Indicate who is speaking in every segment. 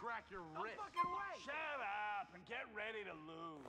Speaker 1: crack your wrist.
Speaker 2: No fucking way!
Speaker 1: Shut up and get ready to lose.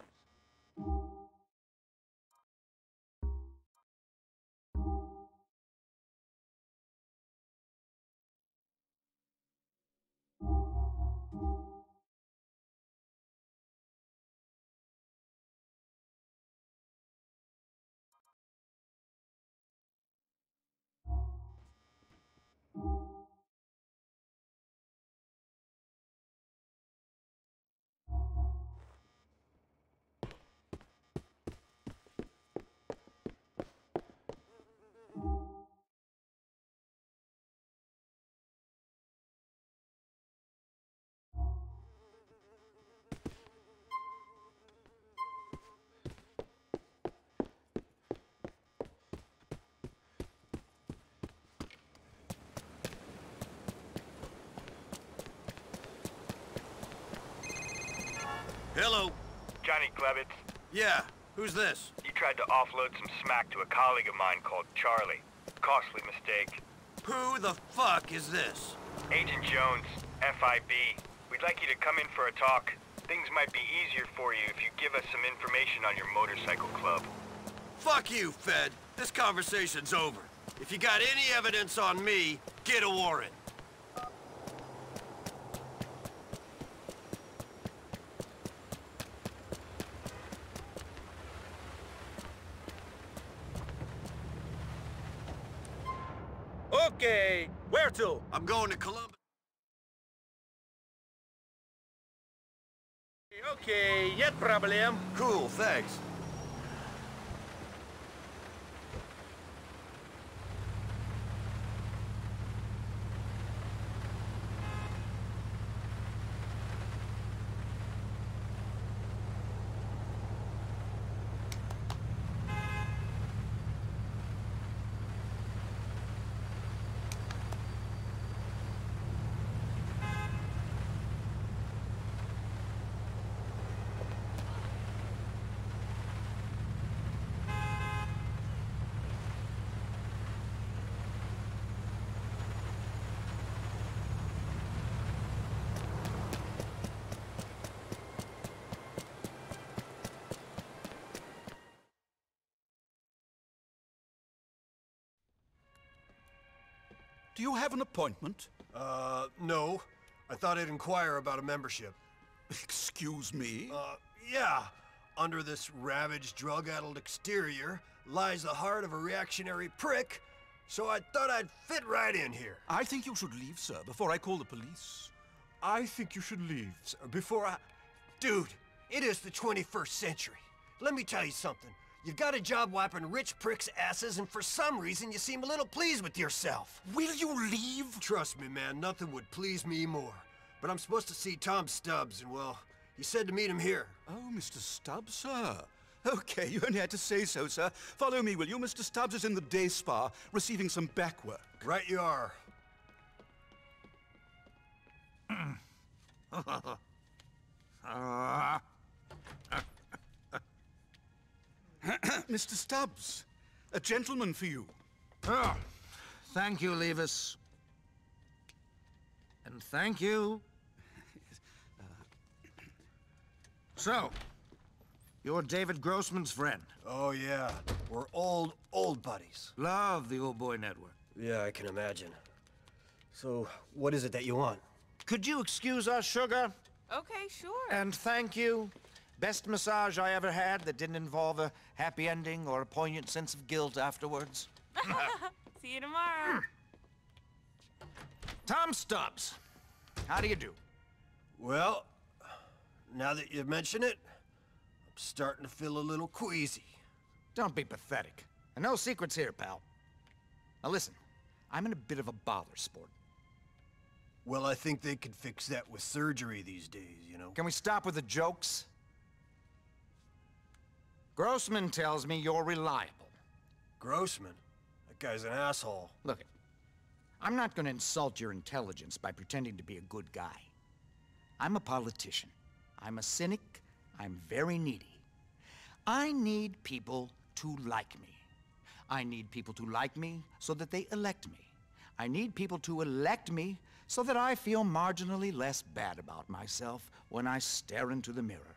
Speaker 3: Hello.
Speaker 4: Johnny Klebitz.
Speaker 3: Yeah, who's this?
Speaker 4: You tried to offload some smack to a colleague of mine called Charlie. Costly mistake.
Speaker 3: Who the fuck is this?
Speaker 4: Agent Jones, FIB. We'd like you to come in for a talk. Things might be easier for you if you give us some information on your motorcycle club.
Speaker 3: Fuck you, Fed. This conversation's over. If you got any evidence on me, get a warrant.
Speaker 2: Okay, where to?
Speaker 3: I'm going to Columbus.
Speaker 2: Okay, нет проблем.
Speaker 3: Cool, thanks.
Speaker 5: Do you have an appointment?
Speaker 6: No. I thought I'd inquire about a membership.
Speaker 5: Excuse me?
Speaker 6: Yeah. Under this ravaged, drug-addled exterior lies the heart of a reactionary prick, so I thought I'd fit right in here.
Speaker 5: I think you should leave, sir, before I call the police.
Speaker 6: I think you should leave, sir, before I... Dude, it is the 21st century. Let me tell you something. You've got a job wiping rich pricks' asses, and for some reason you seem a little pleased with yourself.
Speaker 5: Will you leave?
Speaker 6: Trust me, man, nothing would please me more. But I'm supposed to see Tom Stubbs, and well, he said to meet him here.
Speaker 5: Oh, Mr. Stubbs, sir. Okay, you only had to say so, sir. Follow me, will you? Mr. Stubbs is in the day spa, receiving some back work.
Speaker 6: Right you are.
Speaker 5: Mr. Stubbs, a gentleman for you.
Speaker 7: Oh, thank you, Levis. And thank you. So, you're David Grossman's friend.
Speaker 6: Oh, yeah. We're old buddies.
Speaker 7: Love the Old Boy Network.
Speaker 6: Yeah, I can imagine. So, what is it that you want?
Speaker 7: Could you excuse us, sugar?
Speaker 8: Okay, sure.
Speaker 7: And thank you. Best massage I ever had that didn't involve a happy ending or a poignant sense of guilt afterwards.
Speaker 8: See you tomorrow.
Speaker 7: Tom Stubbs. How do you do?
Speaker 6: Well, now that you mention it, I'm starting to feel a little queasy.
Speaker 7: Don't be pathetic. And no secrets here, pal. Now listen, I'm in a bit of a bother, sport.
Speaker 6: Well, I think they could fix that with surgery these days, you know?
Speaker 7: Can we stop with the jokes? Grossman tells me you're reliable.
Speaker 6: Grossman? That guy's an asshole.
Speaker 7: Look, I'm not going to insult your intelligence by pretending to be a good guy. I'm a politician. I'm a cynic. I'm very needy. I need people to like me. I need people to like me so that they elect me. I need people to elect me so that I feel marginally less bad about myself when I stare into the mirror.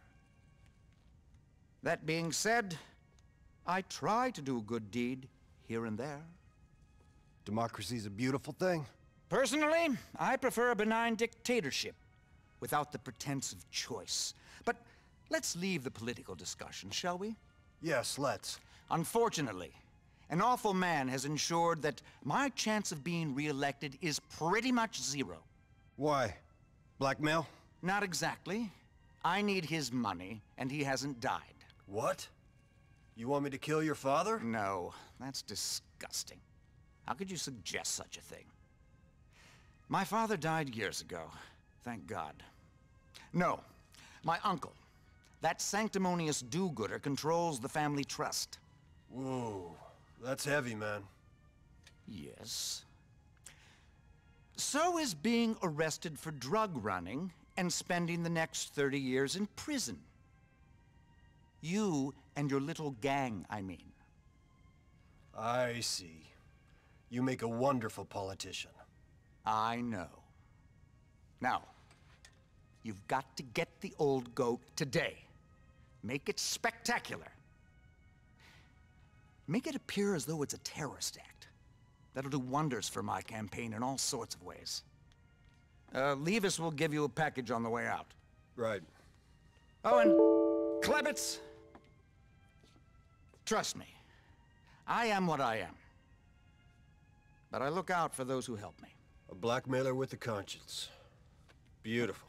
Speaker 7: That being said, I try to do a good deed here and there.
Speaker 6: Democracy's a beautiful thing.
Speaker 7: Personally, I prefer a benign dictatorship without the pretense of choice. But let's leave the political discussion, shall we?
Speaker 6: Yes, let's.
Speaker 7: Unfortunately, an awful man has ensured that my chance of being re-elected is pretty much zero.
Speaker 6: Why? Blackmail?
Speaker 7: Not exactly. I need his money, and he hasn't died.
Speaker 6: What? You want me to kill your father?
Speaker 7: No, that's disgusting. How could you suggest such a thing? My father died years ago, thank God. No, my uncle. That sanctimonious do-gooder controls the family trust.
Speaker 6: Whoa, that's heavy, man.
Speaker 7: Yes. So is being arrested for drug running and spending the next 30 years in prison. You and your little gang, I mean.
Speaker 6: I see. You make a wonderful politician.
Speaker 7: I know. Now, you've got to get the old goat today. Make it spectacular. Make it appear as though it's a terrorist act. That'll do wonders for my campaign in all sorts of ways. Levis will give you a package on the way out.
Speaker 6: Right.
Speaker 7: Oh, and Klebitz, trust me, I am what I am. But I look out for those who help me.
Speaker 6: A blackmailer with a conscience. Beautiful.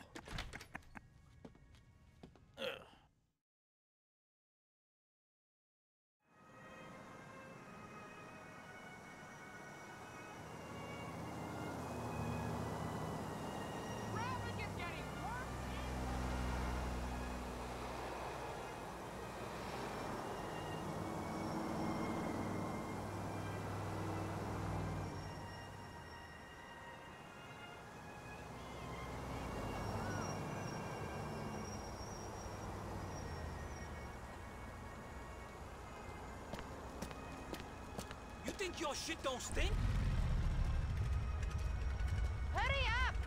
Speaker 2: You think your shit don't stink?
Speaker 8: Hurry up!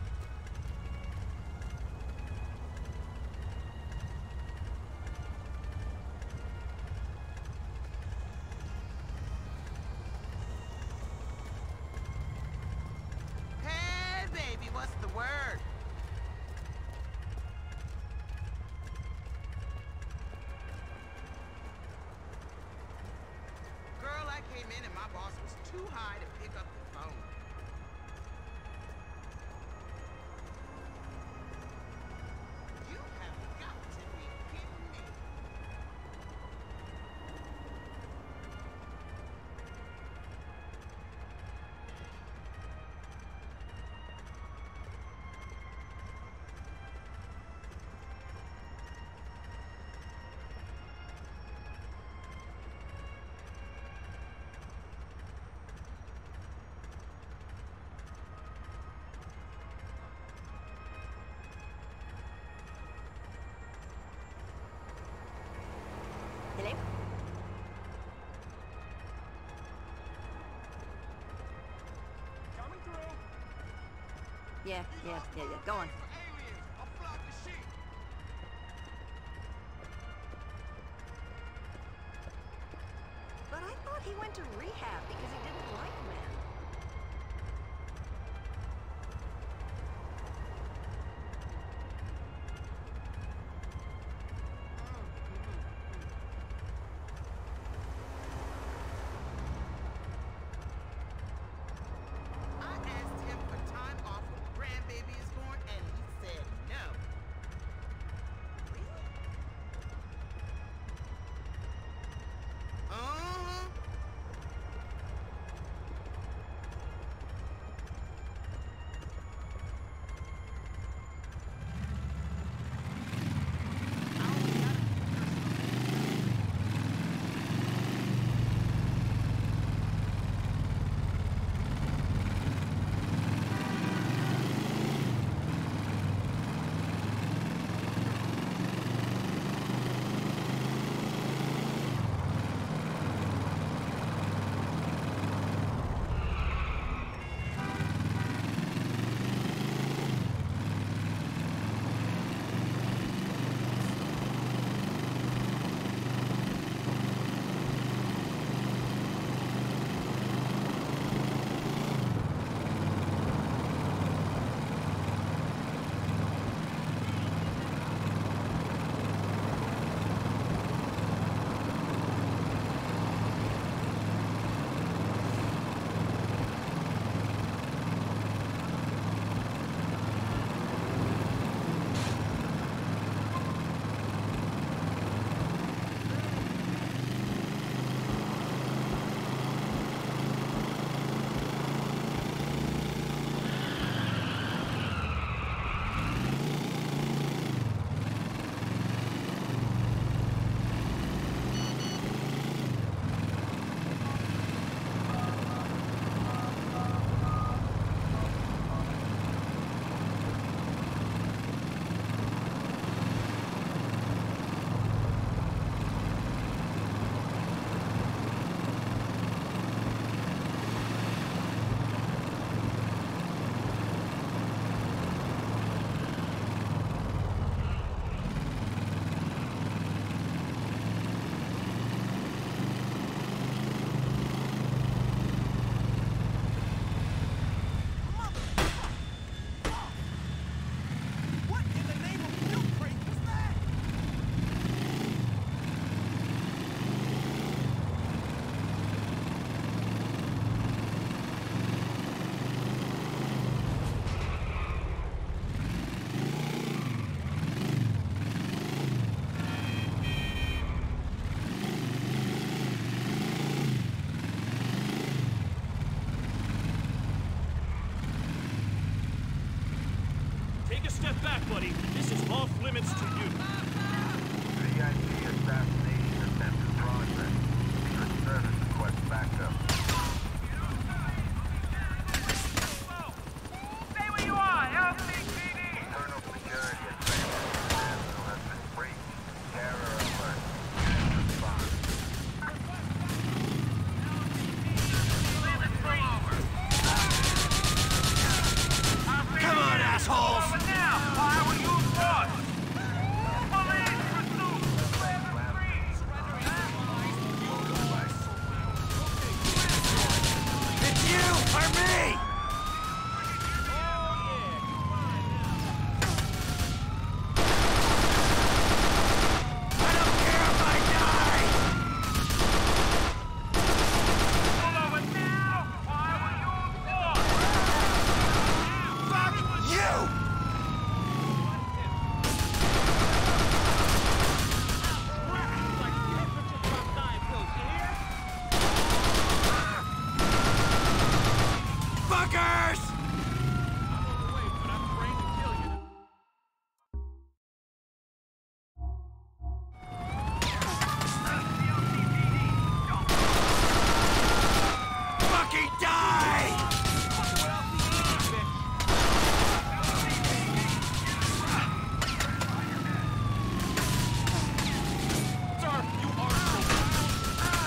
Speaker 9: Hey, baby, what's the word? Girl, I came in and my boss was too high to pick up the phone. You have got to be kidding me.
Speaker 8: Hello?
Speaker 1: Coming through.
Speaker 8: Yeah. Go on. But I thought he went to rehab because he didn't like men.
Speaker 9: I asked him for time off when the grandbaby is born, and he said no. Really?
Speaker 2: Take a step back, buddy. This is off limits to you.
Speaker 4: VIP assassination attempt in progress. Secret Service request backup.
Speaker 10: Stay where you are, LCPD!
Speaker 4: Internal security advanced has been breached. Terror alert. Unit response.
Speaker 3: Come on, assholes!
Speaker 10: Over now! I will use force! Police pursuit!
Speaker 3: It's you or me! I don't care if I die!
Speaker 10: Pull over now! I will use force!
Speaker 3: Fuck you! Fuckers! Fucking die!
Speaker 2: Sir, you are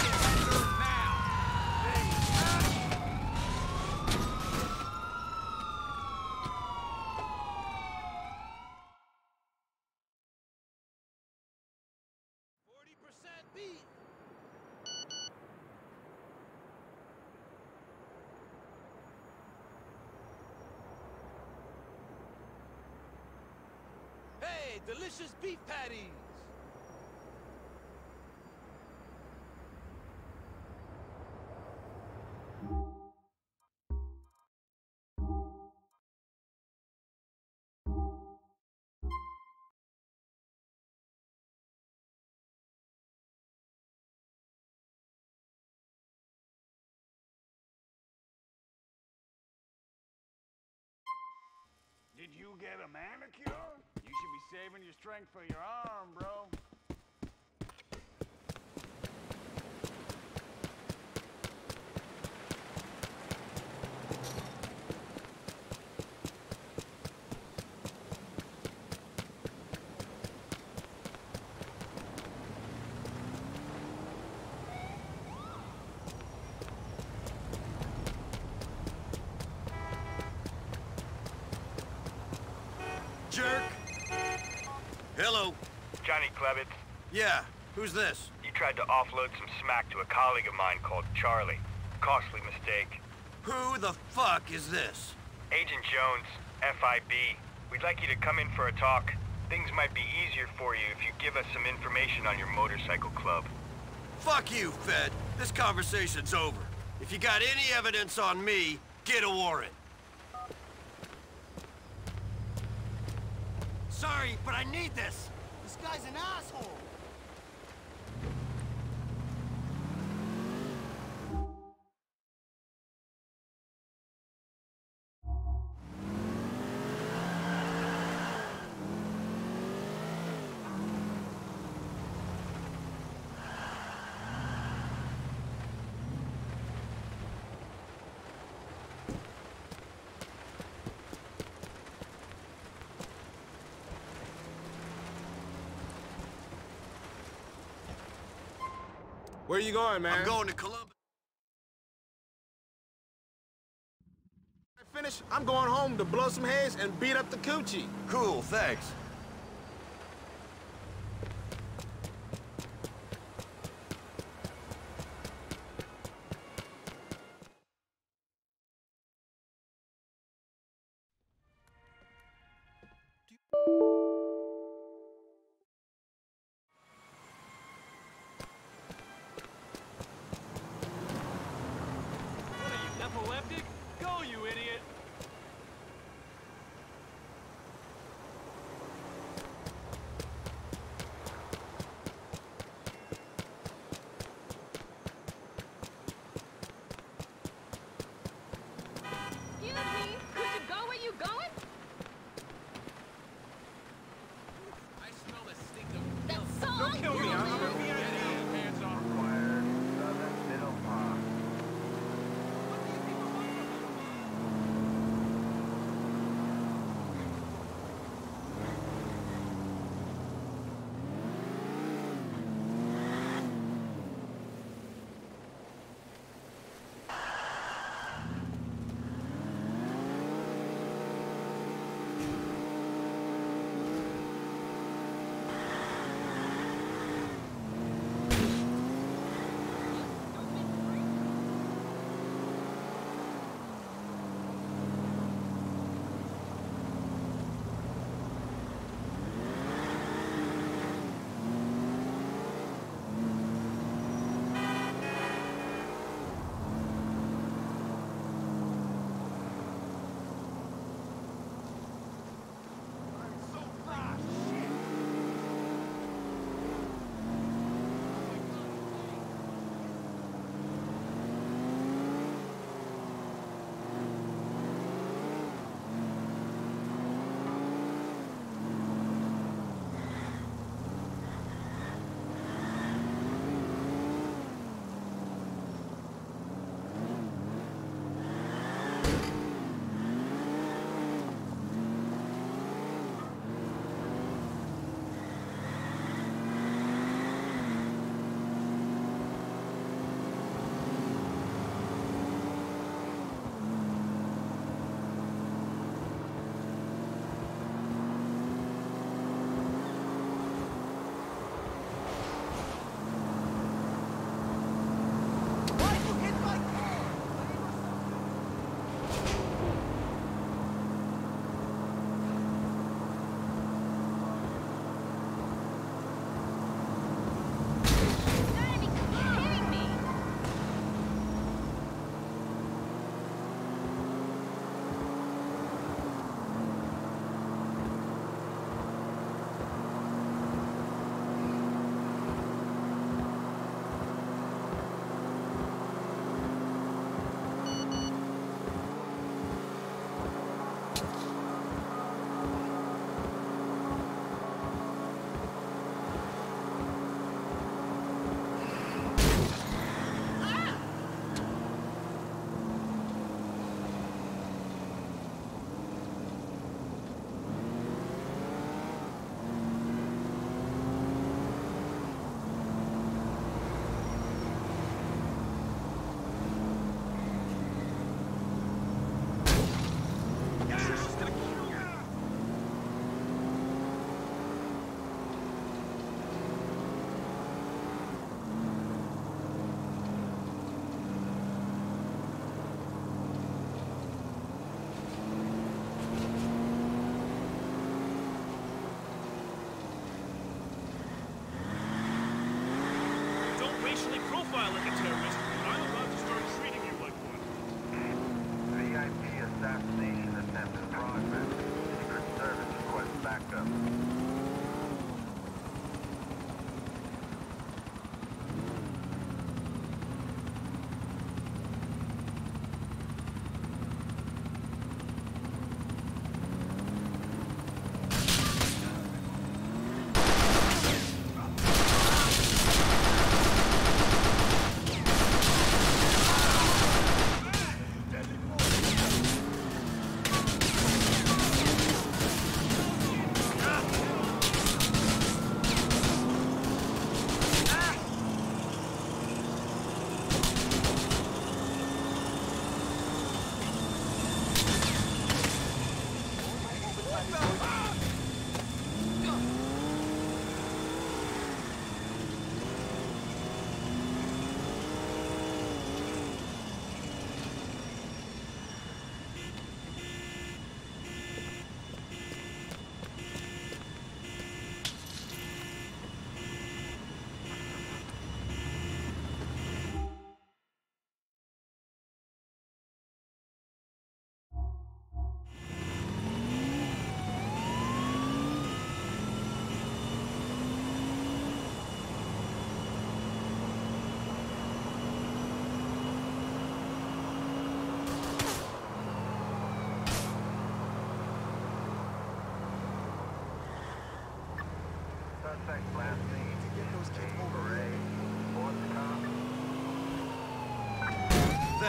Speaker 2: Hey, delicious beef patties!
Speaker 11: Did you get a manicure? You should be saving your strength for your arm, bro.
Speaker 3: Jerk! Hello.
Speaker 4: Johnny Klebitz,
Speaker 3: Yeah, who's this?
Speaker 4: you tried to offload some smack to a colleague of mine called Charlie. Costly mistake.
Speaker 3: Who the fuck is this?
Speaker 4: Agent Jones, FIB. We'd like you to come in for a talk. Things might be easier for you if you give us some information on your motorcycle club.
Speaker 3: Fuck you, Fed. This conversation's over. If you got any evidence on me, get a warrant. Sorry, but I need this.
Speaker 6: This guy's an asshole!
Speaker 12: Where you going, man?
Speaker 3: I'm going to Columbus.
Speaker 12: Finish. I'm going home to blow some heads and beat up the coochie.
Speaker 3: Cool, thanks.
Speaker 2: Epileptic? Go, you idiot!
Speaker 13: Excuse me, could you go where you going?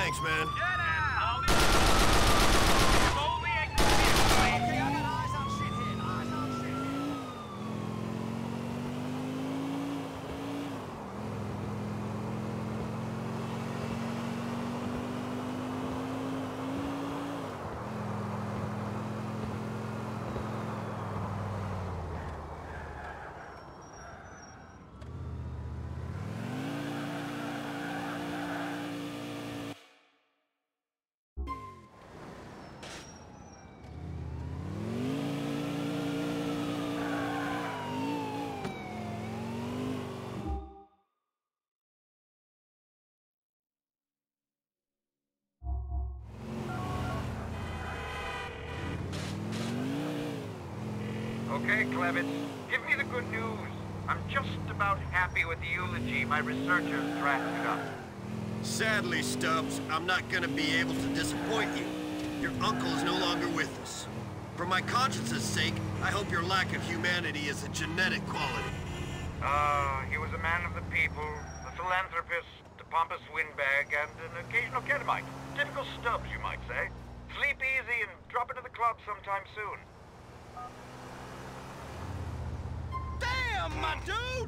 Speaker 3: Thanks, man.
Speaker 13: Okay, Klevitz, give me the good news. I'm just about happy with the eulogy my researchers drafted up.
Speaker 3: Sadly, Stubbs, I'm not gonna be able to disappoint you. Your uncle is no longer with us. For my conscience's sake, I hope your lack of humanity is a genetic quality.
Speaker 13: He was a man of the people, a philanthropist, a pompous windbag, and an occasional Kedamite. Typical Stubbs, you might say. Sleep easy and drop into the club sometime soon.
Speaker 2: Damn, my dude!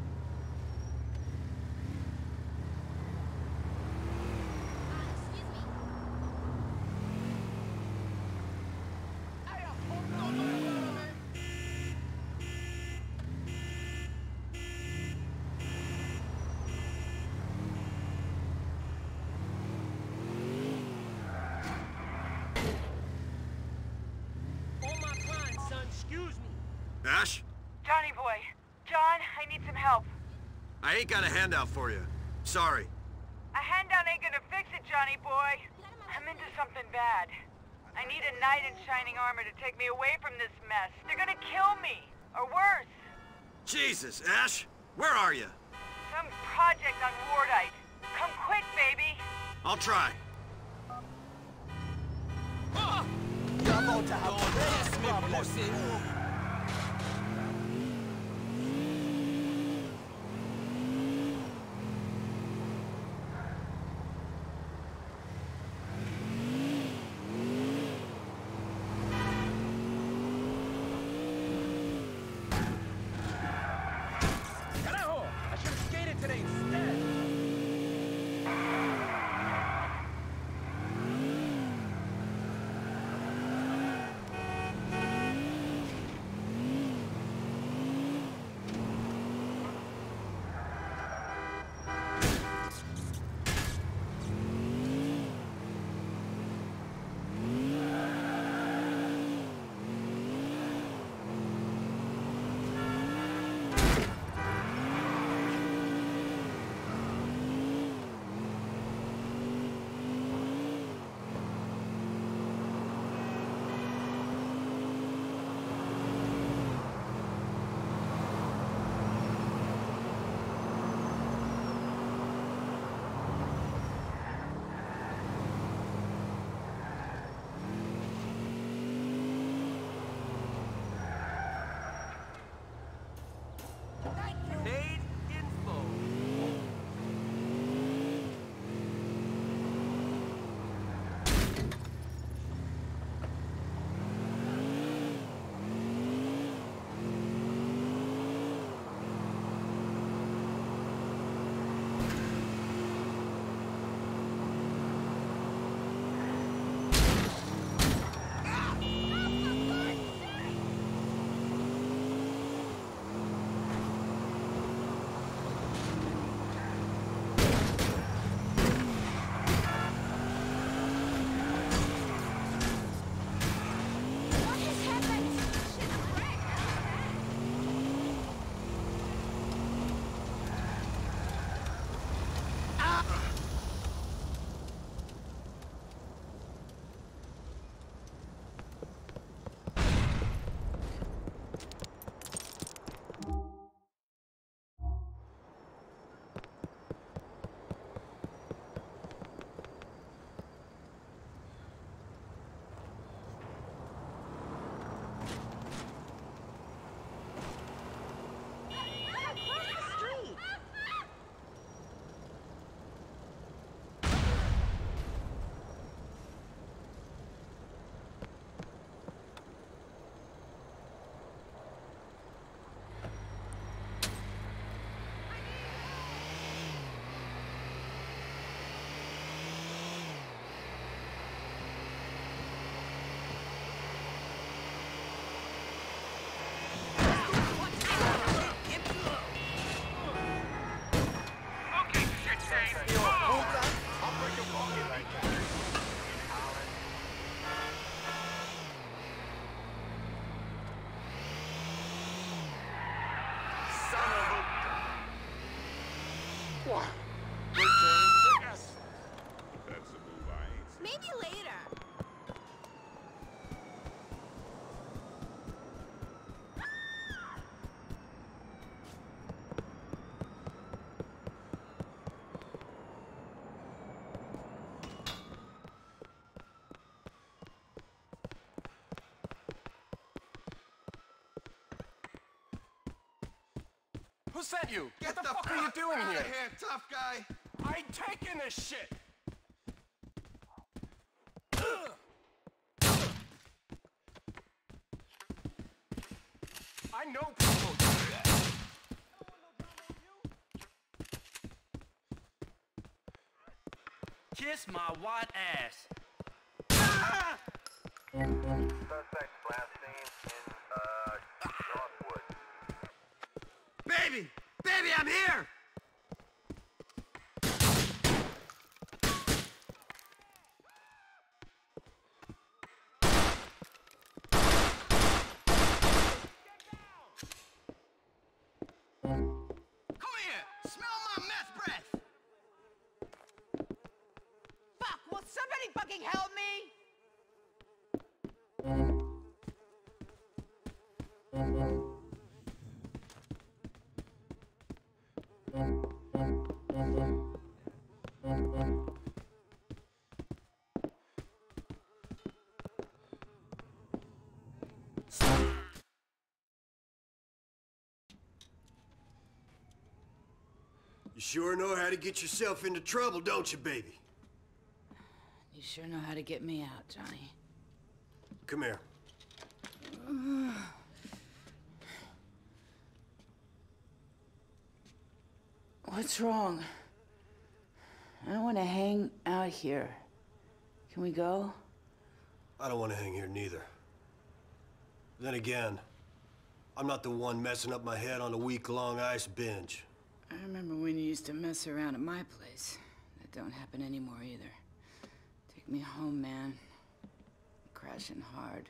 Speaker 3: Ash?
Speaker 14: Johnny boy. John, I need some help.
Speaker 3: I ain't got a handout for you. Sorry.
Speaker 14: A handout ain't gonna fix it, Johnny boy. I'm into something bad. I need a knight in shining armor to take me away from this mess. They're gonna kill me, or worse.
Speaker 3: Jesus, Ash! Where are you?
Speaker 14: Some project on Wardite. Come quick, baby.
Speaker 3: I'll try.
Speaker 2: Carajo! I should have skated today instead!
Speaker 1: Maybe later.
Speaker 2: Who sent you?
Speaker 12: Get
Speaker 2: what the fuck are you doing
Speaker 12: out
Speaker 2: here?
Speaker 12: of here, tough guy.
Speaker 2: I ain't taking this shit. I know people do that.
Speaker 10: Kiss my white ass.
Speaker 13: Suspect last seen in, Northwood.
Speaker 3: Baby! Baby, I'm here!
Speaker 2: Come here! Smell my meth breath!
Speaker 14: Fuck! Will somebody fucking help me?
Speaker 6: You sure know how to get yourself into trouble, don't you, baby?
Speaker 14: You sure know how to get me out, Johnny.
Speaker 6: Come here.
Speaker 14: What's wrong? I don't want to hang out here. Can we go?
Speaker 6: I don't want to hang here neither. Then again, I'm not the one messing up my head on a week-long ice binge.
Speaker 14: I remember when you used to mess around at my place. That don't happen anymore either. Take me home, man. I'm crashing hard.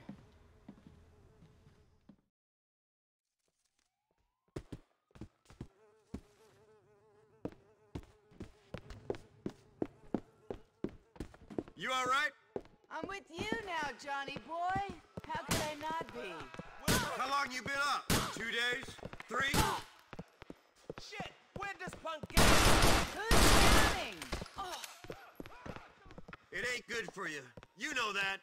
Speaker 3: You all right?
Speaker 14: I'm with you now, Johnny boy. How could I not be?
Speaker 3: How long you been up? 2 days? 3?
Speaker 2: Shit! Where'd this punk get?
Speaker 14: Who's counting?
Speaker 3: It ain't good for you. You know that.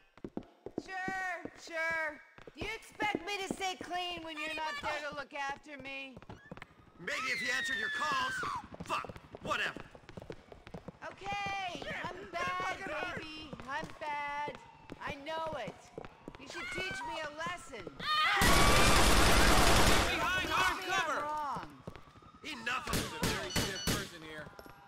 Speaker 14: Sure. Do you expect me to stay clean when you're not there to look after me?
Speaker 3: Maybe if you answered your calls. Fuck. Whatever.
Speaker 14: Okay, I'm bad, baby. I'm bad. I know it. You should teach me a lesson.
Speaker 2: Behind our
Speaker 14: Tell me I'm
Speaker 2: cover!
Speaker 14: wrong.
Speaker 3: Enough of
Speaker 2: There's a very stiff person here.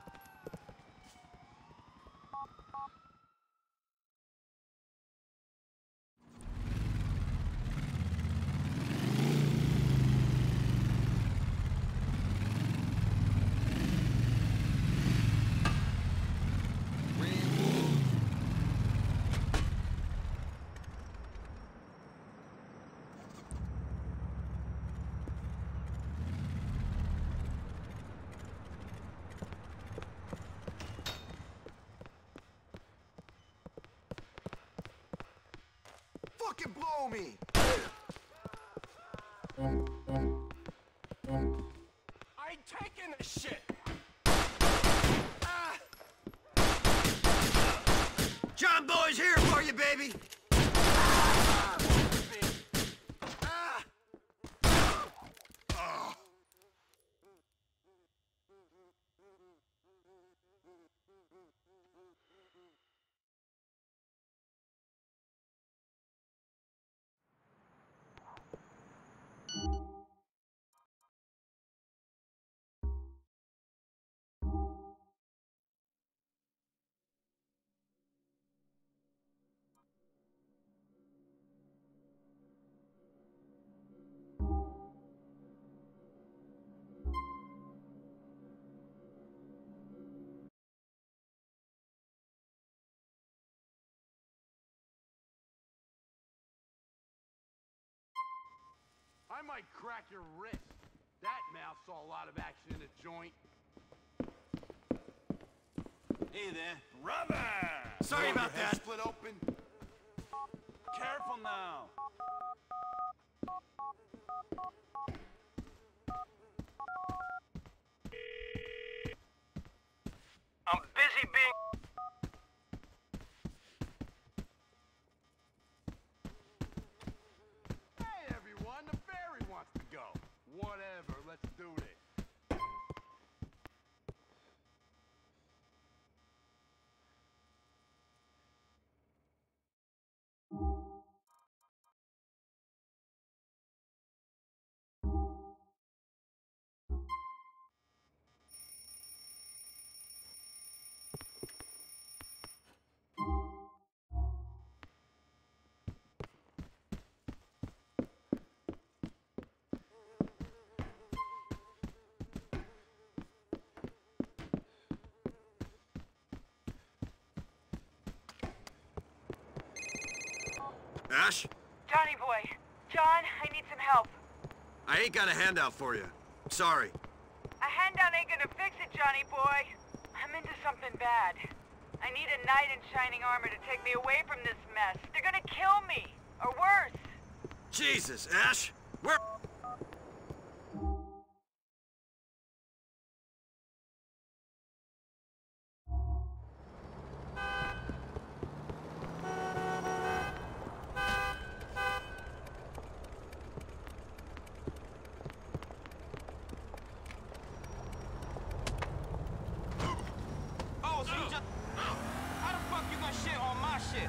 Speaker 12: Fucking blow me!
Speaker 2: I ain't taking this shit.
Speaker 3: John Boy's here for you, baby.
Speaker 11: I might crack your wrist. That mouth saw a lot of action in the joint.
Speaker 12: Hey there.
Speaker 11: Rubber!
Speaker 3: Sorry about that.
Speaker 11: Split open. Careful now.
Speaker 4: I'm busy being...
Speaker 11: Hey everyone, the ferry wants to go. Whatever, let's do this.
Speaker 3: Ash?
Speaker 14: Johnny boy. John, I need some help.
Speaker 3: I ain't got a handout for you. Sorry.
Speaker 14: A handout ain't gonna fix it, Johnny boy. I'm into something bad. I need a knight in shining armor to take me away from this mess. They're gonna kill me, or worse.
Speaker 3: Jesus, Ash! Where...
Speaker 2: Oh, so you just... How the fuck you gonna shit on my shit?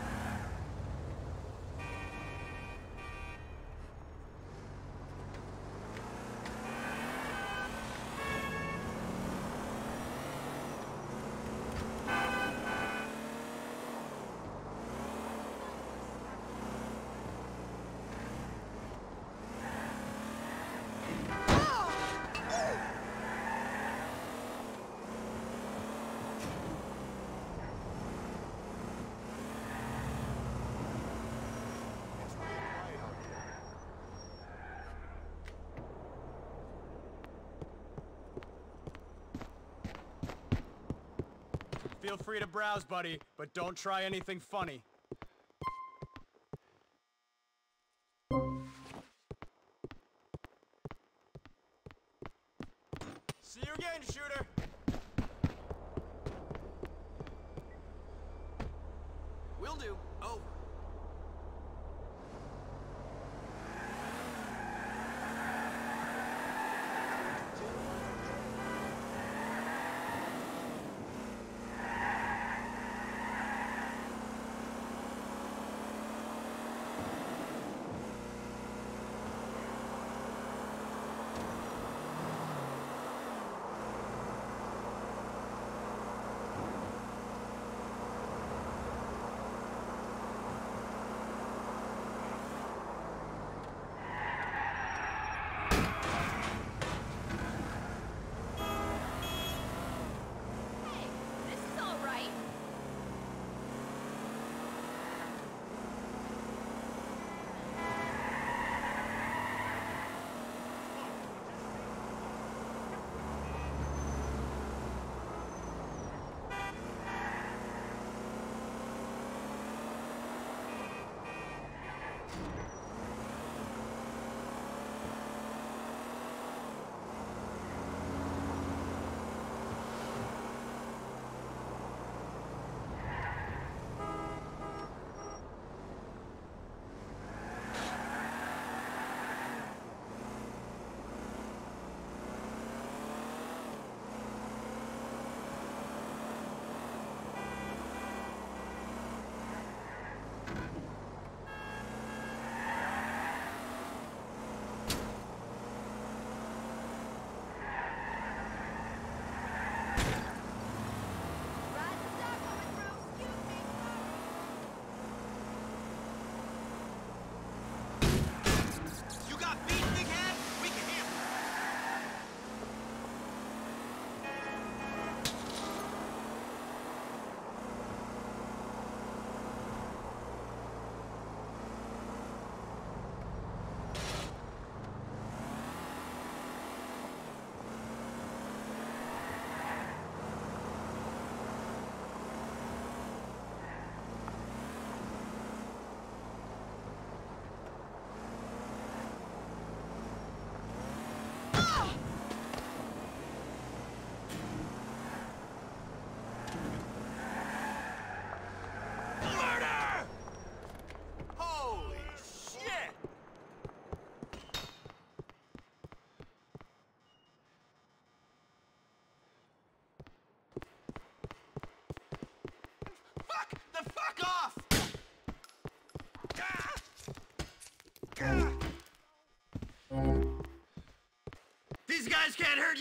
Speaker 15: Feel free to browse, buddy, but don't try anything funny.
Speaker 2: See you again, shooter. Will do. Oh.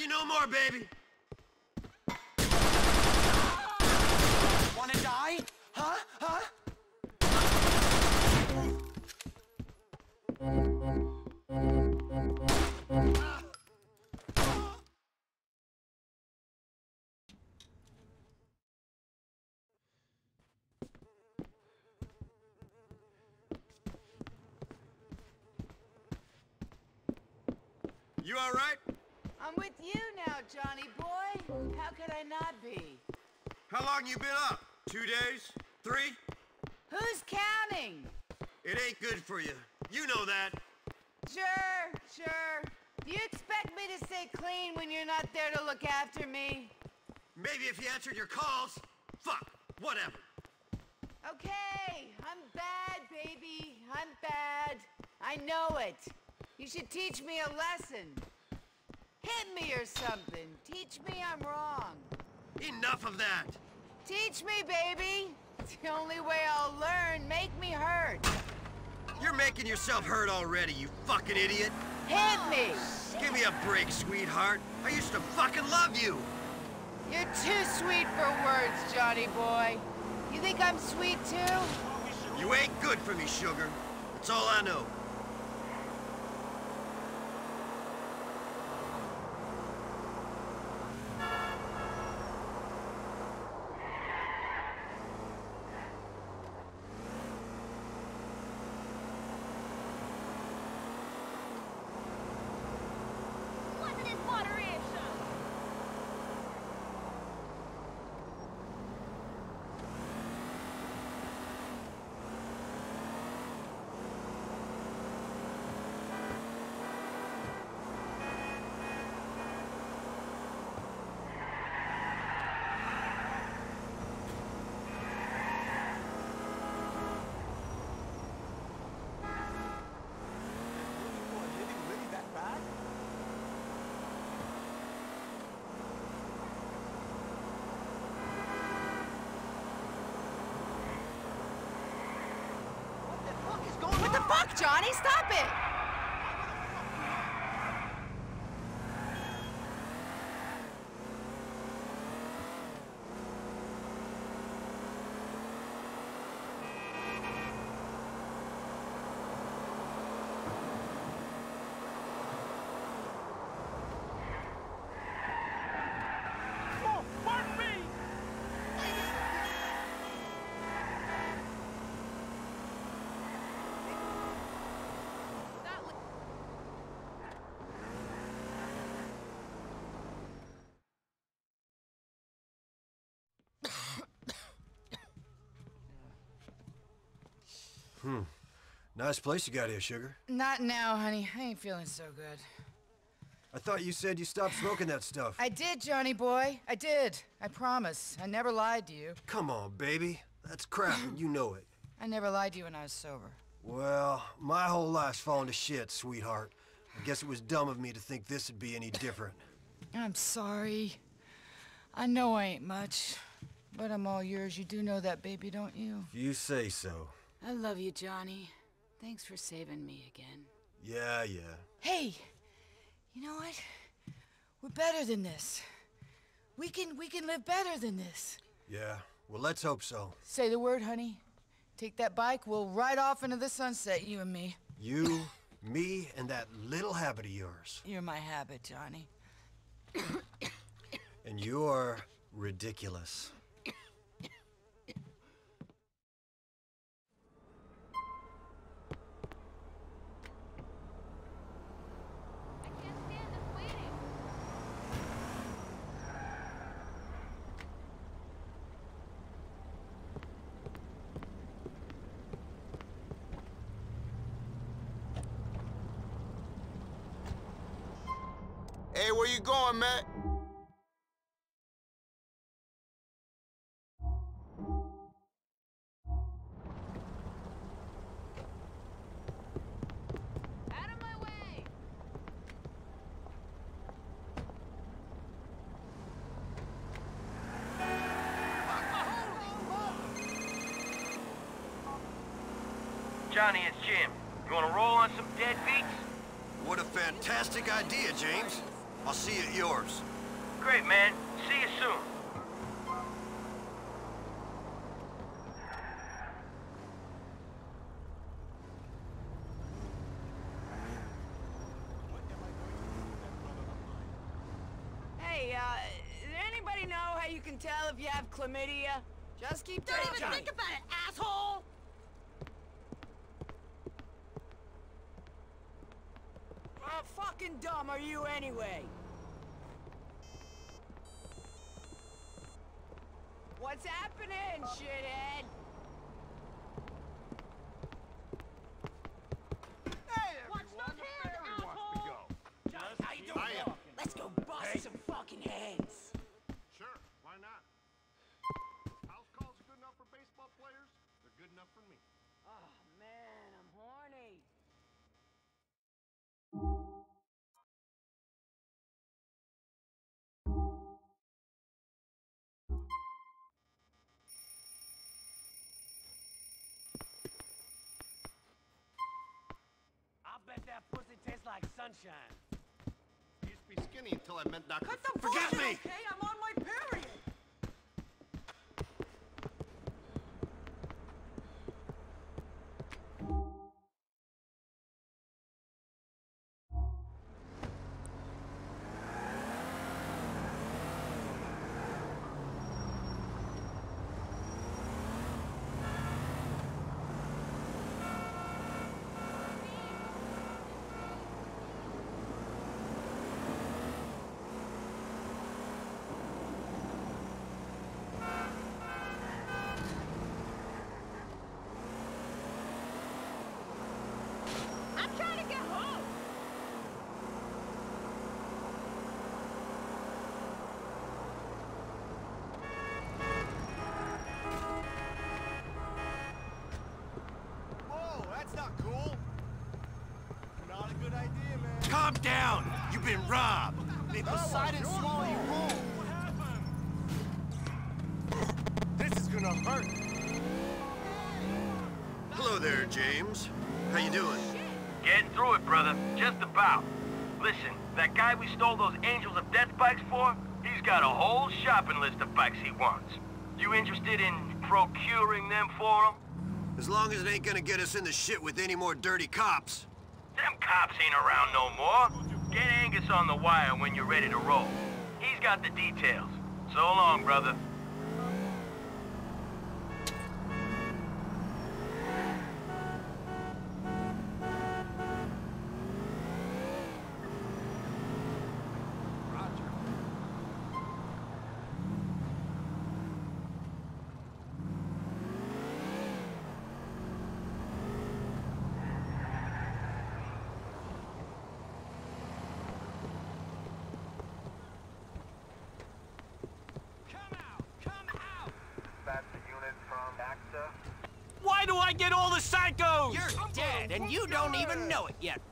Speaker 3: you no more, baby.
Speaker 2: Wanna die? Huh? Huh?
Speaker 3: You all right?
Speaker 14: I'm with you now, Johnny boy. How could I not be?
Speaker 3: How long you been up? 2 days? 3?
Speaker 14: Who's counting?
Speaker 3: It ain't good for you. You know that.
Speaker 14: Sure. Do you expect me to stay clean when you're not there to look after me?
Speaker 3: Maybe if you answered your calls. Fuck. Whatever.
Speaker 14: Okay, I'm bad, baby. I'm bad. I know it. You should teach me a lesson. Hit me or something. Teach me I'm wrong.
Speaker 3: Enough of that.
Speaker 14: Teach me, baby. It's the only way I'll learn. Make me hurt.
Speaker 3: You're making yourself hurt already, you fucking idiot.
Speaker 14: Hit me.
Speaker 3: Give me a break, sweetheart. I used to fucking love you.
Speaker 14: You're too sweet for words, Johnny boy. You think I'm sweet too?
Speaker 3: You ain't good for me, sugar. That's all I know.
Speaker 14: What the fuck, Johnny? Stop it!
Speaker 6: Nice place you got here, sugar.
Speaker 14: Not now, honey. I ain't feeling so good.
Speaker 6: I thought you said you stopped smoking that stuff.
Speaker 14: I did, Johnny boy. I did. I promise. I never lied to you.
Speaker 6: Come on, baby. That's crap, and you know it.
Speaker 14: I never lied to you when I was sober.
Speaker 6: Well, my whole life's fallen to shit, sweetheart. I guess it was dumb of me to think this would be any different.
Speaker 14: I'm sorry. I know I ain't much, but I'm all yours. You do know that, baby, don't you?
Speaker 6: If you say so.
Speaker 14: I love you, Johnny. Thanks for saving me again.
Speaker 6: Yeah.
Speaker 14: Hey, you know what? We're better than this. We can live better than this.
Speaker 6: Yeah, well, let's hope so.
Speaker 14: Say the word, honey. Take that bike, we'll ride off into the sunset, you and me.
Speaker 6: You, me, and that little habit of yours.
Speaker 14: You're my habit, Johnny.
Speaker 6: And you're ridiculous.
Speaker 11: Hey, where you going, Matt?
Speaker 14: Out of my way!
Speaker 4: Johnny, it's Jim. You wanna roll on some dead beats?
Speaker 3: What a fantastic idea, James. I'll see you at yours.
Speaker 4: Great, man. See you soon.
Speaker 14: Hey, does anybody know how you can tell if you have chlamydia? Just keep
Speaker 8: Don't
Speaker 14: taking
Speaker 8: even think about it, asshole!
Speaker 14: How fucking dumb are you anyway? What's happening, shithead?
Speaker 11: Hey, everyone, the ferry wants to go.
Speaker 14: Johnny, how you doing? Let's go bust some fucking heads.
Speaker 11: Sure, why not? House calls are good enough for baseball players. They're good enough for me.
Speaker 14: Oh, man, I'm horny.
Speaker 2: I bet that pussy tastes like sunshine.
Speaker 11: I used to be skinny until I met Dr.
Speaker 8: Cut the
Speaker 11: Forget
Speaker 8: bullshit,
Speaker 11: me!
Speaker 8: okay? I'm on my period. I'm trying to get home.
Speaker 11: Whoa, that's not cool. Not a good idea, man.
Speaker 6: Calm down! You've been robbed! May Poseidon swallow you whole!
Speaker 11: This is gonna hurt.
Speaker 3: Hello there, James. How you doing?
Speaker 4: Getting through it, brother. Just about. Listen, that guy we stole those Angels of Death bikes for, he's got a whole shopping list of bikes he wants. You interested in procuring them for him?
Speaker 3: As long as it ain't gonna get us in the shit with any more dirty cops.
Speaker 4: Them cops ain't around no more. Get Angus on the wire when you're ready to roll. He's got the details. So long, brother.
Speaker 2: Why do I get all the psychos?
Speaker 6: You're dead, and you don't even know it yet.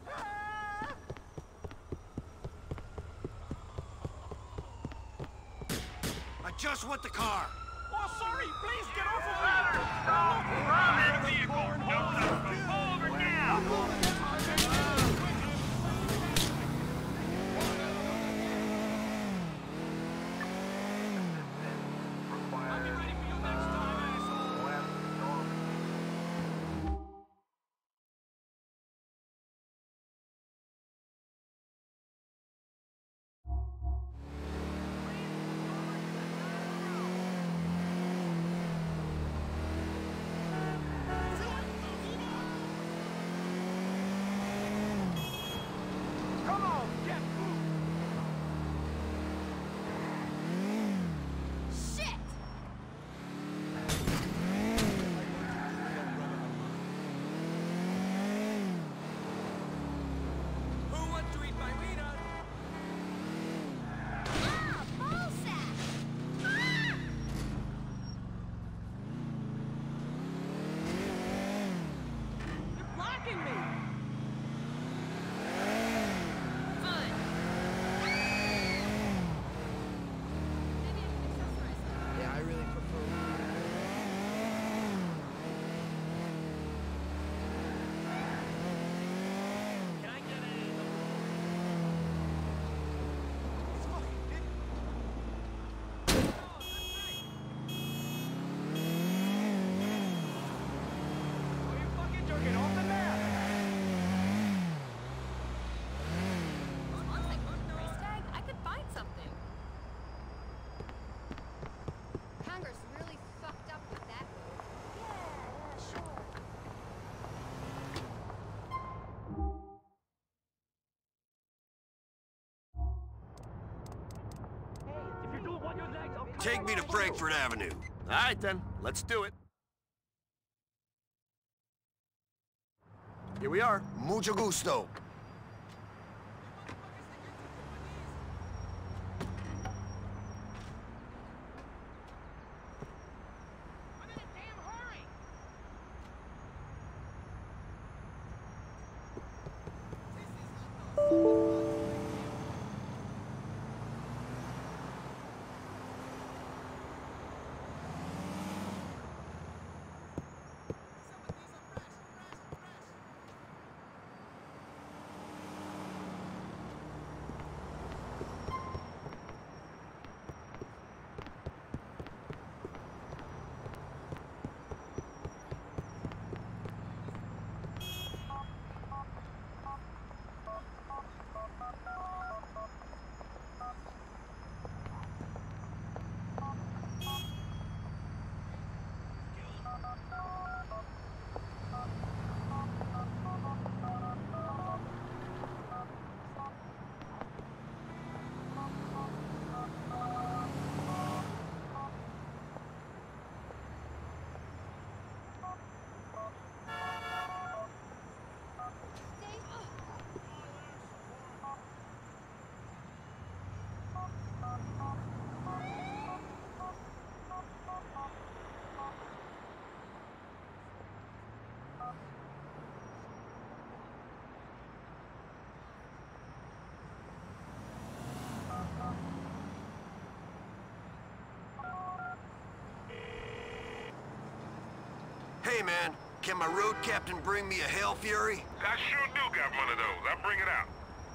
Speaker 6: I just want the car.
Speaker 2: Oh, sorry. Please get off of me. Stop. Rob that vehicle. No, over now. I'll be ready for you next time, asshole.
Speaker 8: Is
Speaker 3: Take me to Frankfurt Avenue.
Speaker 10: All right, then. Let's do it. Here we are.
Speaker 3: Mucho gusto. Hey, man, can my road captain bring me a Hell Fury?
Speaker 16: I sure do got one of those. I'll bring it out.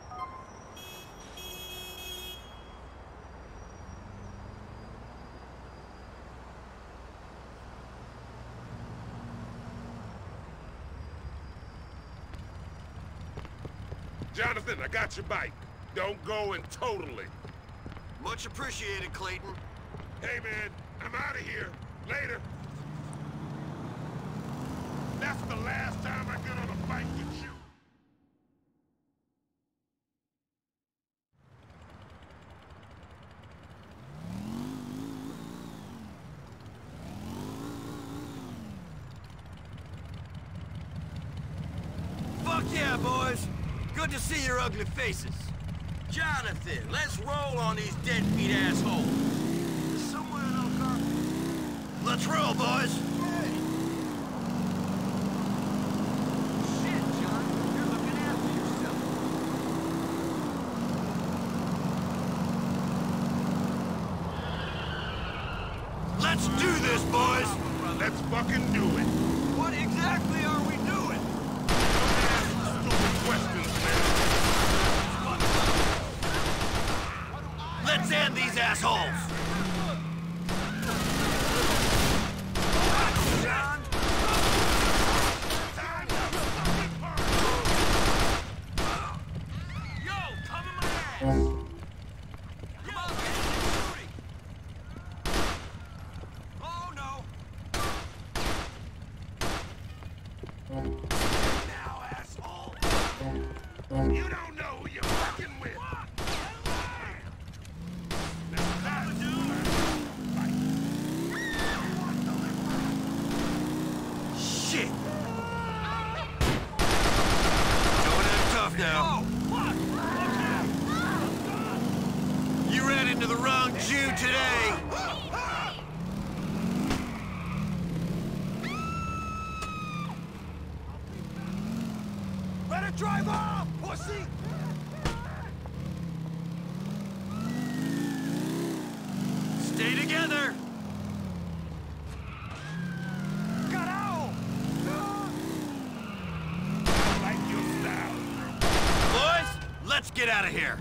Speaker 16: Jonathan, I got your bike. Don't go and totally.
Speaker 3: Much appreciated, Clayton.
Speaker 16: Hey, man, I'm out of here. Later. That's the last time I get on a bike with you.
Speaker 3: Fuck yeah, boys. Good to see your ugly faces. Jonathan, let's roll on these deadbeat assholes. There's somewhere in our car. Let's roll, boys. Let's do this, boys!
Speaker 16: Let's fucking do it!
Speaker 3: What exactly are we doing?
Speaker 16: Stupid questions, man!
Speaker 3: Let's end these assholes!
Speaker 10: Yo, cover my ass!
Speaker 3: Now, asshole!
Speaker 16: You don't know who you're fucking with!
Speaker 3: Shit! Going in tough now. You ran into the wrong Jew today! Better drive off, pussy! Stay together! Got out!
Speaker 16: Like your style.
Speaker 3: Boys, let's get out of here!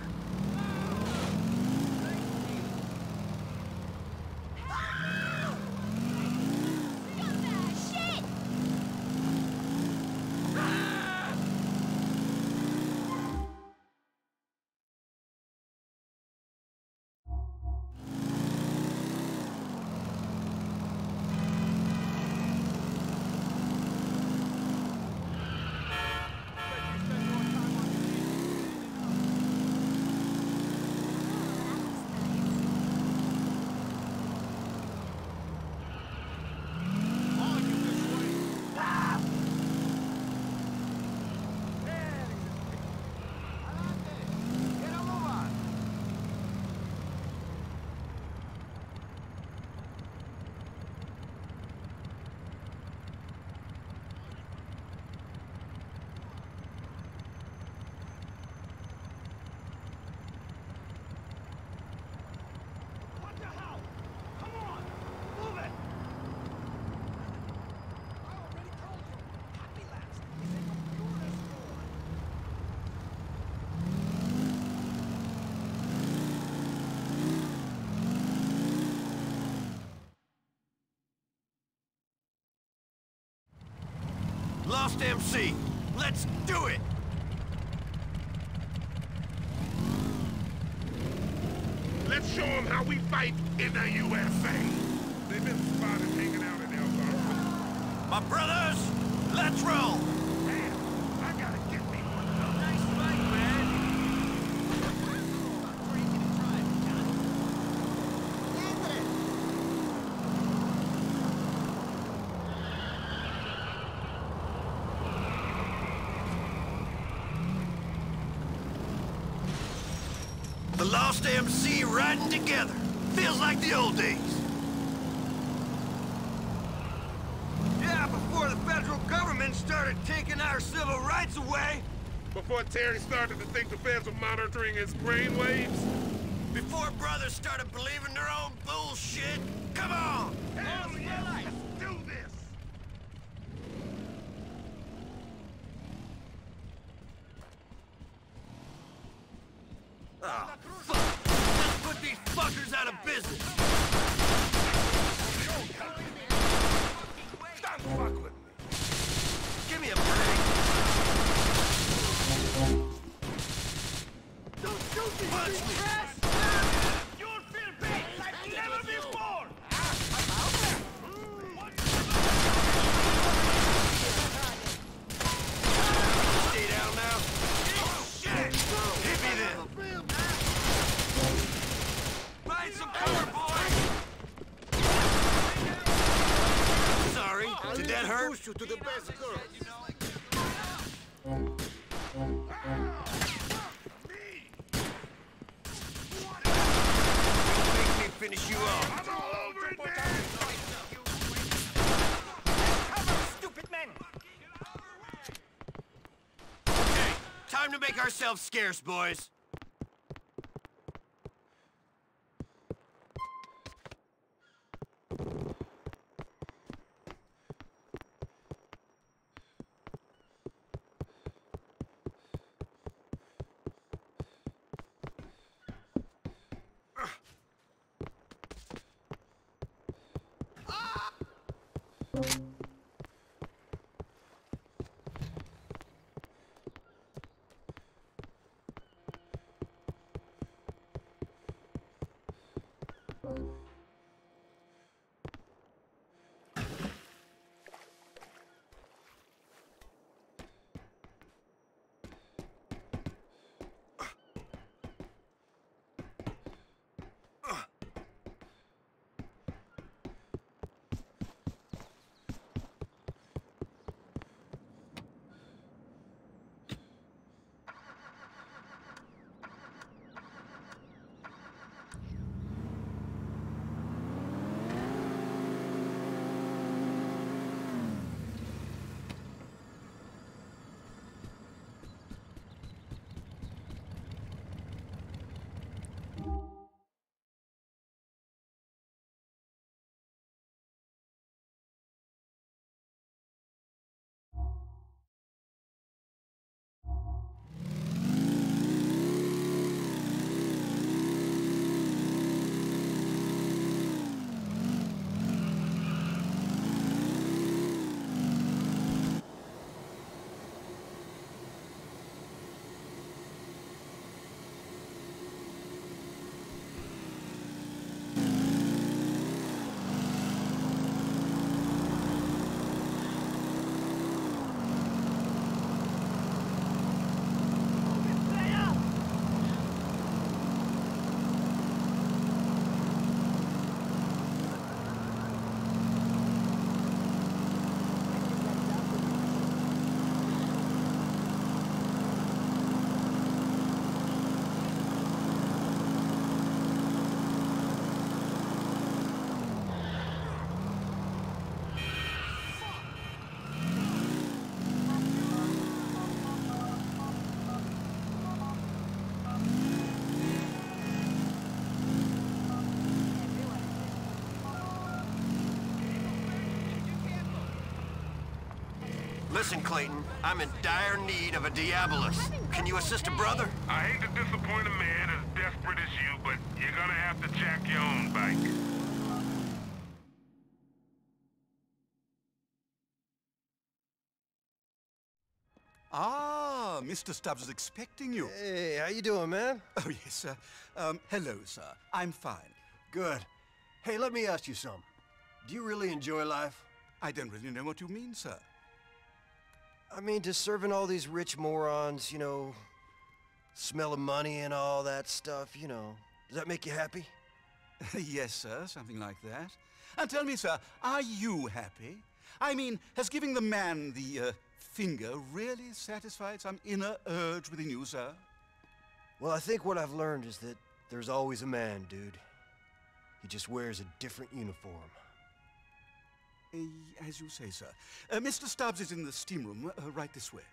Speaker 3: Lost MC, let's do it!
Speaker 16: Let's show them how we fight in the USA. They've been spotted hanging out in El Garden.
Speaker 3: My brothers, let's roll!
Speaker 16: Man, I gotta get me one of those.
Speaker 3: Nice fight, man! The Lost MC riding together. Feels like the old days. Yeah, before the federal government started taking our civil rights away.
Speaker 16: Before Terry started to think the feds were monitoring his brainwaves.
Speaker 3: Before brothers started believing their own bullshit. Come on!
Speaker 16: Hell yeah, let's do this!
Speaker 3: Oh, fuck! Let's put these fuckers out of business!
Speaker 16: Don't fuck with me!
Speaker 3: Give me a break!
Speaker 2: Don't shoot me!
Speaker 3: Punch me!
Speaker 2: You'll feel pain like never before!
Speaker 3: Stay down now. Oh, shit! Hit me then! Find some cover, boys! Sorry, did that hurt?
Speaker 12: Push you to the best girl.
Speaker 3: Make me finish you off.
Speaker 16: I'm all over it, man!
Speaker 2: Stupid man!
Speaker 3: Okay, time to make ourselves scarce, boys. Listen, Clayton, I'm in dire need of a Diabolus. Can you assist a brother?
Speaker 16: I hate to disappoint a man as desperate as you, but you're gonna have to jack your own bike.
Speaker 5: Ah, Mr. Stubbs is expecting you.
Speaker 6: Hey, how you doing, man?
Speaker 5: Oh, yes, sir. Hello, sir. I'm fine.
Speaker 6: Good. Hey, let me ask you something. Do you really enjoy life?
Speaker 5: I don't really know what you mean, sir.
Speaker 6: I mean, just serving all these rich morons, you know, smell of money and all that stuff, you know. Does that make you happy?
Speaker 5: Yes, sir, something like that. And tell me, sir, are you happy? I mean, has giving the man the, finger really satisfied some inner urge within you, sir?
Speaker 6: Well, I think what I've learned is that there's always a man, dude. He just wears a different uniform.
Speaker 5: As you say, sir. Mr. Stubbs is in the steam room, right this way.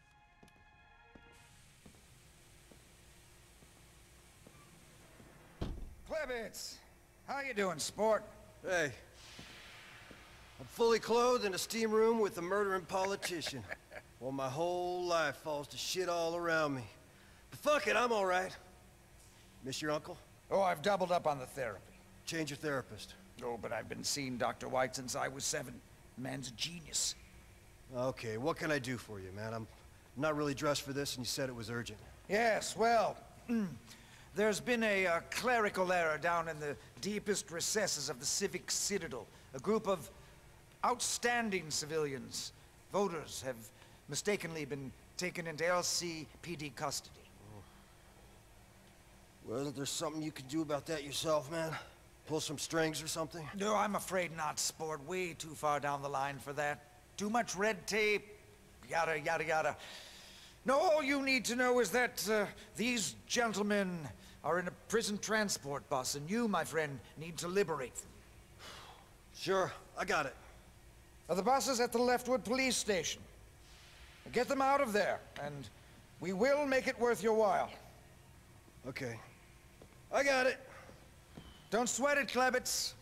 Speaker 7: Klebitz! How you doing, sport?
Speaker 6: Hey. I'm fully clothed in a steam room with a murdering politician. While my whole life falls to shit all around me. But fuck it, I'm all right. Miss your uncle?
Speaker 7: Oh, I've doubled up on the therapy.
Speaker 6: Change your therapist.
Speaker 7: Oh, but I've been seeing Dr. White since I was 7. The man's a genius.
Speaker 6: Okay, what can I do for you, man? I'm not really dressed for this, and you said it was urgent.
Speaker 7: Yes, well, there's been a clerical error down in the deepest recesses of the Civic Citadel. A group of outstanding civilians, voters, have mistakenly been taken into LCPD custody.
Speaker 6: Well, isn't there something you can do about that yourself, man? Pull some strings or something?
Speaker 7: No, I'm afraid not, sport. Way too far down the line for that. Too much red tape, yada, yada, yada. No, all you need to know is that these gentlemen are in a prison transport bus, and you, my friend, need to liberate them.
Speaker 6: Sure, I got it.
Speaker 7: The bus is at the Leftwood police station. Get them out of there, and we will make it worth your while.
Speaker 6: Okay. I got it.
Speaker 7: Don't sweat it, Klebitz.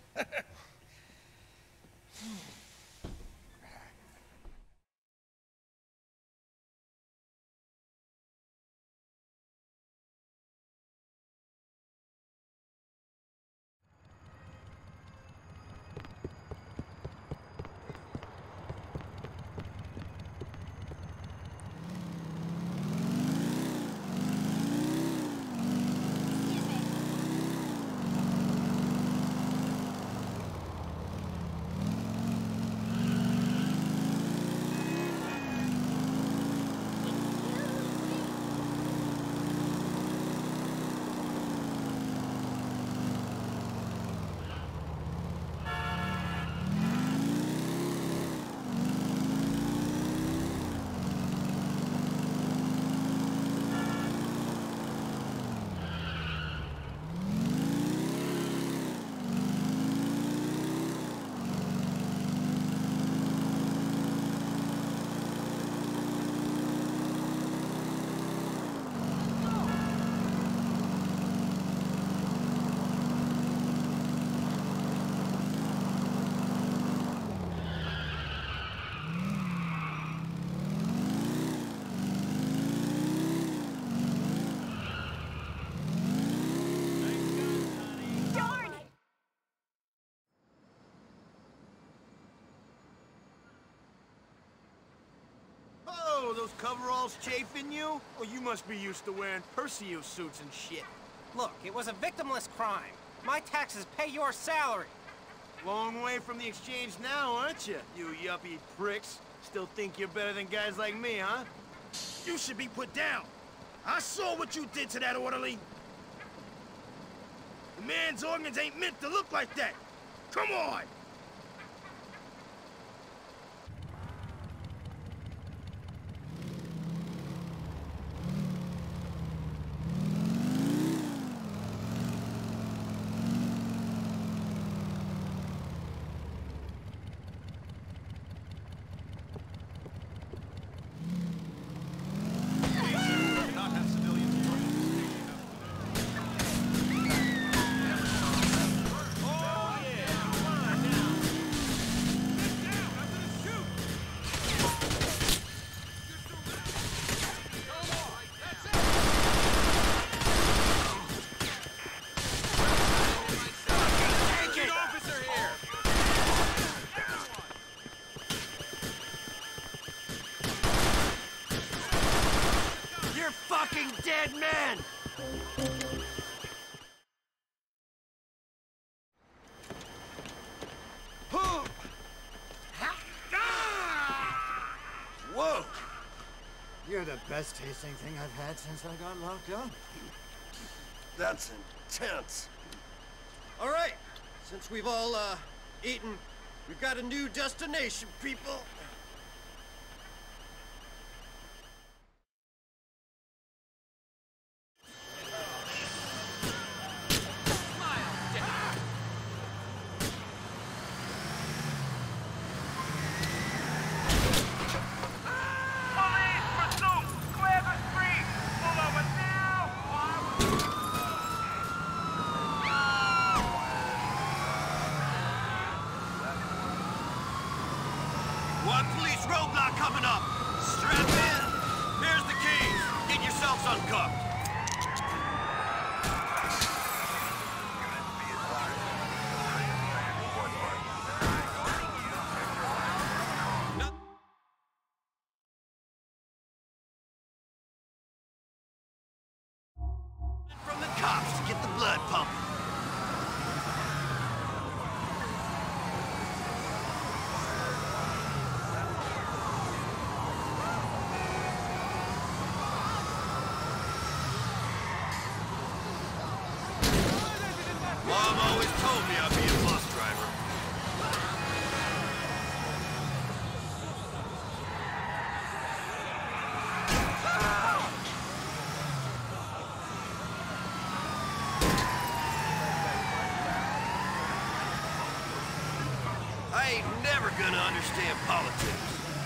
Speaker 12: Those coveralls chafing you? Well, you must be used to wearing Perseus suits and shit.
Speaker 17: Look, it was a victimless crime. My taxes pay your salary.
Speaker 12: Long way from the exchange now, aren't you, you yuppie pricks? Still think you're better than guys like me, huh?
Speaker 16: You should be put down. I saw what you did to that orderly. The man's organs ain't meant to look like that. Come on!
Speaker 6: fucking dead men!
Speaker 12: Whoa!
Speaker 18: You're the best tasting thing I've had since I got locked up.
Speaker 6: That's intense. All right, since we've all, eaten, we've got a new destination, people.
Speaker 3: One police roadblock coming up. Strap in. Here's the keys. Get yourselves uncuffed. From the cops to get the blood pumping. Mom always told me I'd be a bus driver. I ain't never gonna understand politics.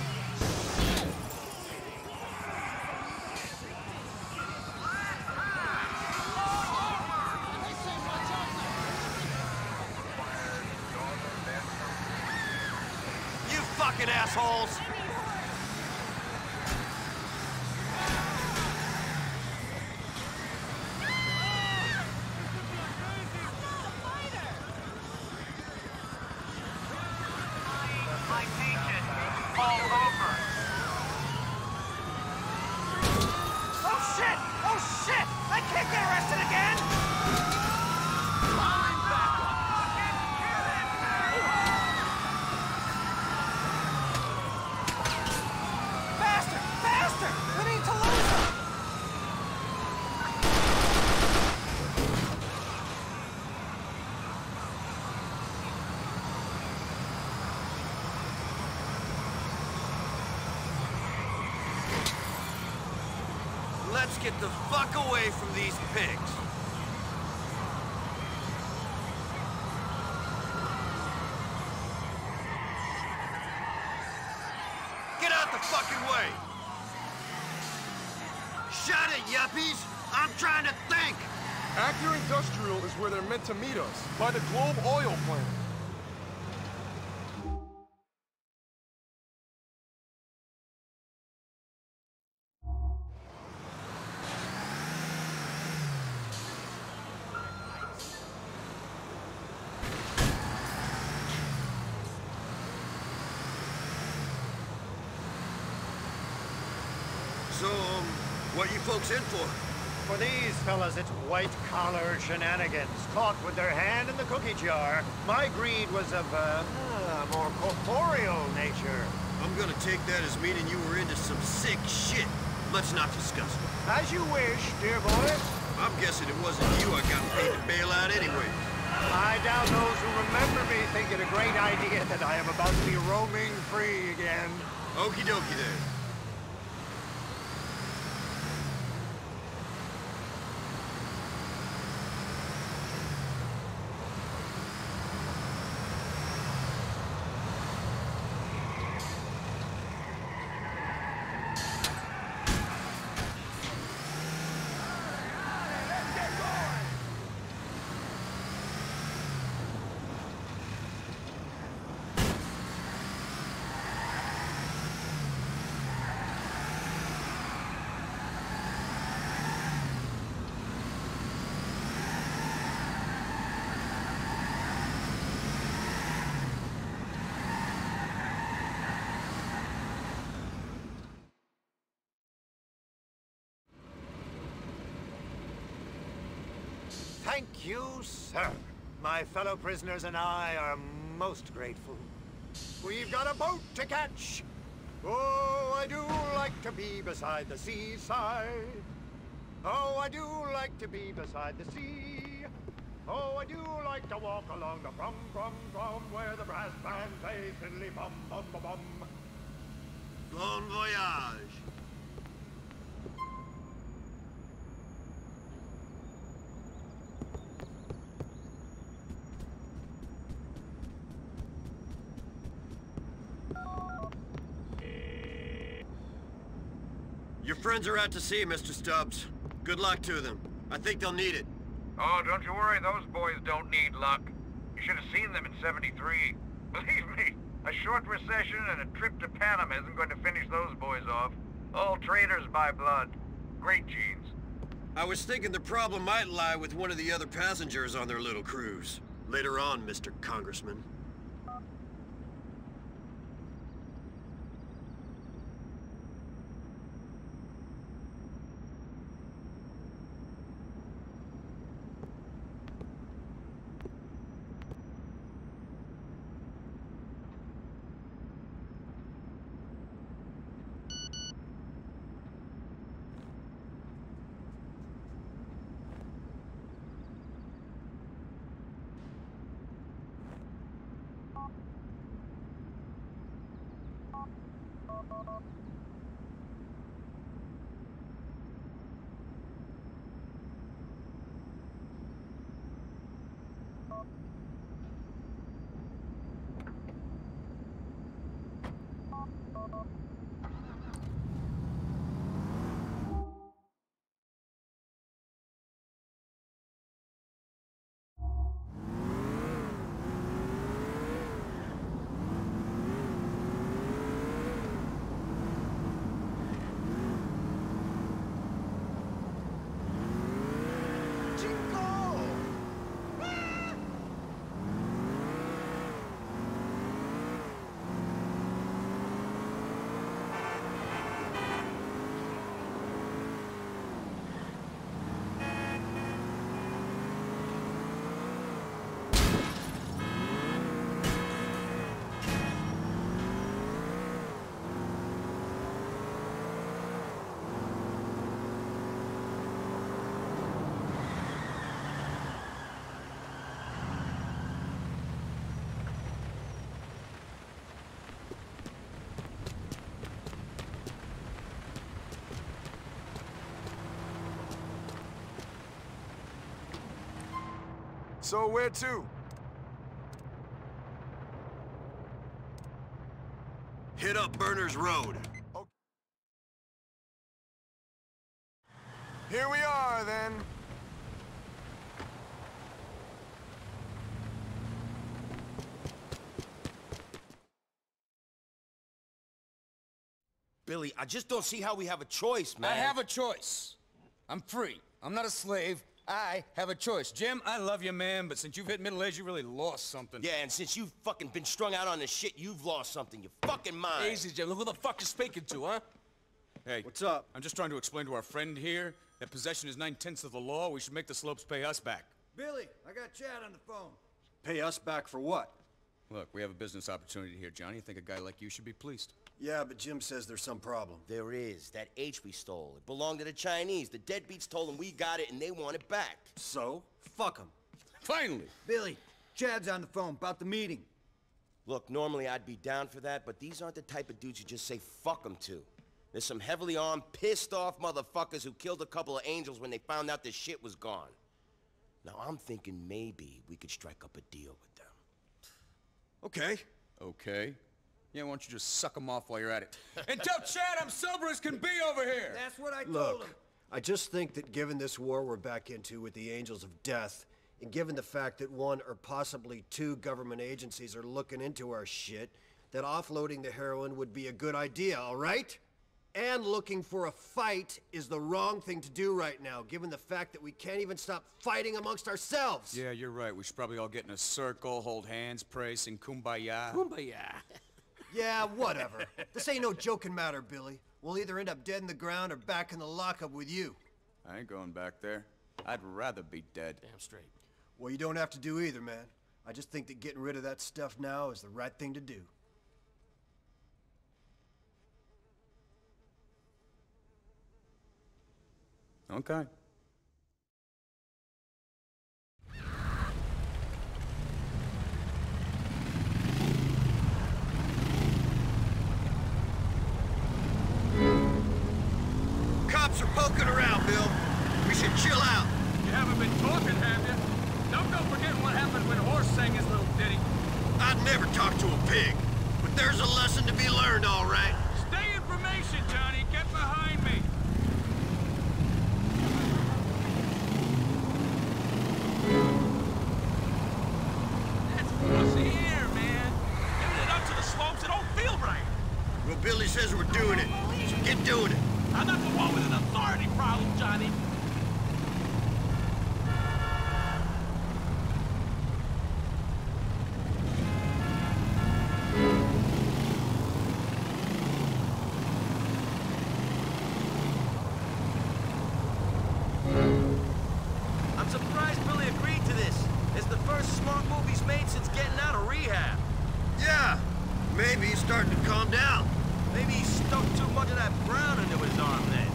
Speaker 3: You fucking assholes!
Speaker 2: Oh shit! Oh shit! I can't get arrested again! Faster! Faster! We need to lose him!
Speaker 3: Let's get the fuck away from these pigs. Get out the fucking way! Shut it, yuppies! I'm trying to think!
Speaker 11: Acura Industrial is where they're meant to meet us, by the Globe Oil plant.
Speaker 3: So, what you folks in for?
Speaker 18: For these fellas, it's white-collar shenanigans, caught with their hand in the cookie jar. My greed was of a more corporeal nature.
Speaker 3: I'm gonna take that as meaning you were into some sick shit. Let's not discuss it.
Speaker 18: As you wish, dear boy.
Speaker 3: I'm guessing it wasn't you I got paid to bail out anyway.
Speaker 18: I doubt those who remember me think it a great idea that I am about to be roaming free again.
Speaker 3: Okie dokie then.
Speaker 18: Thank you, sir. My fellow prisoners and I are most grateful. We've got a boat to catch. Oh, I do like to be beside the seaside. Oh, I do like to be beside the sea. Oh, I do like to walk along the from, where the brass band plays fiddly bum, bum, bum, bum.
Speaker 3: Bon voyage. Your friends are out to sea, Mr. Stubbs. Good luck to them. I think they'll need it.
Speaker 13: Oh, don't you worry, those boys don't need luck. You should have seen them in '73. Believe me, a short recession and a trip to Panama isn't going to finish those boys off. All traders by blood. Great genes.
Speaker 3: I was thinking the problem might lie with one of the other passengers on their little cruise. Later on, Mr. Congressman.
Speaker 11: So where to?
Speaker 3: Hit up Burners Road.
Speaker 11: Okay. Here we are, then.
Speaker 19: Billy, I just don't see how we have a choice, man.
Speaker 20: I have a choice. I'm free. I'm not a slave. I have a choice. Jim, I love you, man, but since you've hit middle age, you really lost something.
Speaker 19: Yeah, and since you've fucking been strung out on this shit, you've lost something. Your fucking mind.
Speaker 20: Easy, Jim. Look who the fuck you're speaking to, huh? Hey.
Speaker 12: What's up?
Speaker 20: I'm just trying to explain to our friend here that possession is 9/10 of the law. We should make the Slopes pay us back.
Speaker 12: Billy, I got Chad on the phone. Pay us back for what?
Speaker 20: Look, we have a business opportunity here, Johnny. I think a guy like you should be pleased.
Speaker 12: Yeah, but Jim says there's some problem.
Speaker 19: There is. That H we stole. It belonged to the Chinese. The deadbeats told them we got it and they want it back.
Speaker 12: So? Fuck them.
Speaker 20: Finally!
Speaker 12: Billy, Chad's on the phone about the meeting.
Speaker 19: Look, normally I'd be down for that, but these aren't the type of dudes you just say fuck them to. There's some heavily armed, pissed off motherfuckers who killed a couple of angels when they found out this shit was gone. Now I'm thinking maybe we could strike up a deal with them.
Speaker 12: Okay.
Speaker 20: Okay. Yeah, why don't you just suck them off while you're at it? And tell Chad I'm sober as can be over here!
Speaker 6: That's what I told
Speaker 12: Look,
Speaker 6: him.
Speaker 12: I just think that given this war we're back into with the Angels of Death, and given the fact that one or possibly two government agencies are looking into our shit, that offloading the heroin would be a good idea, all right? And looking for a fight is the wrong thing to do right now, given the fact that we can't even stop fighting amongst ourselves.
Speaker 20: Yeah, you're right. We should probably all get in a circle, hold hands, pray, sing Kumbaya.
Speaker 6: Kumbaya.
Speaker 12: Yeah, whatever. This ain't no joking matter, Billy. We'll either end up dead in the ground or back in the lockup with you.
Speaker 20: I ain't going back there.
Speaker 15: I'd rather be dead.
Speaker 6: Damn straight. Well, you don't have to do either, man. I just think that getting rid of that stuff now is the right thing to do.
Speaker 15: Okay.
Speaker 3: Cops are poking around, Bill. We should chill out.
Speaker 10: You haven't been talking, have you? Don't forget what happened when Horse sang his little ditty.
Speaker 3: I'd never talk to a pig, but there's a lesson to be learned, all right.
Speaker 10: Stay in formation, Johnny. Get behind me. That's fussy air, man. Giving it up to the slopes, it don't feel right.
Speaker 3: Well, Billy says we're doing it, so get doing it.
Speaker 10: I'm not the one with an authority problem, Johnny.
Speaker 3: I'm surprised Billy agreed to this. It's the first smart move he's made since getting out of rehab. Yeah, maybe he's starting to calm down. Maybe he stuck too much of that brown into his arm then.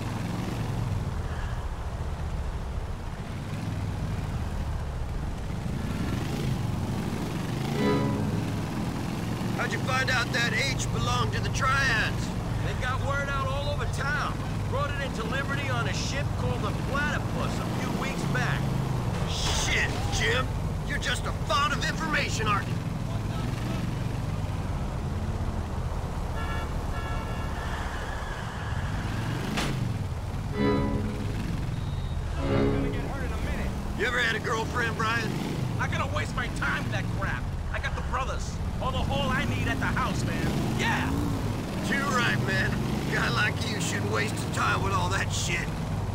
Speaker 3: How'd you find out that H belonged to the Triads? They got word out all over town. Brought it into Liberty on a ship called the Platypus a few weeks back. Shit, Jim. You're just a font of information, aren't you? You ever had a girlfriend, Brian?
Speaker 10: I gotta waste my time with that crap. I got the brothers. All the whole I need at the house, man. Yeah!
Speaker 3: You're right, man. A guy like you shouldn't waste his time with all that shit.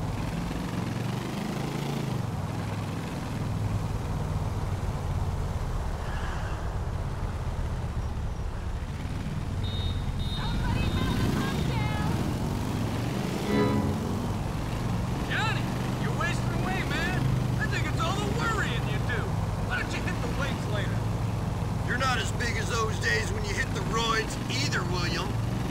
Speaker 10: Johnny, you're wasting away, man. I think it's all the worrying you do. Why don't you hit the weights later?
Speaker 3: You're not as big as those days when you hit the roids either, William.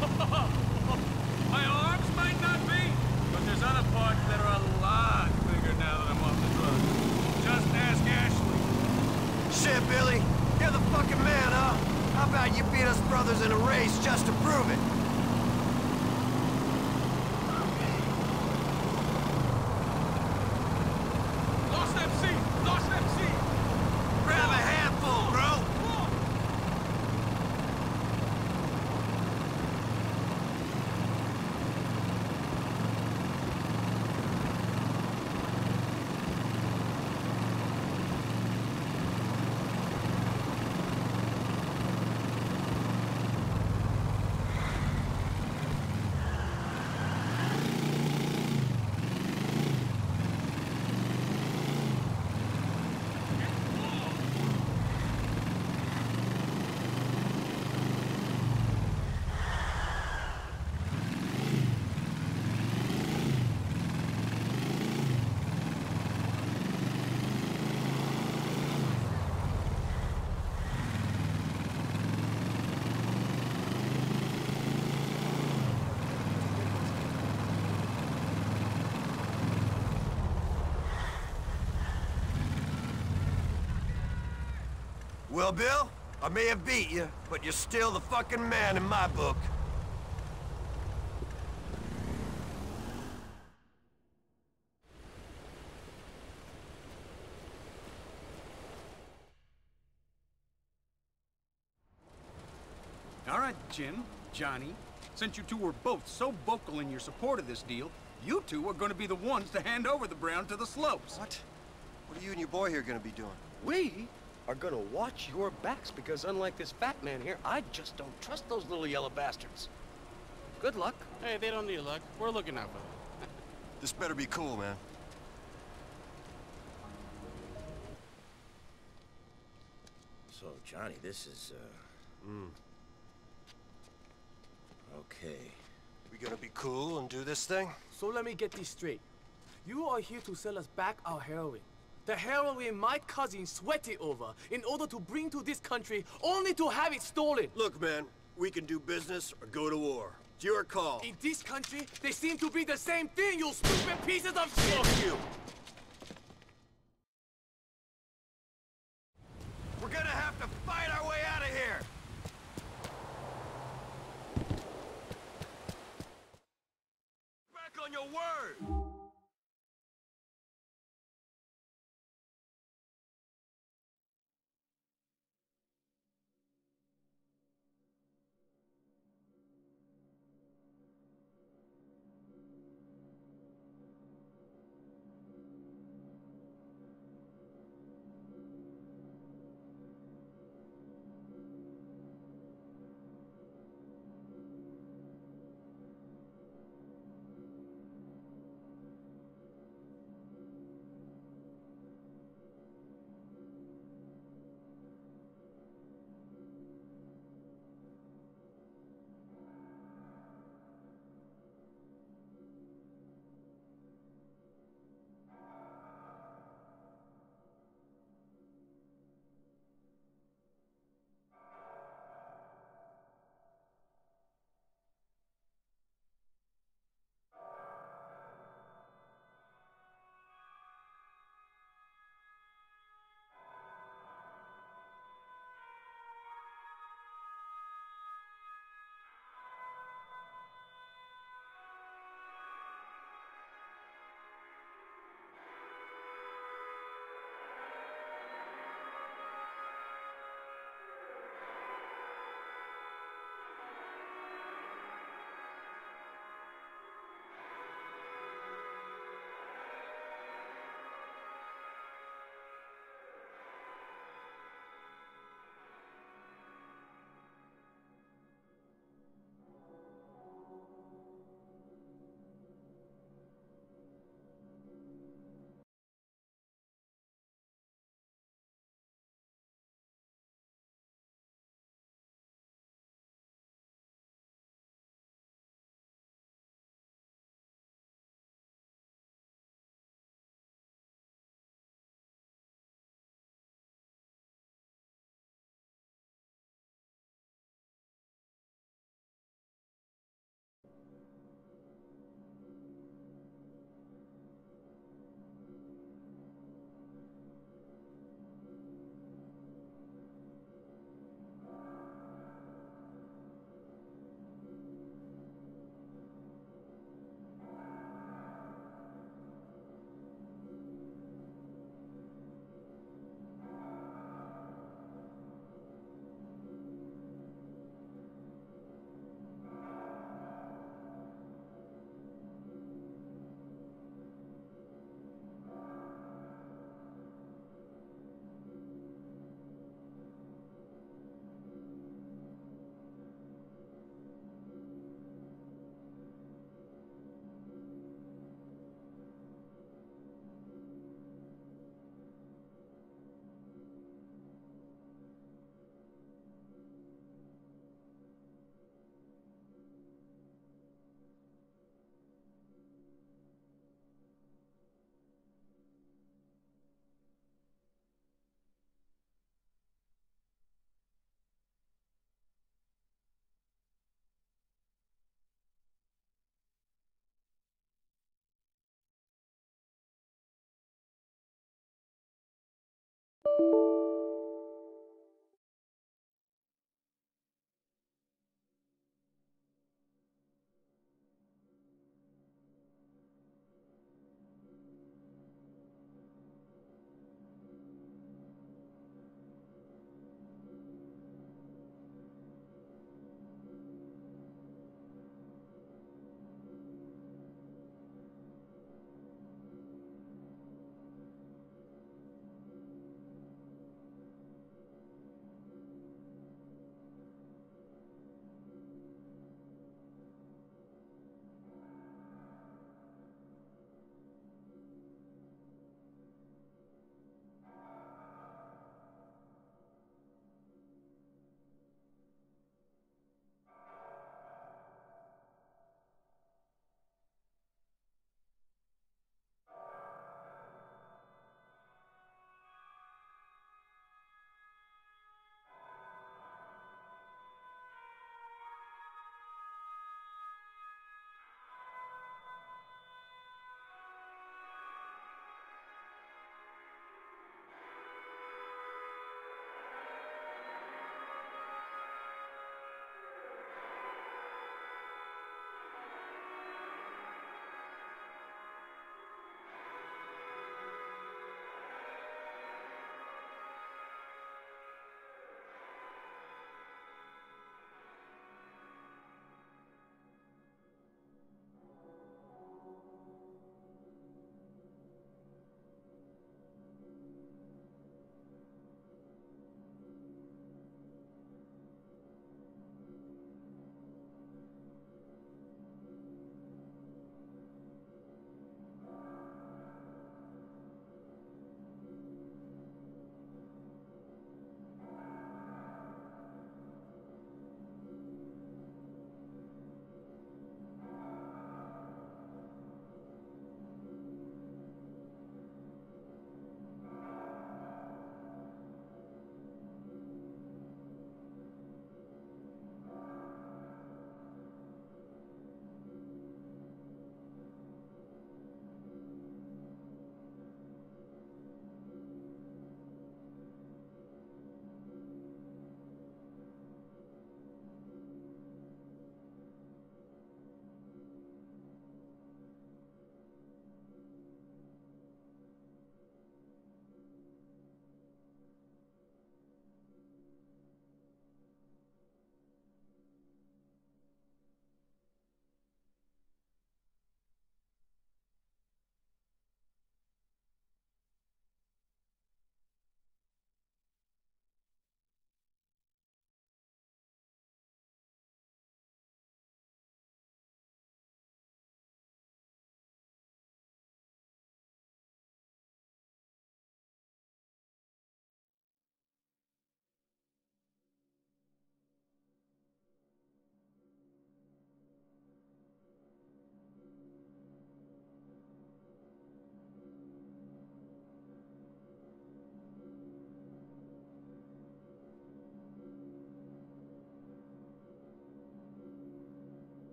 Speaker 10: My arms might not be, but there's other parts that are a lot bigger now that I'm off the drugs. Just ask Ashley.
Speaker 6: Shit, Billy. You're the fucking man, huh? How about you beat us brothers in a race just to prove it?
Speaker 10: Lost MC! Lost MC!
Speaker 3: Grab a handful, bro! Well, Bill, I may have beat you, but you're still the fucking man in my book.
Speaker 10: All right, Jim, Johnny. Since you two were both so vocal in your support of this deal, you two are going to be the ones to hand over the Brown to the slopes.
Speaker 6: What? What are you and your boy here gonna be doing?
Speaker 21: We are gonna watch your backs because unlike this fat man here, I just don't trust those little yellow bastards. Good luck.
Speaker 22: Hey, they don't need luck. We're looking out for them.
Speaker 6: This better be cool, man.
Speaker 19: So, Johnny, this is, Okay.
Speaker 6: We gonna be cool and do this thing?
Speaker 17: So let me get this straight.
Speaker 1: You are here to sell us back our heroin. The heroin my cousin sweated over in order to bring to this country only to have it stolen.
Speaker 12: Look, man, we can do business or go to war. It's your call.
Speaker 1: In this country, they seem to be the same thing, you stupid pieces of shit!
Speaker 12: Fuck you!
Speaker 3: We're gonna have to fight our way out of here! Back on your word!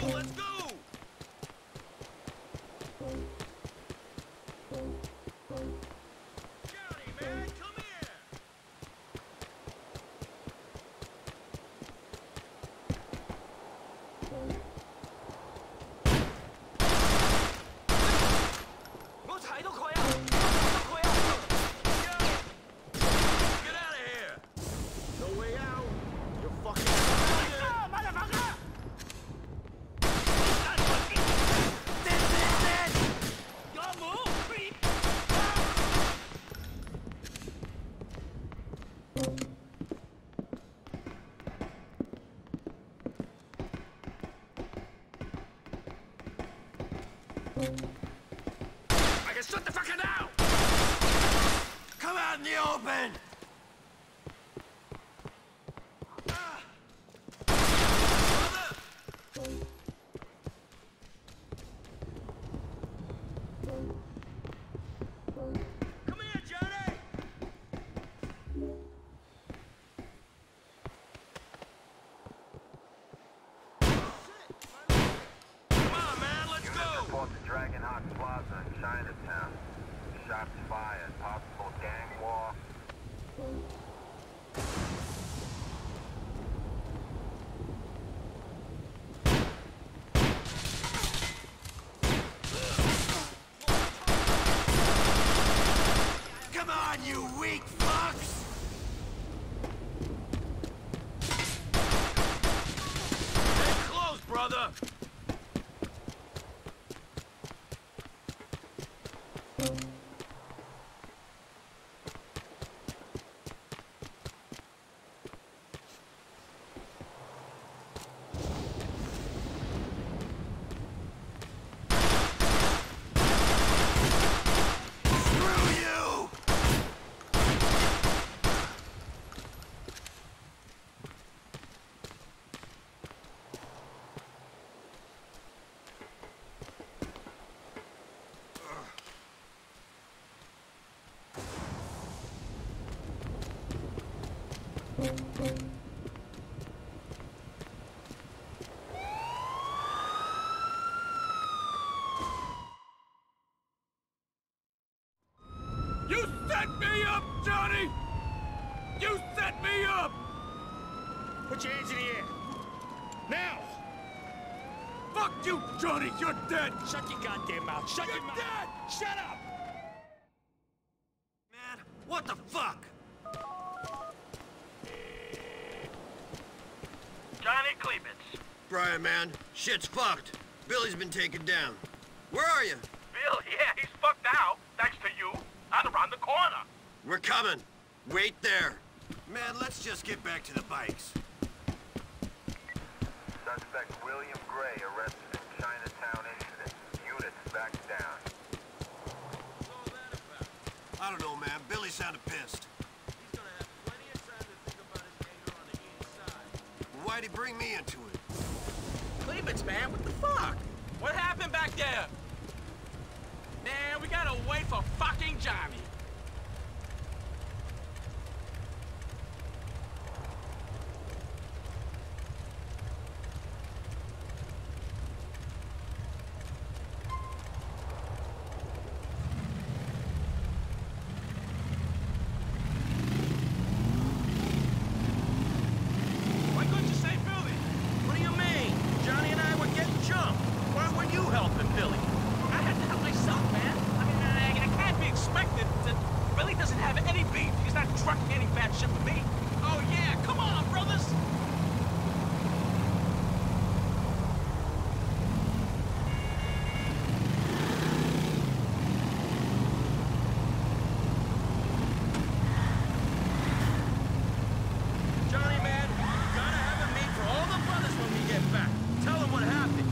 Speaker 3: let's go! Johnny, man, come here! Get out of here! No way out. You're fucking I can shut the fucker down! Come out in the open! Come here, Johnny! Come on, man, let's go!
Speaker 13: Report to Dragon Hawk Plaza in Chinatown. Shots fired. Possible gang war.
Speaker 3: Come on, you weak fucks! Stay close, brother! Screw you! You set me up, Johnny! You set me up! Put your hands in the air. Now! Fuck you, Johnny! You're dead! Shut your goddamn mouth! Shut your mouth! You're dead! Shut up! Man, what the fuck?
Speaker 4: Johnny Klebitz.
Speaker 3: Brian, man, shit's fucked. Billy's been taken down. Where are you?
Speaker 4: Bill, yeah, he's fucked out, thanks to you. And around the corner.
Speaker 3: We're coming. Wait there. Man, let's just get back to the bikes.
Speaker 13: Suspect William Gray arrested in Chinatown incident. Units back down.
Speaker 3: I don't know, man. Billy sounded pissed. Why'd he bring me into it?
Speaker 17: Klebitz, man, what the fuck? What happened back there? Man, we gotta wait for fucking Johnny.
Speaker 4: Why couldn't you say Billy? What do you mean? Johnny and I were getting jumped. Why were you helping Billy?
Speaker 17: I had to help myself, man. I mean, I can't be expected to... Billy doesn't have any beef. He's not trucking any bad shit with me. Oh, yeah, come on, brothers.
Speaker 4: Johnny, man, gotta have a meet for all the brothers when we get back. Tell them what happened.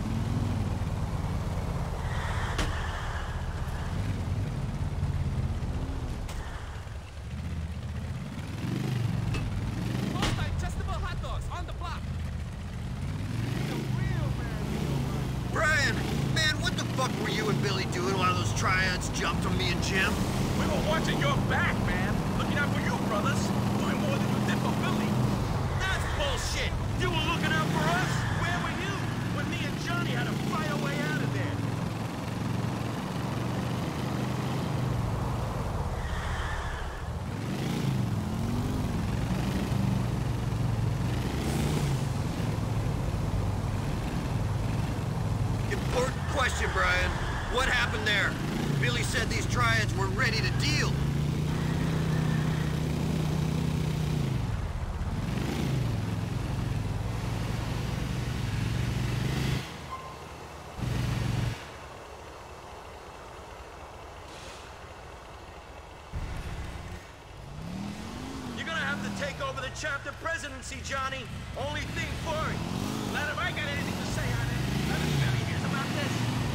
Speaker 17: Multi-testable hot dogs on the block.
Speaker 3: Brian, man, what the fuck were you and Billy doing while those triads jumped on me and Jim?
Speaker 4: We were watching your back, man. Looking out for you, brothers. Doing more than you did for Billy.
Speaker 3: That's bullshit! You were looking out for us?
Speaker 4: Where were you? When me
Speaker 3: Important question, Brian. What happened there? Billy said these triads were ready to deal.
Speaker 19: You're gonna have to take over the chapter presidency, Johnny. Only thing for it. Not if I got anything to say on it. Not if Billy hears about this.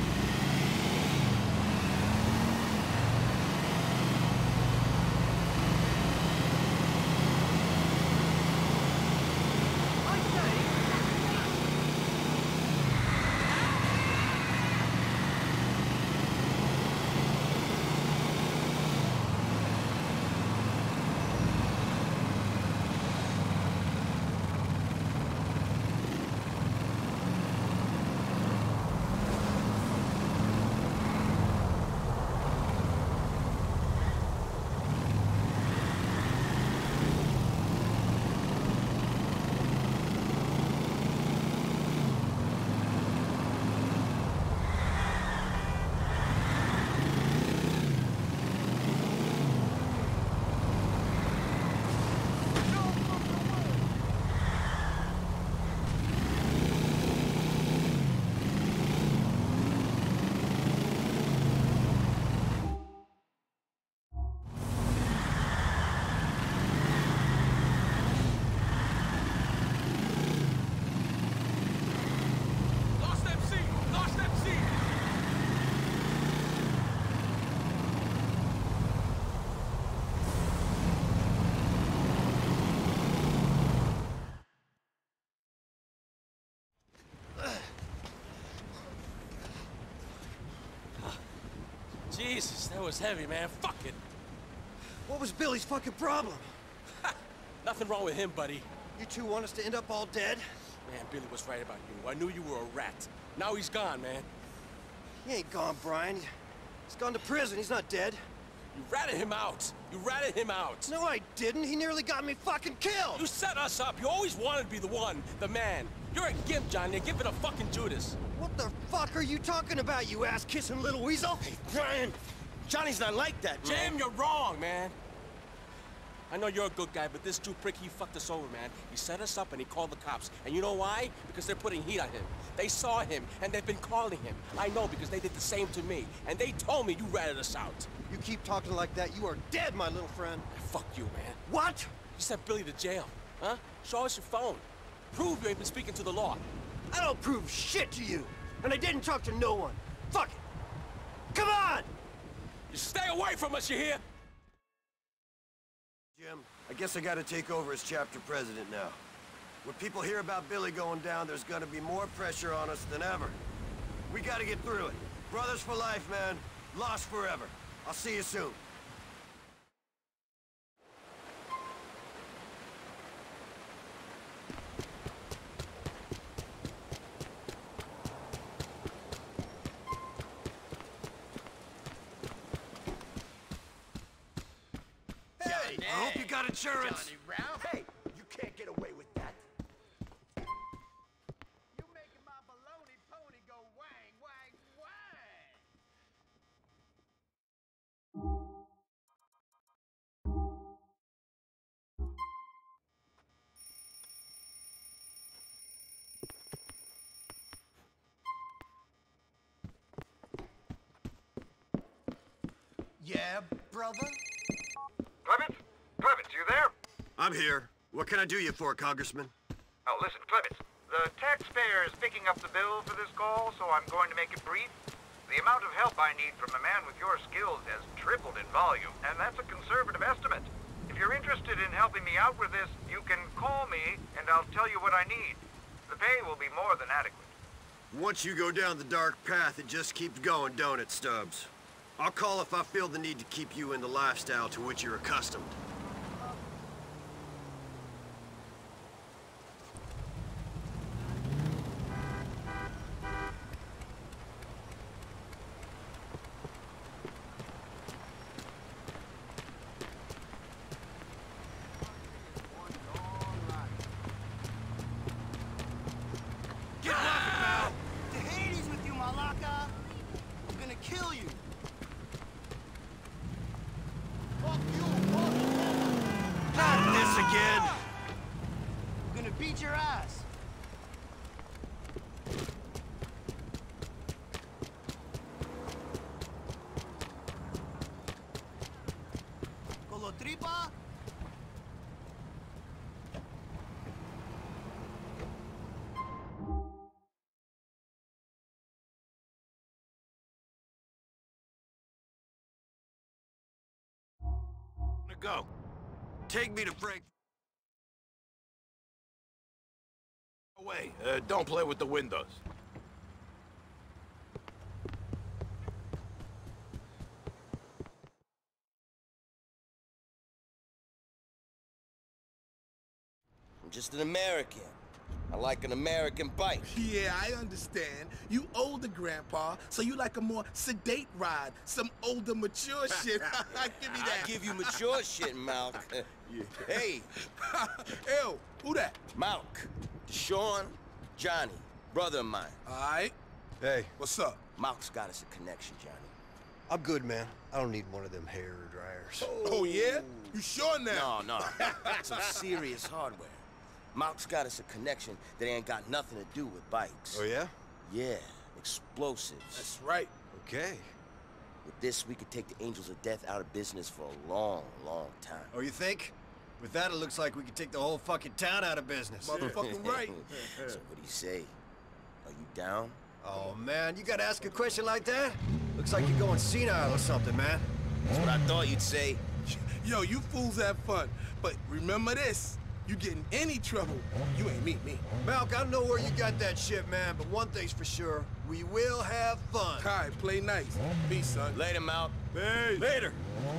Speaker 17: Jesus, that was heavy, man. Fuck it.
Speaker 12: What was Billy's fucking problem?
Speaker 17: Nothing wrong with him, buddy.
Speaker 12: You two want us to end up all dead?
Speaker 17: Man, Billy was right about you. I knew you were a rat. Now he's gone, man.
Speaker 12: He ain't gone, Brian. He's gone to prison. He's not dead.
Speaker 17: You ratted him out. You ratted him out.
Speaker 12: No, I didn't. He nearly got me fucking killed.
Speaker 17: You set us up. You always wanted to be the one, the man. You're a gimp, Johnny. You're giving a fucking Judas.
Speaker 12: What the fuck are you talking about, you ass-kissing little weasel?
Speaker 19: Hey, Brian, Johnny's not like that, man.
Speaker 17: Jim, you're wrong, man. I know you're a good guy, but this Jew prick, he fucked us over, man. He set us up and he called the cops. And you know why? Because they're putting heat on him. They saw him, and they've been calling him. I know, because they did the same to me. And they told me you ratted us out.
Speaker 12: You keep talking like that, you are dead, my little friend.
Speaker 17: Fuck you, man.
Speaker 12: What?
Speaker 17: You sent Billy to jail, huh? Show us your phone. Prove you ain't been speaking to the law.
Speaker 12: I don't prove shit to you. And I didn't talk to no one. Fuck it. Come on!
Speaker 17: You stay away from us, you hear?
Speaker 3: Jim, I guess I gotta take over as chapter president now. When people hear about Billy going down, there's gonna be more pressure on us than ever. We gotta get through it. Brothers for life, man. Lost forever. I'll see you soon. I hope you got insurance.
Speaker 11: Johnny Ralph. Hey, you can't get away with that. You making my baloney pony go wang, wang, wang.
Speaker 18: Yeah, brother?
Speaker 13: Clements? Clements, you there?
Speaker 3: I'm here. What can I do you for, Congressman?
Speaker 13: Oh, listen, Clements. The taxpayer is picking up the bill for this call, so I'm going to make it brief. The amount of help I need from a man with your skills has tripled in volume, and that's a conservative estimate. If you're interested in helping me out with this, you can call me, and I'll tell you what I need. The pay will be more than adequate.
Speaker 3: Once you go down the dark path, it just keeps going, don't it, Stubbs? I'll call if I feel the need to keep you in the lifestyle to which you're accustomed.
Speaker 11: To Hades with you, my
Speaker 3: Go. Take me to Frank.
Speaker 16: Away. Don't play with the windows.
Speaker 19: I'm just an American. I like an American bike.
Speaker 9: Yeah, I understand. You older, Grandpa, so you like a more sedate ride. Some older, mature shit. Give me that.
Speaker 19: I give you mature shit, Malk.
Speaker 9: Yeah.
Speaker 19: Hey.
Speaker 9: Ew, who that?
Speaker 19: Malk. Deshaun, Johnny, brother of mine.
Speaker 9: All right.
Speaker 12: Hey.
Speaker 9: What's up?
Speaker 19: Malk's got us a connection, Johnny.
Speaker 12: I'm good, man. I don't need one of them hair dryers.
Speaker 9: Oh, yeah? You sure now?
Speaker 19: No. Some serious hardware. Malk's got us a connection that ain't got nothing to do with bikes.
Speaker 12: Oh, yeah?
Speaker 19: Yeah, explosives.
Speaker 9: That's right.
Speaker 12: Okay.
Speaker 19: With this, we could take the Angels of Death out of business for a long, long time.
Speaker 12: Oh, you think? With that, it looks like we could take the whole fucking town out of business.
Speaker 9: Motherfucking right.
Speaker 19: So what do you say? Are you down?
Speaker 12: Oh, man, you gotta ask a question like that? Looks like you're going senile or something, man.
Speaker 19: That's what I thought you'd say.
Speaker 9: Yo, you fools have fun, but remember this. You get in any trouble, you ain't meet me.
Speaker 12: Malk, I don't know where you got that shit, man, but one thing's for sure, we will have fun.
Speaker 9: All right, play nice. Peace, son.
Speaker 19: Later, Malk.
Speaker 9: Peace.
Speaker 12: Later.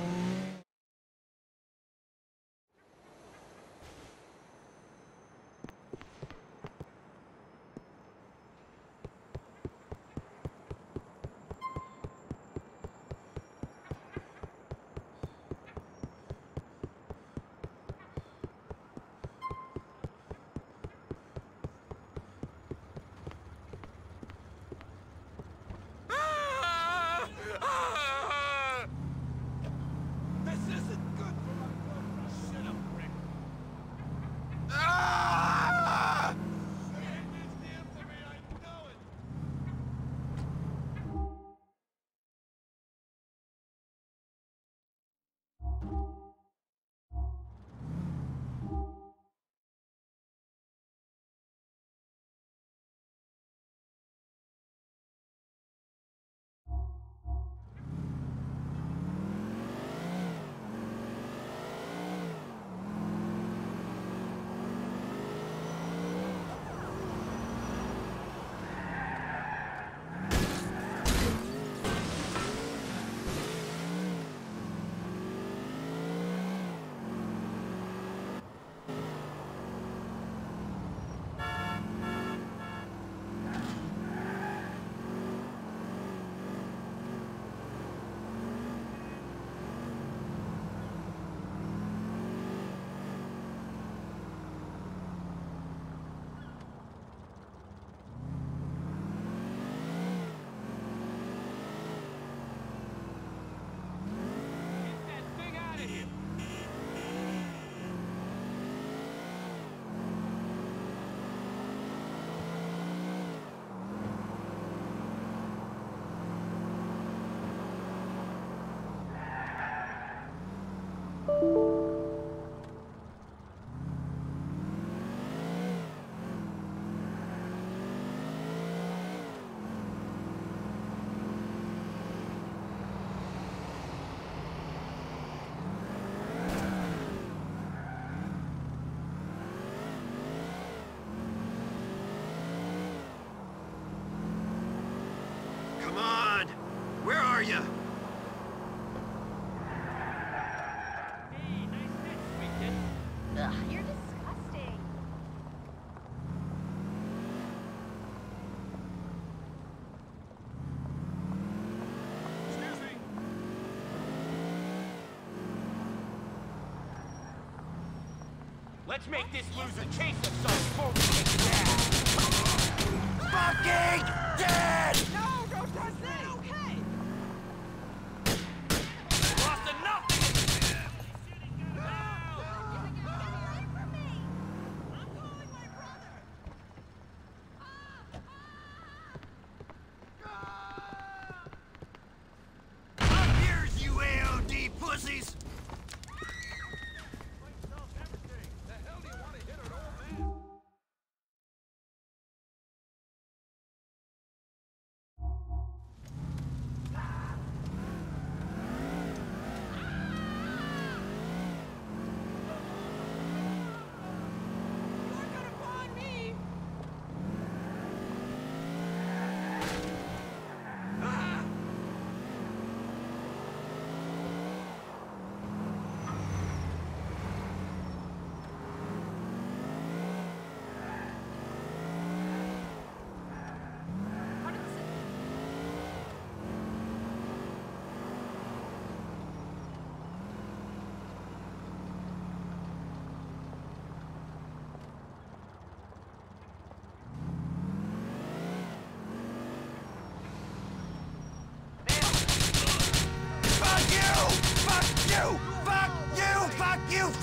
Speaker 12: Come on! Where are you?
Speaker 8: Ugh, you're disgusting.
Speaker 9: Excuse me.
Speaker 2: Let's make this loser chase us some before we get dead.
Speaker 3: Fucking dead!
Speaker 2: No, don't touch me! Okay. Lost enough!
Speaker 3: Here's you AOD pussies!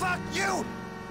Speaker 6: Fuck you!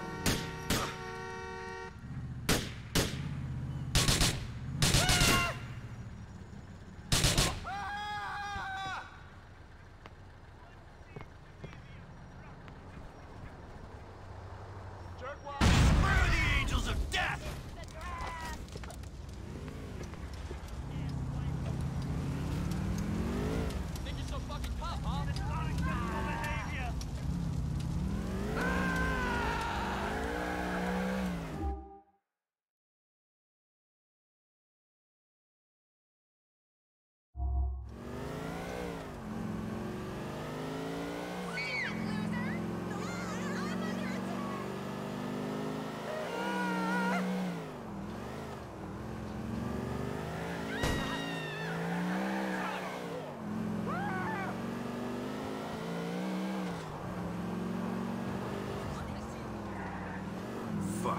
Speaker 3: Fuck.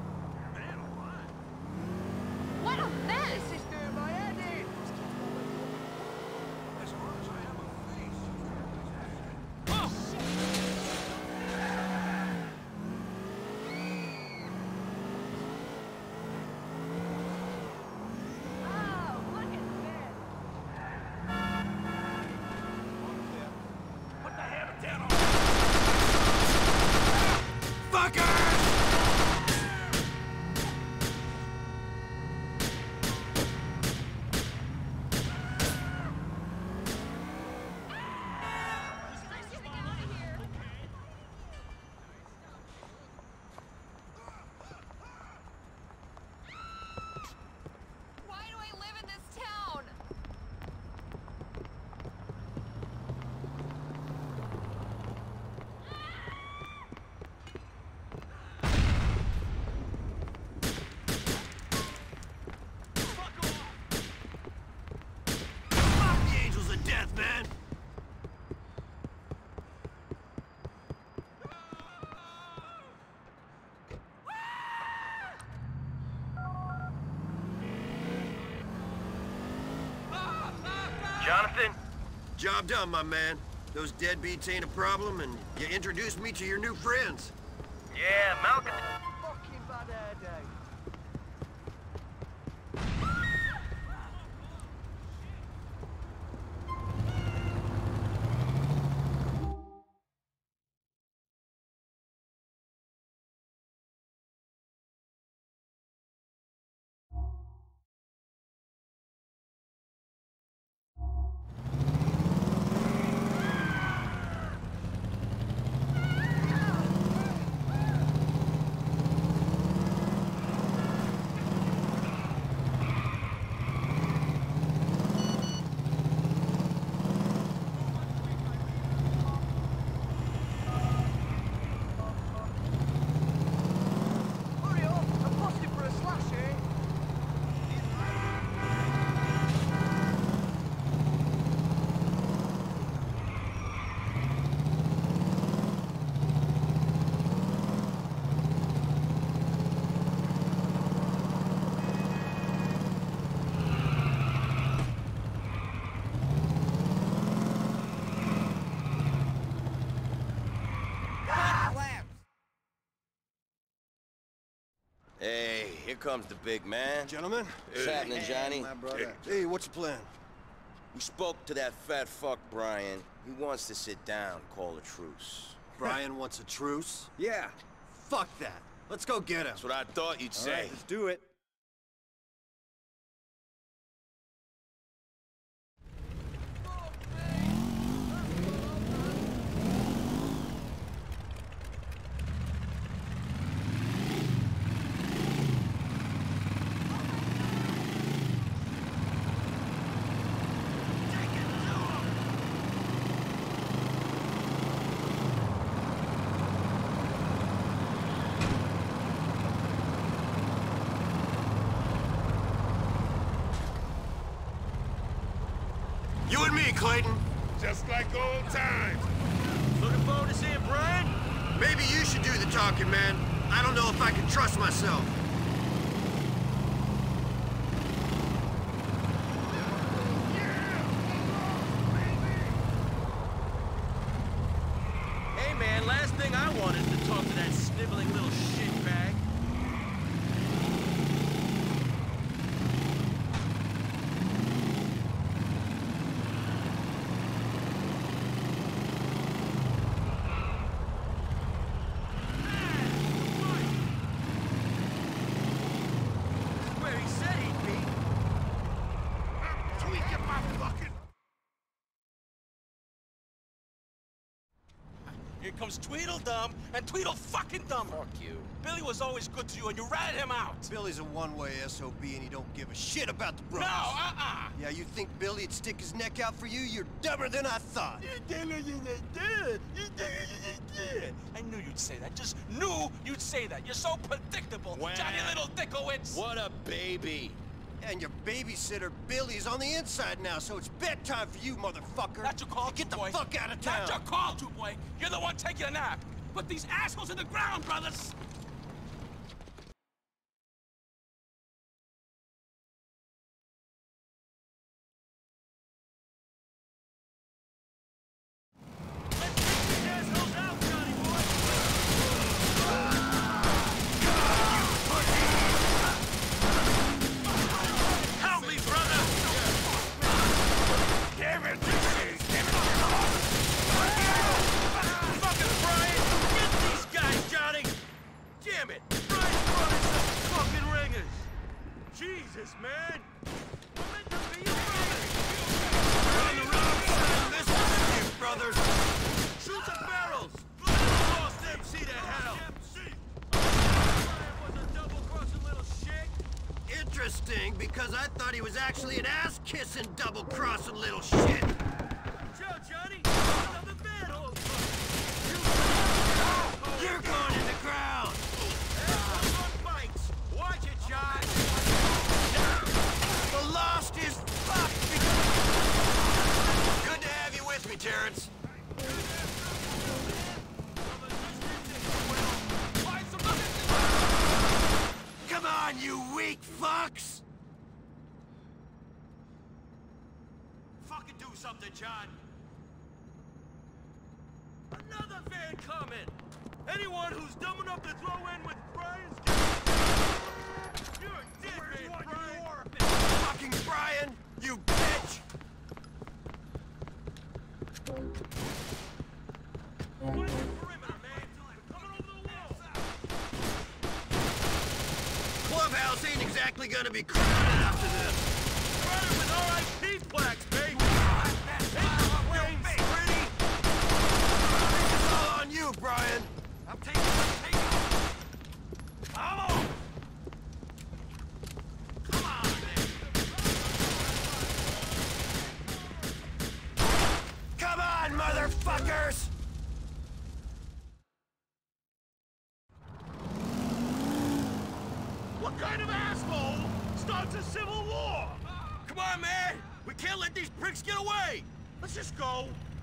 Speaker 8: What a mess!
Speaker 3: This is doing my head in!
Speaker 8: Why do I live in this town?
Speaker 6: Fuck the Angels of Death, man!
Speaker 4: Jonathan?
Speaker 6: Job done, my man. Those deadbeats ain't a problem, and you introduced me to your new friends.
Speaker 4: Yeah, Malcolm...
Speaker 3: Fucking bad hair day. Hurry up! I'm busted for a slash here!
Speaker 19: Hey, here comes the big man.
Speaker 6: Gentlemen?
Speaker 19: What's happening, Johnny?
Speaker 6: My brother. Hey, what's your plan?
Speaker 19: We spoke to that fat fuck, Brian. He wants to sit down, call a truce.
Speaker 6: Brian wants a truce?
Speaker 19: Yeah.
Speaker 6: Fuck that. Let's go get him.
Speaker 19: That's what I thought you'd say.
Speaker 6: All right, let's do it. You and me, Clayton.
Speaker 16: Just like old times.
Speaker 6: Looking forward to seeing Brian? Maybe you should do the talking, man. I don't know if I can trust myself.
Speaker 19: Hey, man, last thing I want is to talk
Speaker 16: fucking...
Speaker 17: Here comes Tweedledum and Tweedle-fucking-Dumber.
Speaker 19: Fuck you.
Speaker 17: Billy was always good to you, and you ratted him out.
Speaker 12: Billy's a one-way SOB, and he don't give a shit about the brothers.
Speaker 17: No,
Speaker 12: Yeah, you think Billy'd stick his neck out for you? You're dumber than I thought.
Speaker 17: I knew you'd say that. Just knew you'd say that. You're so predictable, Johnny Little Dickowitz.
Speaker 19: What a baby.
Speaker 12: And your babysitter Billy's on the inside now, so it's bedtime for you, motherfucker.
Speaker 17: Not your call,
Speaker 12: Get the
Speaker 17: boy.
Speaker 12: fuck out of town.
Speaker 17: Not your call, boy. You're the one taking a nap. Put these assholes in the ground, brothers.
Speaker 3: Jesus, man! Brothers! Shoot the barrels! Lost MC to hell! Was a double-crossing little shit?
Speaker 12: Interesting, because I thought he was actually an ass-kissing, double-crossing little shit.
Speaker 3: Chill, Johnny! Another bed!
Speaker 12: You're going in the ground!
Speaker 3: Bites! Watch it, John!
Speaker 12: The lost is fucked!
Speaker 3: Good to have you with me, Terrence.
Speaker 12: Come on, you weak fucks!
Speaker 3: Fucking do something, John. Another van coming! Anyone who's dumb enough to throw in with Brian's You're a dead man, Brian!
Speaker 12: Fucking Brian, you bitch!
Speaker 3: Clubhouse ain't exactly gonna be crowded after this. Crowded with R.I.P. plaques, baby!
Speaker 12: It's all on you, Brian.
Speaker 3: I'm taking it. Come on! Come on, man!
Speaker 12: Come on, motherfuckers!
Speaker 3: What kind of asshole starts a civil war? Come on, man! We can't let these pricks get away! Let's just go!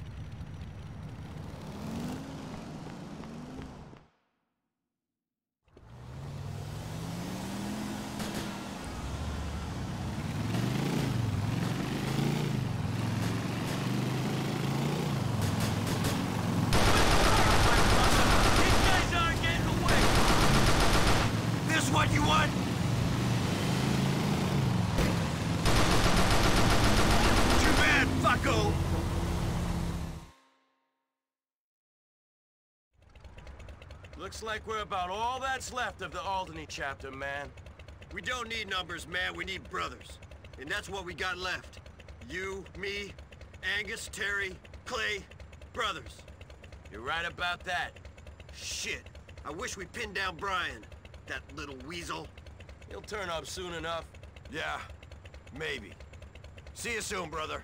Speaker 12: What you want? Too bad, fucko!
Speaker 3: Looks like we're about all that's left of the Alderney chapter, man.
Speaker 12: We don't need numbers, man. We need brothers. And that's what we got left. You, me, Angus, Terry, Clay, brothers.
Speaker 3: You're right about that.
Speaker 12: Shit. I wish we pinned down Brian. That little weasel.
Speaker 3: He'll turn up soon enough.
Speaker 12: Yeah, maybe. See you soon, brother.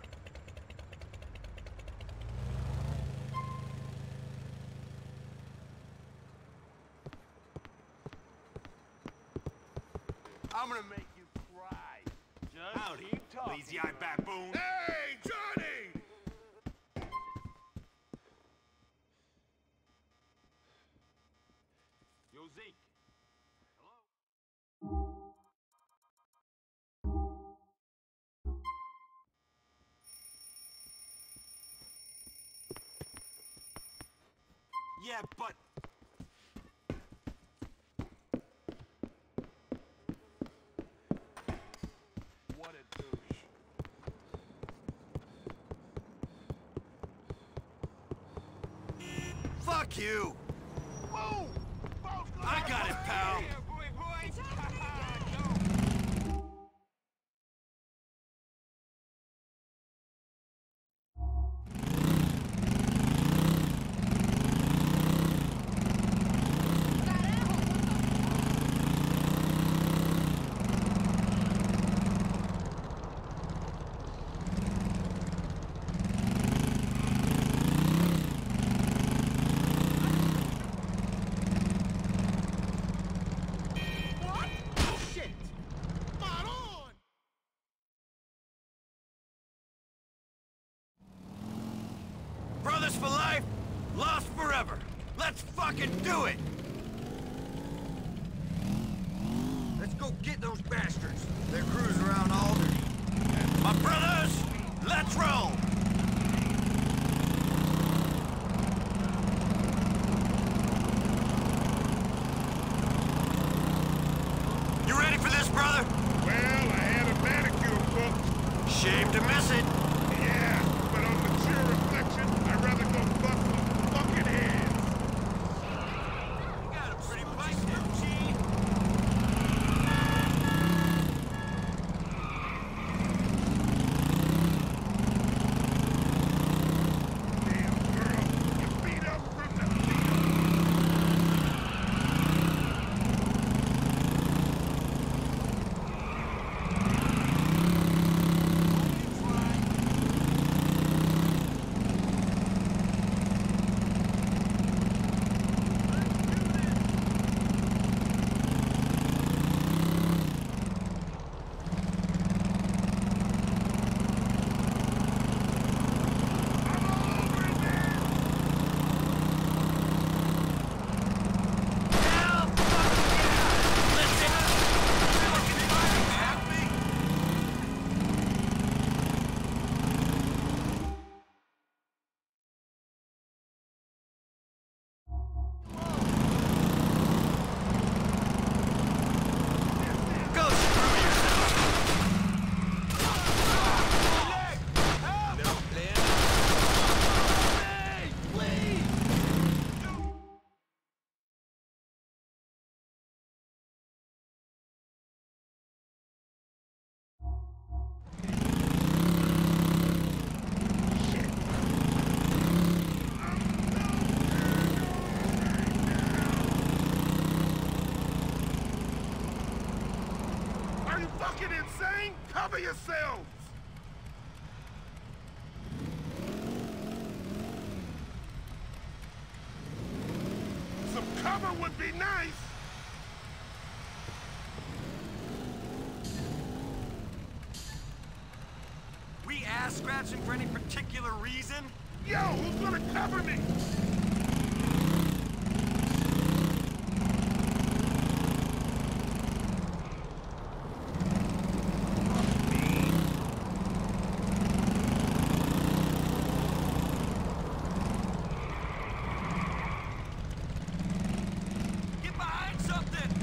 Speaker 11: I'm gonna make you cry. Just
Speaker 3: Howdy,
Speaker 11: keep talking.
Speaker 3: lazy-eyed baboon.
Speaker 16: Hey, Johnny!
Speaker 11: Yo, Zeke.
Speaker 3: Yeah, but...
Speaker 11: What a douche.
Speaker 12: Fuck you!
Speaker 11: Whoa!
Speaker 12: I got it, pal!
Speaker 3: Us for life, lost forever. Let's fucking do it! Let's go get those bastards. They're cruising around Alden. My brothers, let's roll! You ready for this, brother?
Speaker 16: Well, I had a manicure booked.
Speaker 3: Shame to miss it.
Speaker 16: Yeah, but on mature reflection, I'd rather go bust some fucking heads.
Speaker 3: You got a pretty place here, G.
Speaker 16: Damn girl, you beat up from the Are you fucking insane? Cover yourselves! Some cover would be nice.
Speaker 3: We ass scratching for any particular reason?
Speaker 16: Yo, who's gonna cover me?
Speaker 3: Get behind something!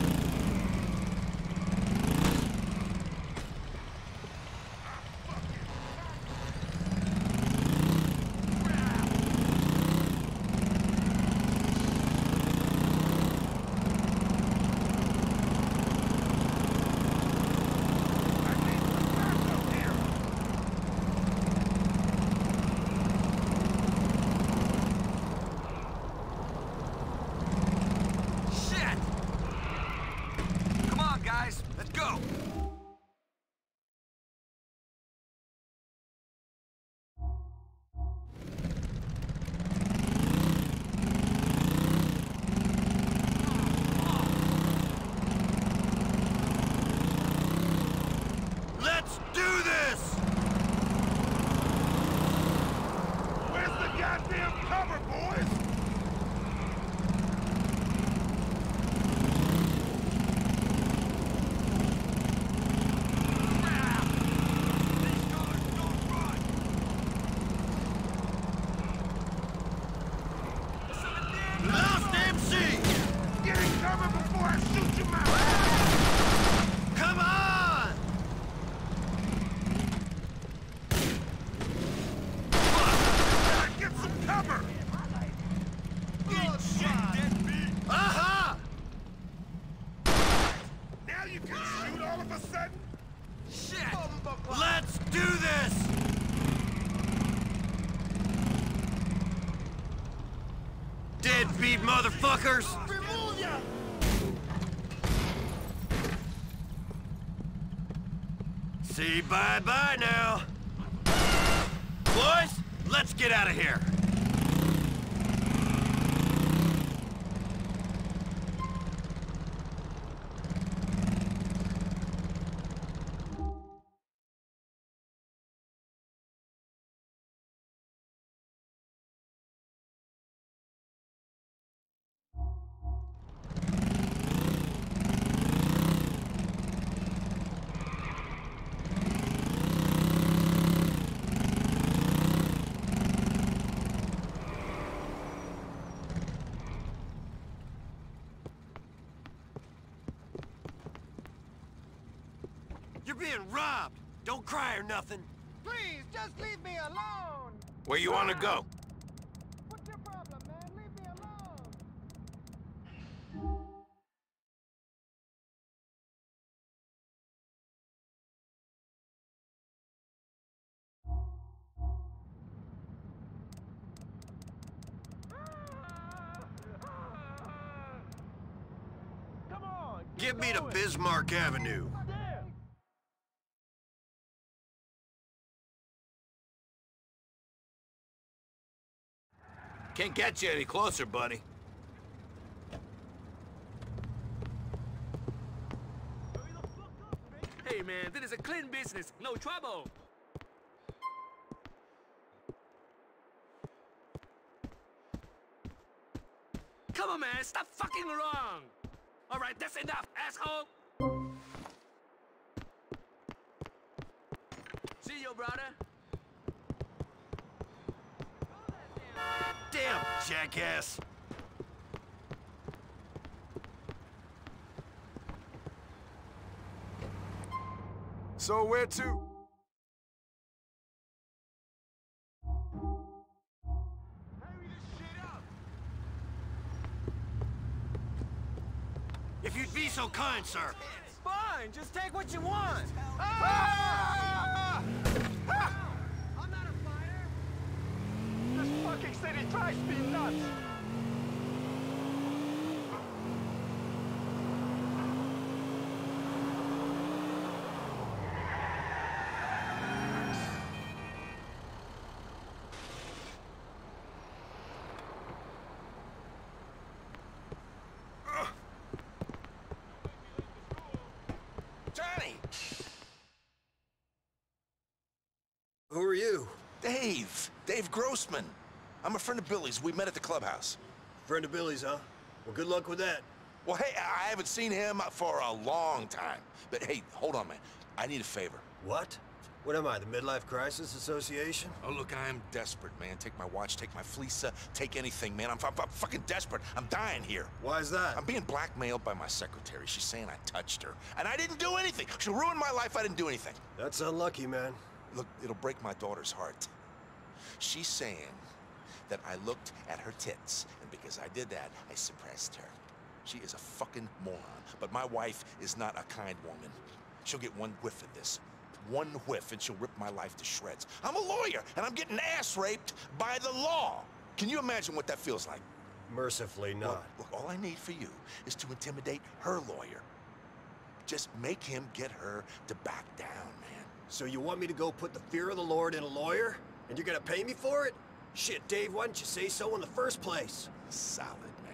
Speaker 3: Shit! Come on, guys, let's go! Let's do this!
Speaker 16: Where's the goddamn cover, boys?
Speaker 3: Lost MC!
Speaker 16: Get in cover before I shoot your mouth!
Speaker 3: Come on!
Speaker 16: Get some cover!
Speaker 3: Eat shit, deadbeat! Aha!
Speaker 16: Now you can shoot all of a sudden?
Speaker 3: Shit! Let's do this! Deadbeat motherfuckers! See, bye-bye now. Boys, let's get out of here.
Speaker 6: You're being robbed. Don't cry or nothing.
Speaker 18: Please, just leave me alone!
Speaker 3: Where you want to go?
Speaker 18: What's your problem, man? Leave me alone!
Speaker 11: Come on!
Speaker 6: Give me to Bismarck Avenue.
Speaker 3: Can't get you any closer, buddy.
Speaker 1: Hey man, this is a clean business, no trouble. Come on man, stop fucking around. All right, that's enough, asshole. See you, brother.
Speaker 6: Damn, jackass.
Speaker 11: So where to?
Speaker 6: If you'd be so kind, sir.
Speaker 18: Fine, just take what you want!
Speaker 11: Ah! Ah!
Speaker 18: I'm not a fighter!
Speaker 11: This fucking city drives me nuts!
Speaker 3: Johnny!
Speaker 6: Who are you?
Speaker 3: Dave. Dave Grossman. I'm a friend of Billy's. We met at the clubhouse.
Speaker 6: Friend of Billy's, huh? Well, good luck with that.
Speaker 3: Well, hey, I haven't seen him for a long time. But hey, hold on, man. I need a favor.
Speaker 6: What? What am I, the Midlife Crisis Association?
Speaker 3: Oh, look, I am desperate, man. Take my watch, take my fleece, take anything, man. I'm fucking desperate. I'm dying here.
Speaker 6: Why is that?
Speaker 3: I'm being blackmailed by my secretary. She's saying I touched her. And I didn't do anything. She ruined my life. I didn't do anything.
Speaker 6: That's unlucky, man.
Speaker 3: Look, it'll break my daughter's heart. She's saying that I looked at her tits, and because I did that, I suppressed her. She is a fucking moron. But my wife is not a kind woman. She'll get one whiff of this. One whiff, and she'll rip my life to shreds. I'm a lawyer, and I'm getting ass raped by the law. Can you imagine what that feels like?
Speaker 6: Mercifully not.
Speaker 3: Look, all I need for you is to intimidate her lawyer. Just make him get her to back down, man.
Speaker 6: So you want me to go put the fear of the Lord in a lawyer? And you're gonna pay me for it? Shit, Dave, why didn't you say so in the first place?
Speaker 3: Solid, man.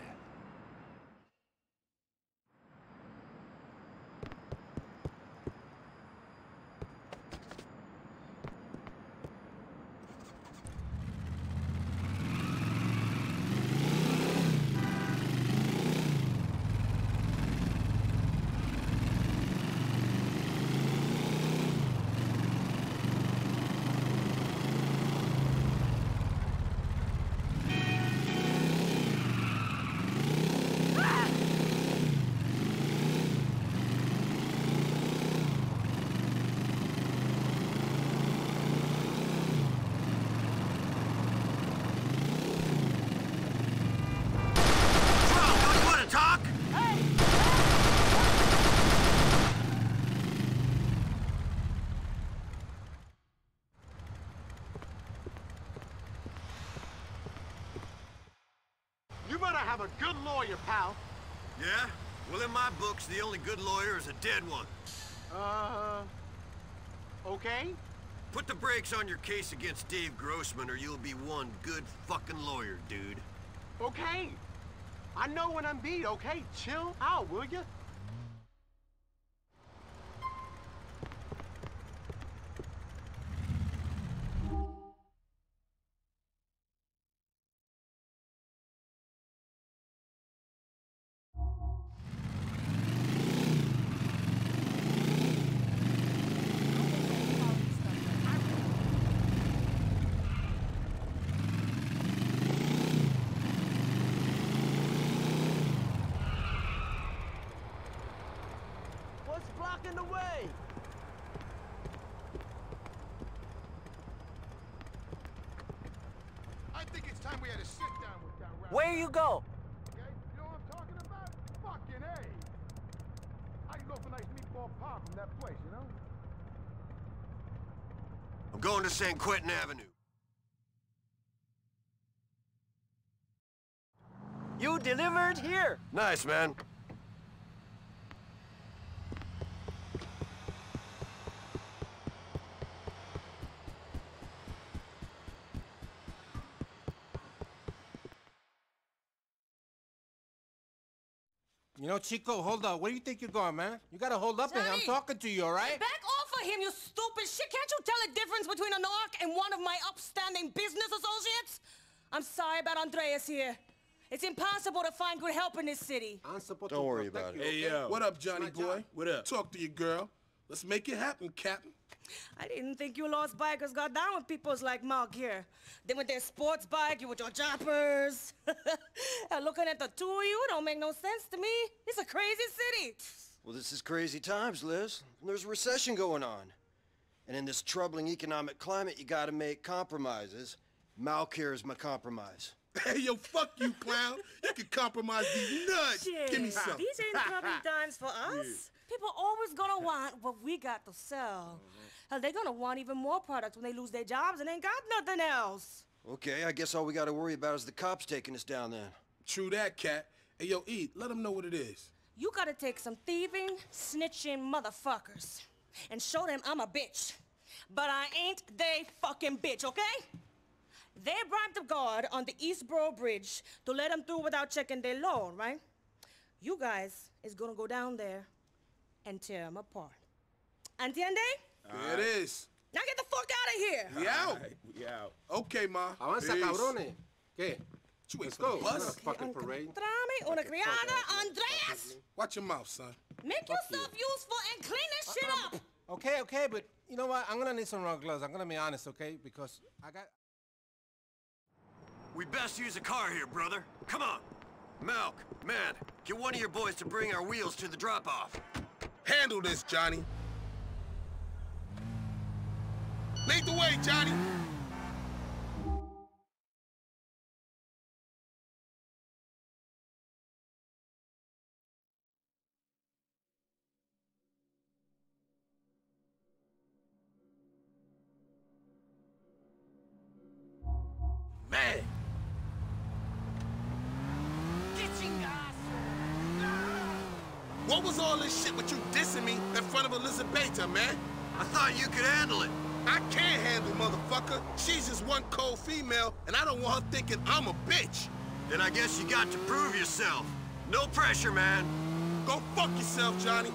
Speaker 11: You better have a good lawyer, pal.
Speaker 6: Yeah? Well, in my books, the only good lawyer is a dead one.
Speaker 11: Okay?
Speaker 6: Put the brakes on your case against Dave Grossman, or you'll be one good fucking lawyer, dude.
Speaker 11: Okay. I know when I'm beat, okay? Chill out, will ya?
Speaker 1: What's blocking the way?
Speaker 11: I think it's time we had a sit-down with that rapper.
Speaker 17: Where you go?
Speaker 11: Okay? You know what I'm talking about? Fucking A. I can go for a nice meatball pie from that place, you know?
Speaker 12: I'm going to San Quentin Avenue.
Speaker 17: You delivered here.
Speaker 12: Nice, man.
Speaker 5: You know, Chico, hold up. Where do you think you're going, man? You gotta hold up to him. I'm talking to you, all right?
Speaker 14: Back off of him, you stupid shit! Can't you tell the difference between a narc and one of my upstanding business associates? I'm sorry about Andreas here. It's impossible to find good help in this city.
Speaker 12: Don't worry about it.
Speaker 9: Hey, yo. What up, Johnny boy? What up? Talk to your girl. Let's make it happen, Captain.
Speaker 14: I didn't think you lost bikers got down with peoples like Mark here. Then with their sports bike, you with your choppers. Looking at the two of you don't make no sense to me. It's a crazy city.
Speaker 12: Well, this is crazy times, Liz. There's a recession going on. And in this troubling economic climate, you gotta make compromises. Malk here is my compromise.
Speaker 9: Hey, yo, fuck you, clown. You can compromise these nuts.
Speaker 14: Shit.
Speaker 9: Give me some.
Speaker 14: These ain't troubling times for us. People always gonna want what we got to sell. Hell, they're gonna want even more products when they lose their jobs and ain't got nothing else.
Speaker 12: Okay, I guess all we gotta worry about is the cops taking us down then.
Speaker 9: True that, Cat. Hey, yo, E, let them know what it is.
Speaker 14: You gotta take some thieving, snitching motherfuckers and show them I'm a bitch. But I ain't they fucking bitch, okay? They bribed the guard on the East Borough Bridge to let them through without checking their loan, right? You guys is gonna go down there and tear them apart. Entiende?
Speaker 9: There it is.
Speaker 14: Now get the fuck out of here!
Speaker 9: We out.
Speaker 5: We out.
Speaker 9: Okay, ma.
Speaker 5: Avanza,
Speaker 9: Peace.
Speaker 5: cabrones. ¿Qué? Let's go.
Speaker 9: Bus?
Speaker 5: Fucking parade.
Speaker 14: Encontrame una criada, Andreas!
Speaker 9: Watch your mouth, son.
Speaker 14: Make yourself useful and clean this shit up!
Speaker 5: Okay, but you know what? I'm gonna need some rubber gloves. I'm gonna be honest, okay? Because I got...
Speaker 12: We best use a car here, brother. Come on. Malk, man, get one of your boys to bring our wheels to the drop-off.
Speaker 9: Handle this, Johnny. Lead the way, Johnny. Man. What was all this shit with you dissing me in front of Elizabeth, man?
Speaker 12: I thought you could handle it.
Speaker 9: I can't handle motherfucker. She's just one cold female, and I don't want her thinking I'm a bitch.
Speaker 12: Then I guess you got to prove yourself. No pressure, man.
Speaker 9: Go fuck yourself, Johnny.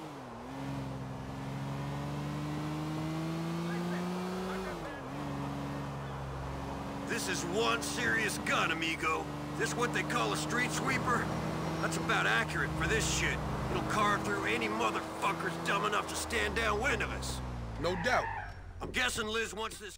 Speaker 12: This is one serious gun, amigo. This what they call a street sweeper? That's about accurate for this shit. It'll carve through any motherfuckers dumb enough to stand downwind of us.
Speaker 9: No doubt.
Speaker 12: I'm guessing Liz wants this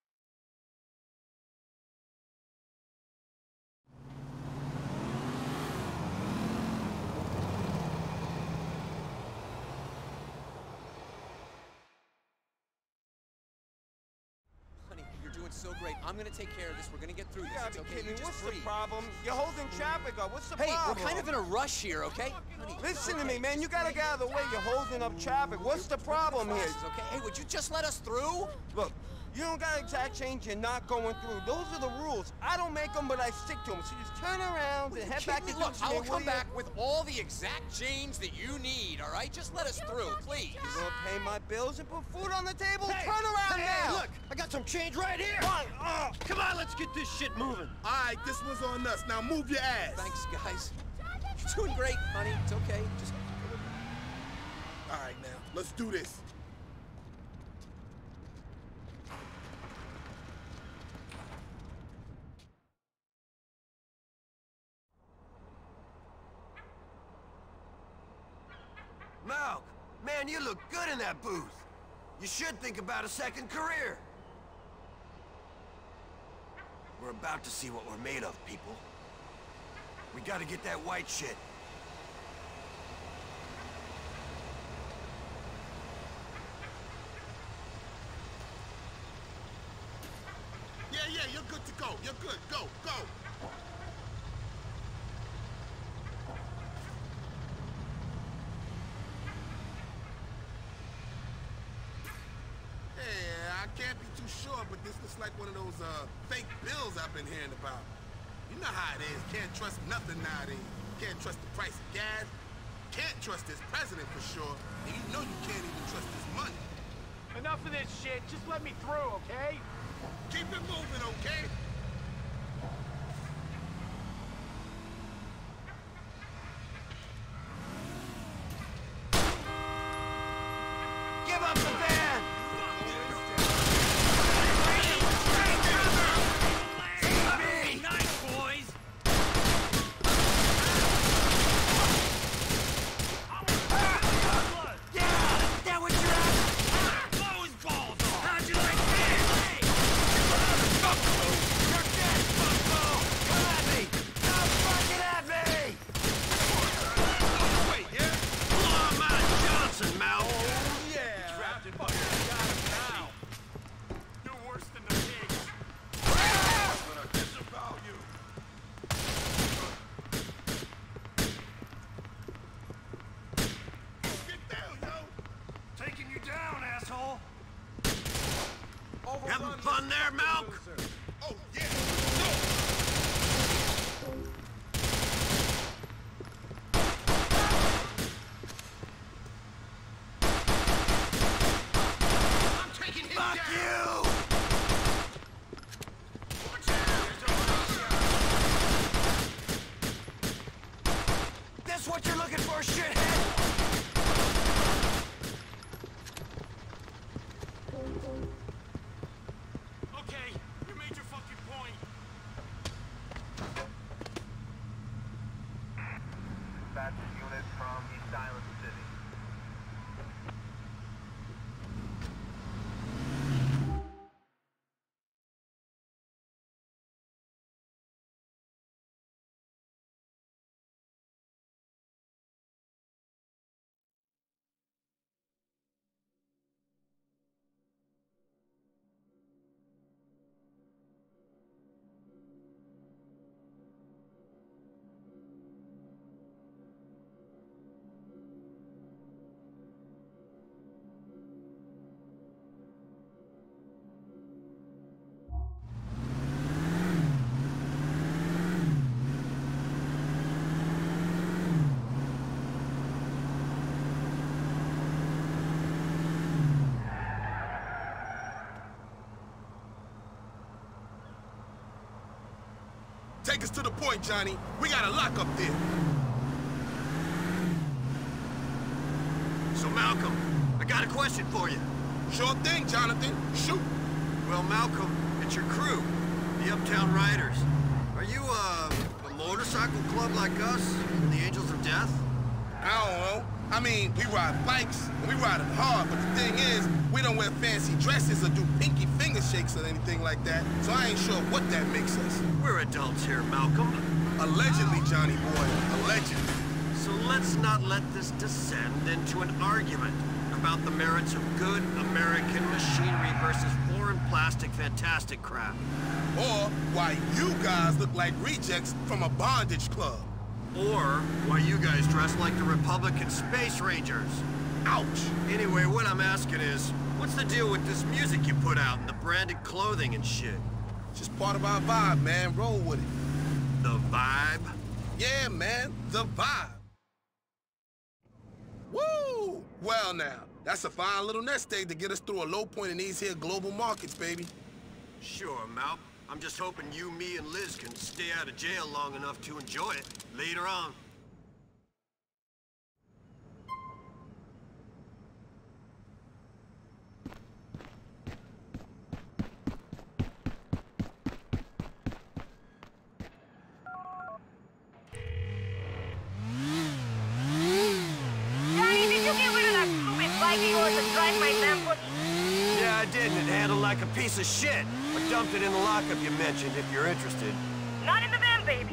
Speaker 23: Honey, you're doing so great. I'm gonna take care of this. We're gonna get through this.
Speaker 21: You gotta
Speaker 23: It's
Speaker 21: be
Speaker 23: okay.
Speaker 21: kidding me.
Speaker 23: Just
Speaker 21: What's
Speaker 23: breathe.
Speaker 21: the problem? You're holding traffic up. What's the
Speaker 23: Hey,
Speaker 21: problem?
Speaker 23: we're kind of in a rush here, okay? Honey,
Speaker 21: Listen to me, man. You gotta get out of the way. You're holding up traffic. What's the problem here?
Speaker 23: Okay, hey, would you just let us through?
Speaker 21: Look, you don't got exact change. You're not going through. Those are the rules. I don't make them, but I stick to them. So just turn around and head back to
Speaker 23: Look, I will
Speaker 21: Dixie,
Speaker 23: come
Speaker 21: will ya?
Speaker 23: back with all the exact change that you need, all right? Just let us through, please.
Speaker 21: You're gonna pay my bills and put food on the table?
Speaker 12: Hey,
Speaker 21: turn around
Speaker 12: hey,
Speaker 21: now!
Speaker 12: look, I got some change right here. Come on, let's get this shit moving.
Speaker 9: All right, this one's on us. Now move your ass.
Speaker 23: Thanks, guys. You're doing great, honey. It's okay. Just...
Speaker 9: All right, now, let's do this.
Speaker 12: Malk, man, you look good in that booth. You should think about a second career. We're about to see what we're made of, people. We gotta get that white shit.
Speaker 9: Yeah,
Speaker 16: yeah, you're good to go. You're good. Go, go. Yeah, I can't be too sure, but this looks like one of those fake bills I've been hearing about. You know how it is. Can't trust nothing nowadays. Can't trust the price of gas. Can't trust this president for sure. And you know you can't even trust his money.
Speaker 2: Enough of this shit. Just let me through, okay?
Speaker 16: Keep it moving, okay?
Speaker 3: Give up the van!
Speaker 2: Nice, boys!
Speaker 3: Having fun there, Malk?
Speaker 16: Oh, yeah.
Speaker 3: I'm taking him down. Fuck you! This what you're looking for, shithead?
Speaker 2: Unit from East Island City.
Speaker 16: Take us to the point, Johnny. We got a lock up there.
Speaker 3: So, Malcolm, I got a question for you.
Speaker 16: Sure thing, Jonathan. Shoot.
Speaker 3: Well, Malcolm, it's your crew, the Uptown Riders. Are you, a motorcycle club like us, the Angels of Death?
Speaker 16: I don't know. I mean, we ride bikes, and we ride them hard, but the thing is, we don't wear fancy dresses or do pinky finger shakes or anything like that, so I ain't sure what that makes us.
Speaker 3: We're adults here, Malcolm.
Speaker 16: Allegedly, Johnny boy. Allegedly.
Speaker 3: So let's not let this descend into an argument about the merits of good American machinery versus foreign plastic fantastic crap.
Speaker 16: Or why you guys look like rejects from a bondage club.
Speaker 3: Or why you guys dress like the Republican Space Rangers.
Speaker 16: Ouch!
Speaker 3: Anyway, what I'm asking is, what's the deal with this music you put out and the branded clothing and shit?
Speaker 16: Just part of our vibe, man. Roll with it.
Speaker 3: The vibe?
Speaker 16: Yeah, man. The vibe. Woo! Well, now, that's a fine little nest egg to get us through a low point in these here global markets, baby.
Speaker 3: Sure, Malp. I'm just hoping you, me, and Liz can stay out of jail long enough to enjoy it later on.
Speaker 2: Johnny, did you get rid of that stupid Viking horse and drive my damn foot?
Speaker 3: Yeah, I did, and it handled like a piece of shit. I dumped it in the lockup you mentioned, if you're interested.
Speaker 2: Not in the van, baby.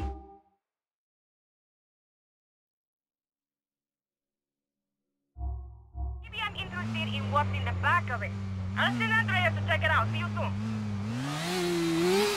Speaker 2: Maybe I'm interested in what's in the back of it. I'll send Andreas to check it out. See you soon.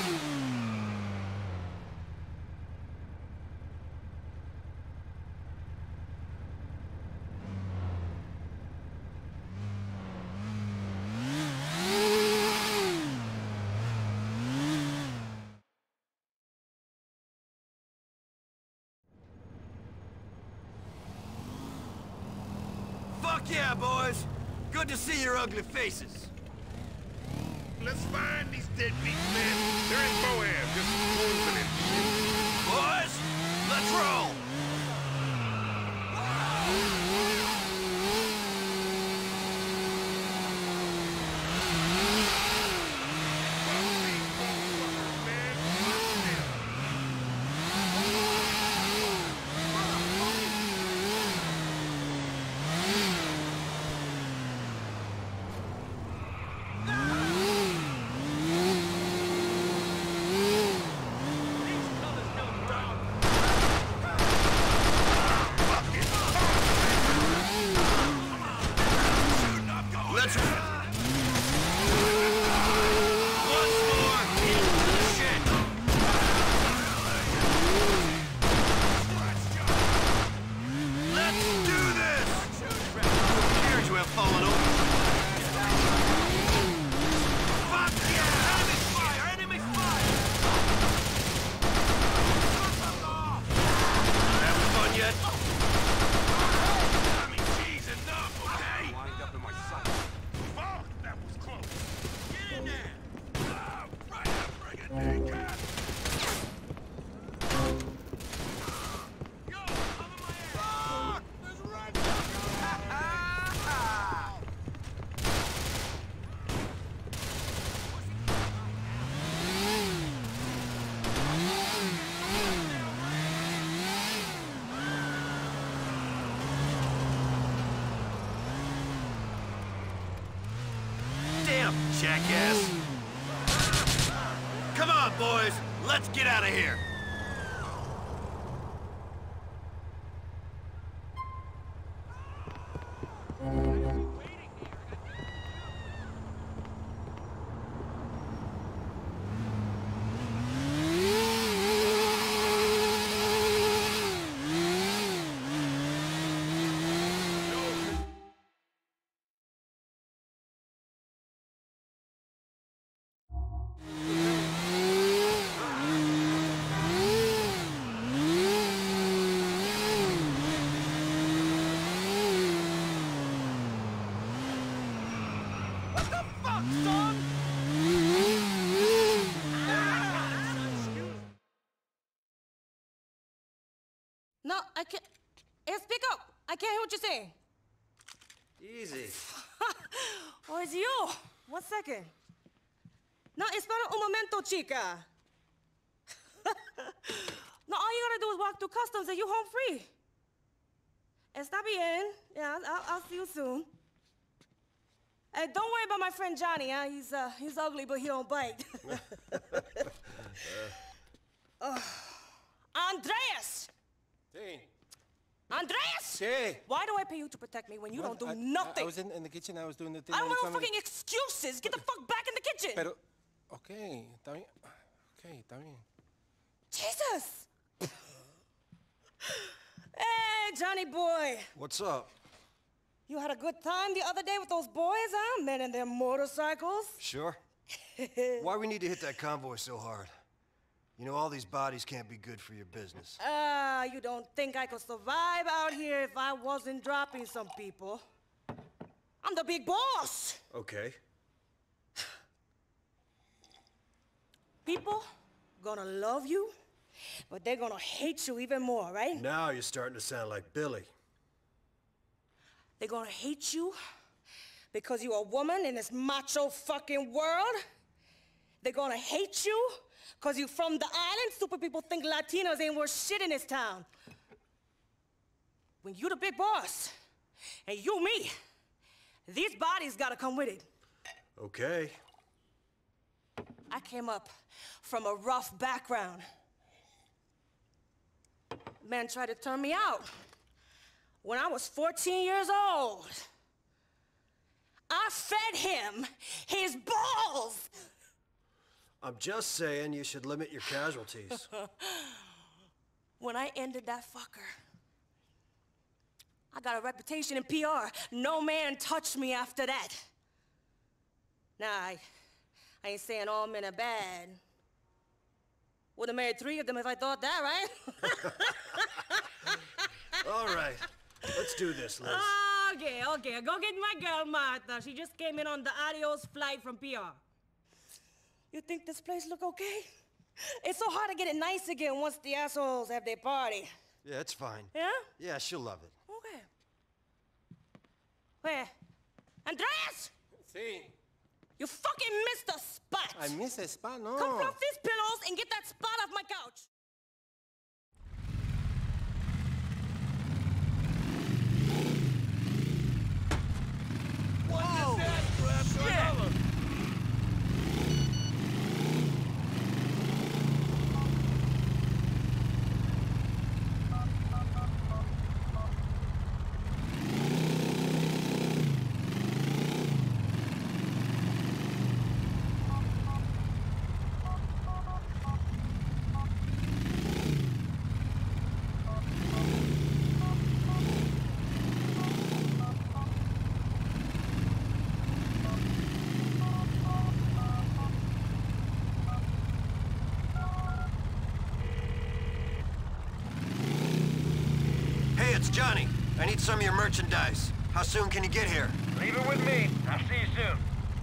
Speaker 3: yeah, boys. Good to see your ugly faces.
Speaker 11: Let's find these deadbeats, man. They're in Moab, just cruising it.
Speaker 3: Boys, let's roll. Jackass. Come on, boys. Let's get out of here.
Speaker 14: No, I can't. Hey, speak up. I can't hear what you're saying.
Speaker 12: Easy.
Speaker 14: Oh, it's you. 1 second. No, espera un momento, chica. No, all you gotta do is walk through customs and you home free. Está bien. Yeah, I'll see you soon. Hey, don't worry about my friend Johnny, huh? He's ugly, but he don't bite. Andreas!
Speaker 5: Sí.
Speaker 14: Andreas!
Speaker 5: Sí.
Speaker 14: Why do I pay you to protect me when you don't do nothing?
Speaker 5: I was in the kitchen, I was doing the thing.
Speaker 14: I don't want no fucking excuses. Get the fuck back in the kitchen.
Speaker 5: Pero, okay, está bien. Okay, está bien.
Speaker 14: Jesus! Hey, Johnny boy.
Speaker 12: What's up?
Speaker 14: You had a good time the other day with those boys, huh? Men and their motorcycles.
Speaker 12: Sure. Why we need to hit that convoy so hard? You know, all these bodies can't be good for your business.
Speaker 14: You don't think I could survive out here if I wasn't dropping some people? I'm the big boss.
Speaker 12: Okay.
Speaker 14: People gonna love you, but they're gonna hate you even more, right?
Speaker 12: Now you're starting to sound like Billy.
Speaker 14: They're gonna hate you because you're a woman in this macho fucking world. They're gonna hate you because you're from the island. Stupid people think Latinos ain't worth shit in this town. When you the big boss, and you me, these bodies gotta come with it.
Speaker 12: Okay.
Speaker 14: I came up from a rough background. Man tried to turn me out. When I was 14 years old, I fed him his balls.
Speaker 12: I'm just saying you should limit your casualties.
Speaker 14: When I ended that fucker, I got a reputation in PR. No man touched me after that. Nah, I ain't saying all men are bad. Would have married 3 of them if I thought that, right?
Speaker 12: All right. Let's do this, Liz.
Speaker 14: Oh, Okay. Go get my girl, Martha. She just came in on the Adios flight from PR. You think this place look okay? It's so hard to get it nice again once the assholes have their party.
Speaker 12: Yeah, it's fine.
Speaker 14: Yeah?
Speaker 12: Yeah, she'll love it.
Speaker 14: Okay. Where? Andreas!
Speaker 5: See.
Speaker 14: You fucking missed the spot!
Speaker 5: I missed a spot, no.
Speaker 14: Come fluff these pillows and get that spot off my couch!
Speaker 2: What is that? Shit!
Speaker 12: It's Johnny. I need some of your merchandise. How soon can you get here?
Speaker 13: Leave it with me. I'll see you soon.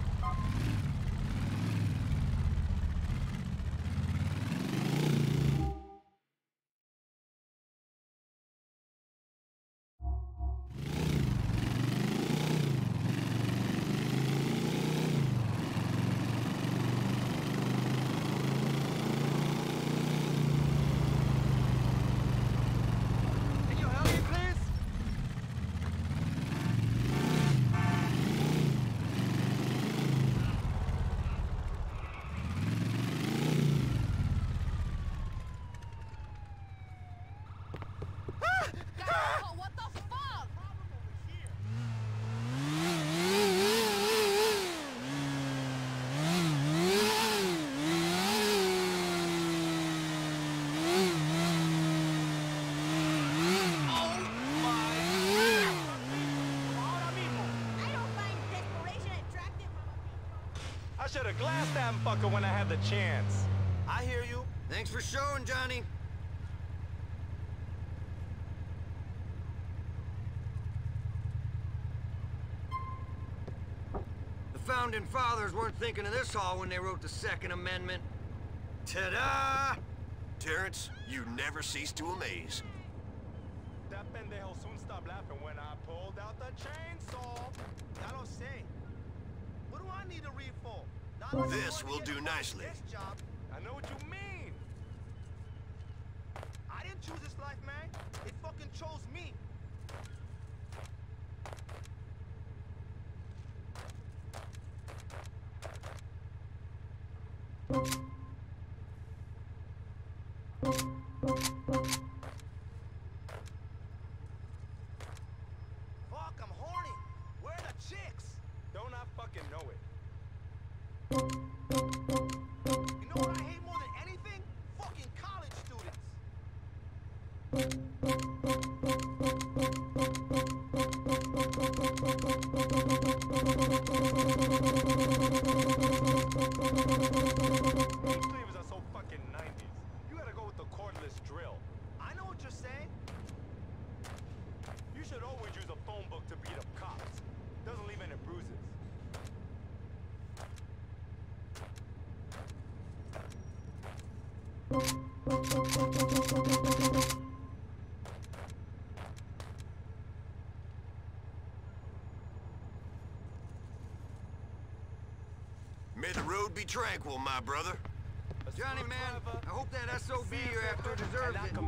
Speaker 7: I should have glassed that fucker when I had the chance.
Speaker 3: I hear you. Thanks for showing, Johnny. The Founding Fathers weren't thinking of this hall when they wrote the Second Amendment. Ta-da!
Speaker 6: Terrence, you never cease to amaze.
Speaker 7: That pendejo soon stopped laughing when I pulled out the chainsaw.
Speaker 11: I don't say. What do I need to read for?
Speaker 6: This will do nicely.
Speaker 11: This job.
Speaker 7: I know what you mean.
Speaker 11: I didn't choose this life, man. It fucking chose me. Fuck, I'm horny. Where are the chicks?
Speaker 7: Don't I fucking know it.
Speaker 11: You know what I hate more than anything? Fucking college students.
Speaker 7: These cleavers are so fucking 90s. You gotta go with the cordless drill.
Speaker 11: I know what you're saying.
Speaker 7: You should always use a phone book to beat up cops. Doesn't leave any bruises.
Speaker 6: May the road be tranquil, my brother.
Speaker 3: Johnny, man, I hope that SOB you're after deserves it.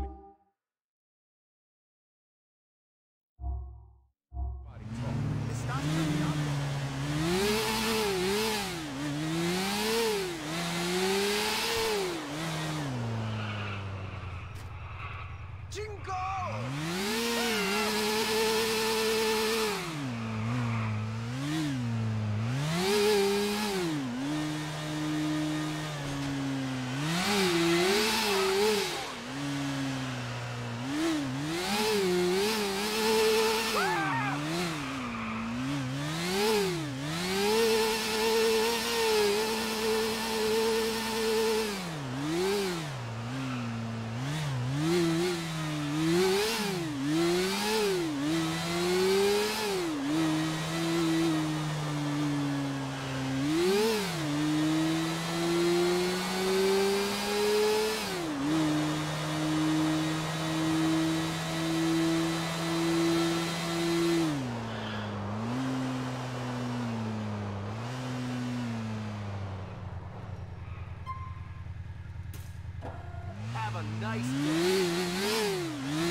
Speaker 1: have a nice day.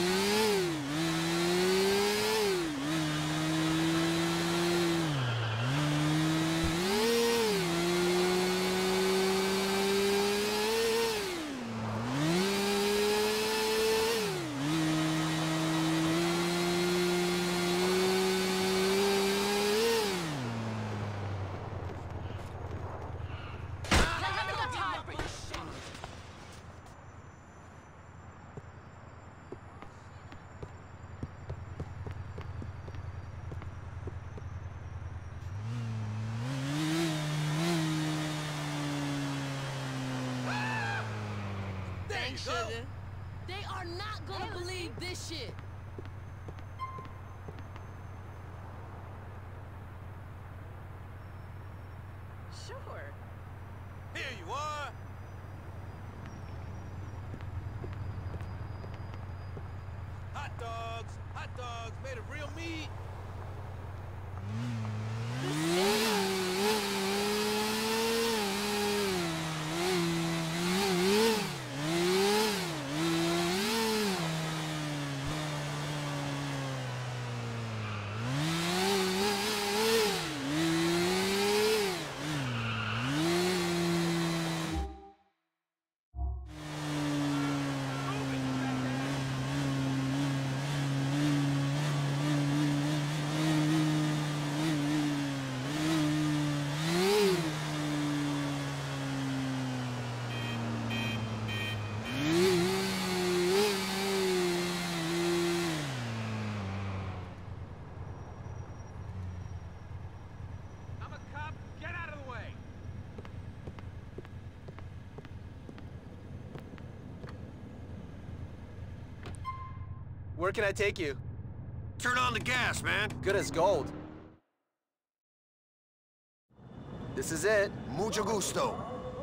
Speaker 10: Thanks, sugar. They are not gonna believe this shit.
Speaker 8: Sure.
Speaker 3: Here you are. Hot dogs made of real meat.
Speaker 1: Where can I take you?
Speaker 12: Turn on the gas, man.
Speaker 1: Good as gold. This is it.
Speaker 12: Mucho gusto.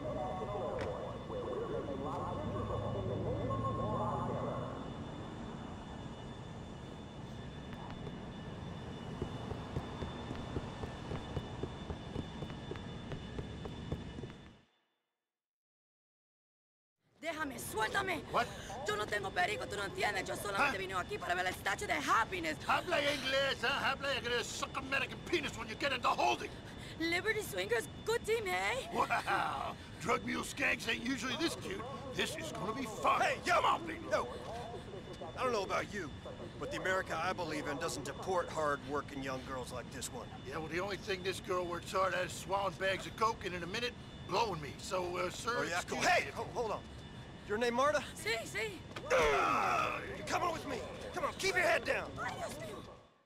Speaker 10: Déjame, suéltame.
Speaker 11: What?
Speaker 10: Yo no tengo perico, tú no entiendes. Yo solamente vine aquí para ver la statue de Happiness.
Speaker 11: Habla inglés, huh? Habla inglés. Suck American penis when you get into holding.
Speaker 10: Liberty Swingers, good team, eh?
Speaker 11: Wow. Drug mule skanks ain't usually this cute. This is gonna be fun.
Speaker 12: Hey, yo!
Speaker 11: Come on, baby.
Speaker 12: Yo! I don't know about you, but the America I believe in doesn't deport hard-working young girls like this one.
Speaker 11: Yeah, well, the only thing this girl works hard at is swallowing bags of coke and in a minute, blowing me. So, sir...
Speaker 12: Oh, yeah, cool. Hey! Hold on. Your name Marta?
Speaker 10: Sí, sí.
Speaker 12: Come on with me. Come on, keep your head down.
Speaker 10: Ay, Dios mío.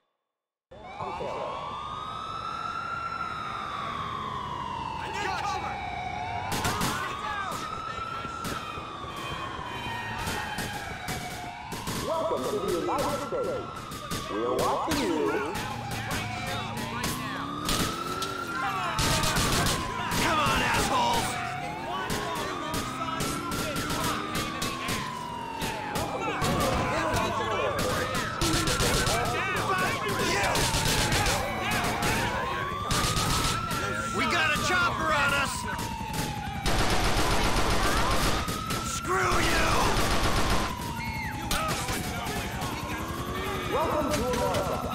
Speaker 3: I need cover!
Speaker 15: Welcome to the United States. We're watching you.
Speaker 12: Come on, assholes! We got a chopper on us! Screw you!
Speaker 15: Welcome to America.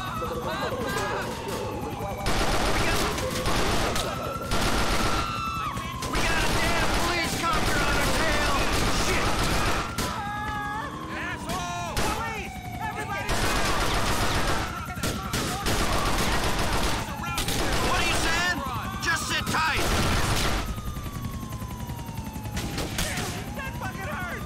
Speaker 12: We got a damn police copter on our tail! Shit!
Speaker 3: Asshole! Police! Everybody!
Speaker 12: What are you saying? Just sit tight!
Speaker 3: That fucking hurt!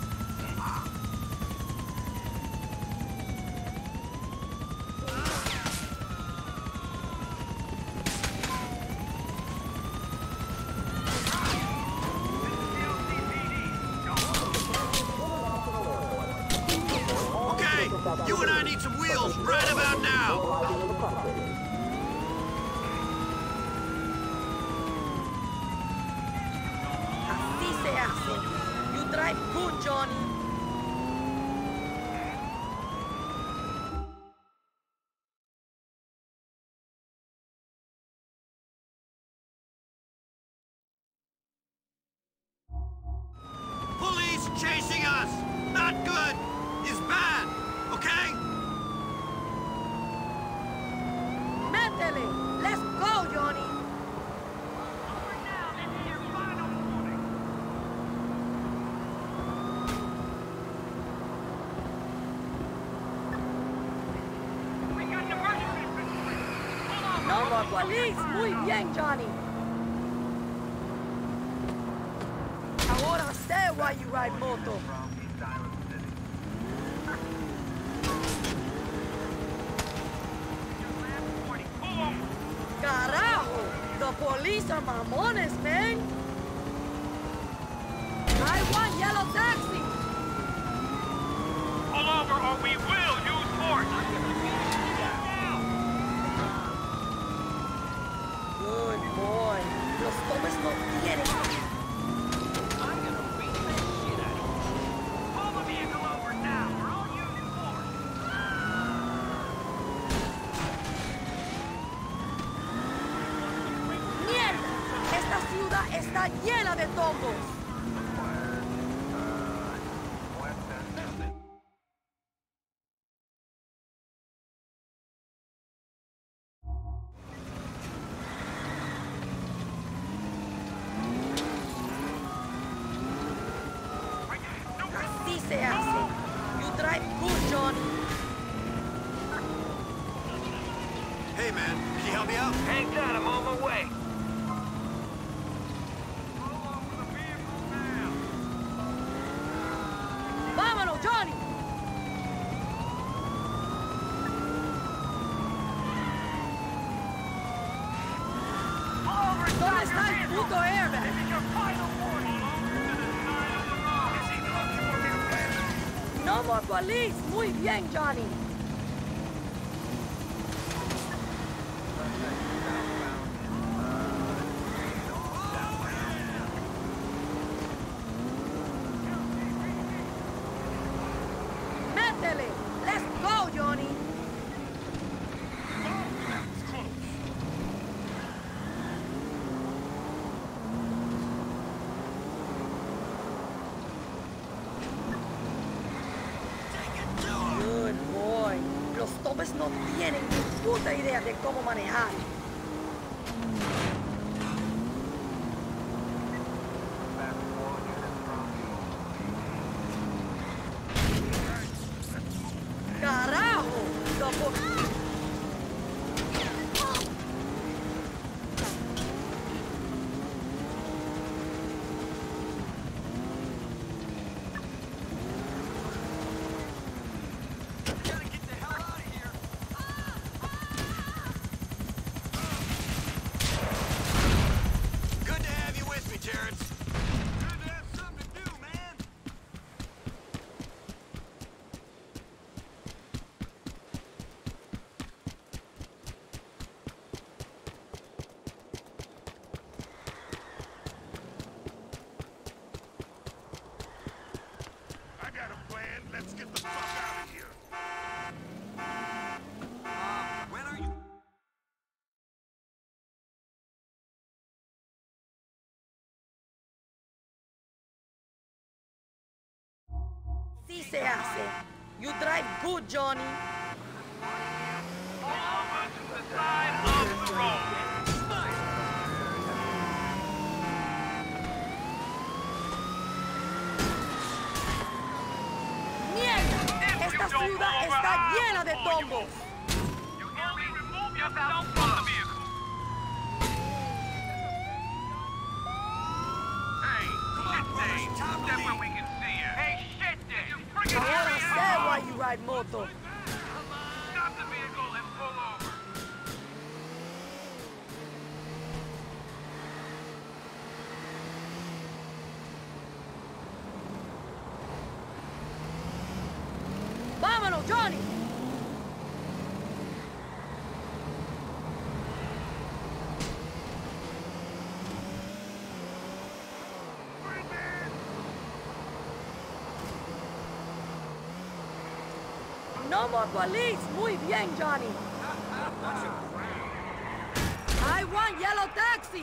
Speaker 12: Okay, you and I need some wheels right about now!
Speaker 10: Así se hace. You drive good, Johnny.
Speaker 12: Police chasing us!
Speaker 10: No, Police. Muy bien, Johnny. Ahora sé why you ride moto. Carajo! The police are mamones, man! I want yellow taxi!
Speaker 2: Pull over or we will use force!
Speaker 10: Good boy. Los hombres no tienen...
Speaker 2: I'm gonna beat the shit out of you. Pull the vehicle over now or I'll use force!
Speaker 10: ¡Mierda! Esta ciudad está llena de tongos. Así se hace. You drive good, Johnny.
Speaker 3: Hey, man, can you help me out?
Speaker 2: Hang tight, I'm on my way.
Speaker 10: ¡Vámonos, Johnny! ¿Dónde está el puto airbag? No more police. Muy bien, Johnny. Métele. Let's go, Johnny. Good boy. Los hombres no tienen ni puta idea de cómo manejar. ¡Carajo!
Speaker 3: Good to have you with me, Terrence.
Speaker 2: Good to have something to do, man.
Speaker 11: I got a plan. Let's get the fuck out of here.
Speaker 3: When are you?
Speaker 10: Sí se hace. You drive good, Johnny.
Speaker 2: Pull over to the side of the road.
Speaker 10: ¡Mierda! Esta ciudad está llena de tombos.
Speaker 2: You hear me? Remove yourself from the vehicle. Hey, shit day. Step where we can see you. Hey, shit day. You friggin'
Speaker 10: Ahora
Speaker 2: hurry
Speaker 10: sé
Speaker 2: up.
Speaker 10: why you ride moto.
Speaker 2: Stop the vehicle and pull over.
Speaker 10: ¡Vámonos, Johnny! No more police. Muy bien, Johnny. I want yellow taxi.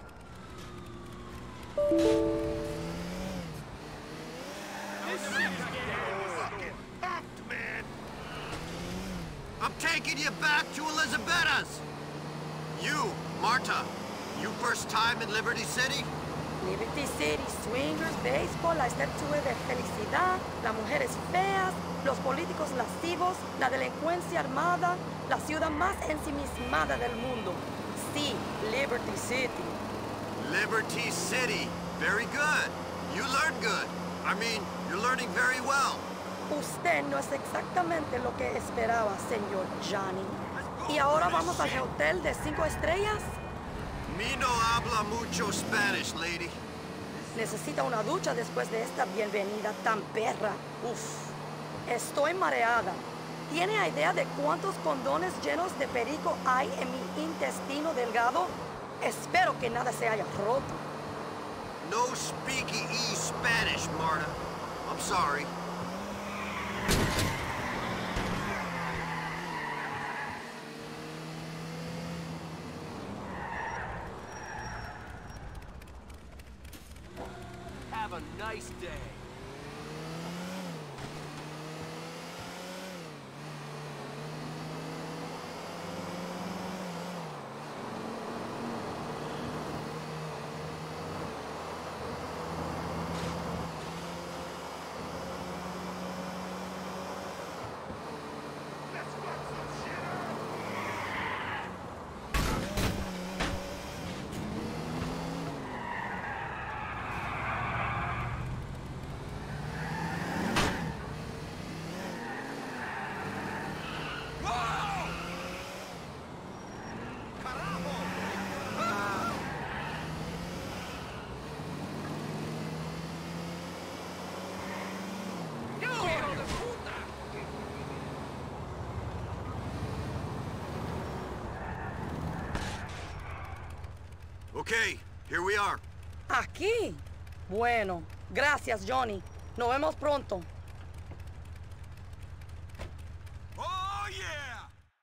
Speaker 3: I'm taking you back to Elizabeth's. You, Marta, you first time in Liberty City?
Speaker 10: Liberty City, swingers, béisbol, la estatua de felicidad, las mujeres feas, los políticos lascivos, la delincuencia armada, la ciudad más ensimismada del mundo. Sí, Liberty City.
Speaker 12: Liberty City. Very good. You learned good. I mean, you're learning very well.
Speaker 10: Usted no es exactamente lo que esperaba, señor Johnny. ¿Y ahora vamos al hotel de 5 estrellas?
Speaker 12: Me no habla mucho Spanish, lady.
Speaker 10: Necesita una ducha después de esta bienvenida tan perra. Uf, estoy mareada. ¿Tiene idea de cuántos condones llenos de perico hay en mi intestino delgado? Espero que nada se haya roto.
Speaker 12: No speaky Spanish, Marta. I'm sorry.
Speaker 1: Have a nice day.
Speaker 12: Okay, here we are.
Speaker 10: ¿Aquí? Bueno, gracias, Johnny. Nos vemos pronto.
Speaker 3: Oh, yeah!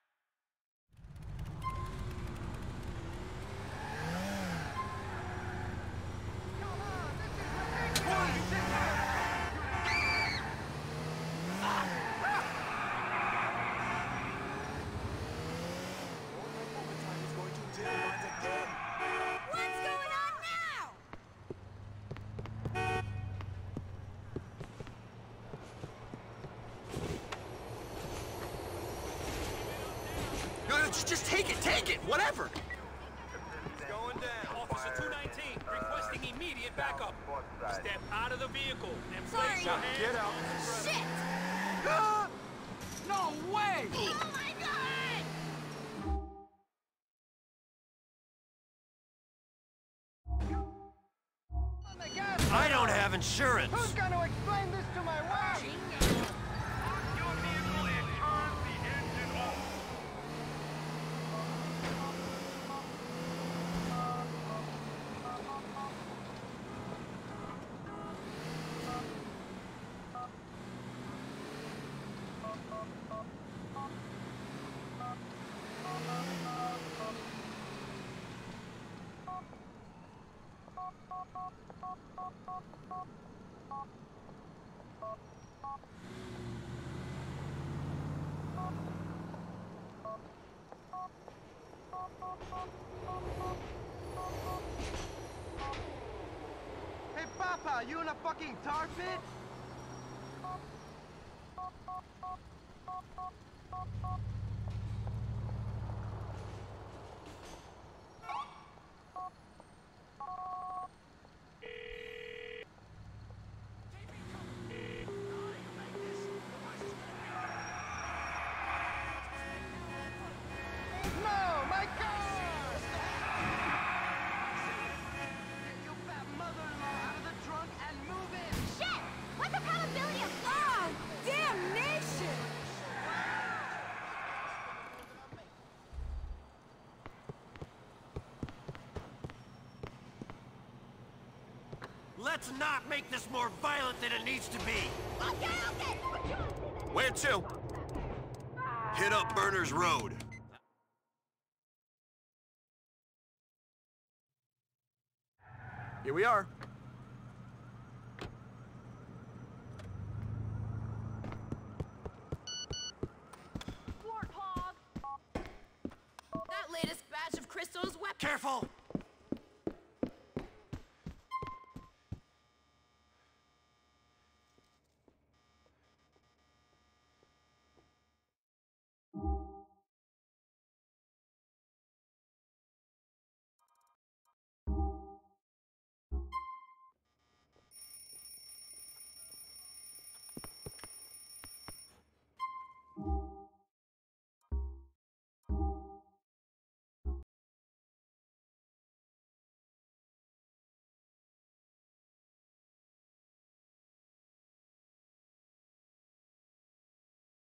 Speaker 23: Just take it, whatever.
Speaker 2: It's going down. Officer 219, requesting immediate backup. Step out of the vehicle and place your hands.
Speaker 23: Get out.
Speaker 2: Shit!
Speaker 1: No way!
Speaker 2: Oh my God!
Speaker 3: I don't have insurance.
Speaker 11: Who's gonna explain this to my wife?
Speaker 2: Your vehicle and turn the engine off.
Speaker 11: Hey, Papa, you in a fucking tar pit? No, my God! Get your fat mother-in-law out of the trunk and move in!
Speaker 4: Shit! What's accountability of... Oh, damnation!
Speaker 3: Let's not make this more violent than it needs to be.
Speaker 4: Okay.
Speaker 3: Where to?
Speaker 12: Hit up Burners Road.
Speaker 3: Here we are.
Speaker 10: Warthog! That latest batch of crystals weapons...
Speaker 3: Careful!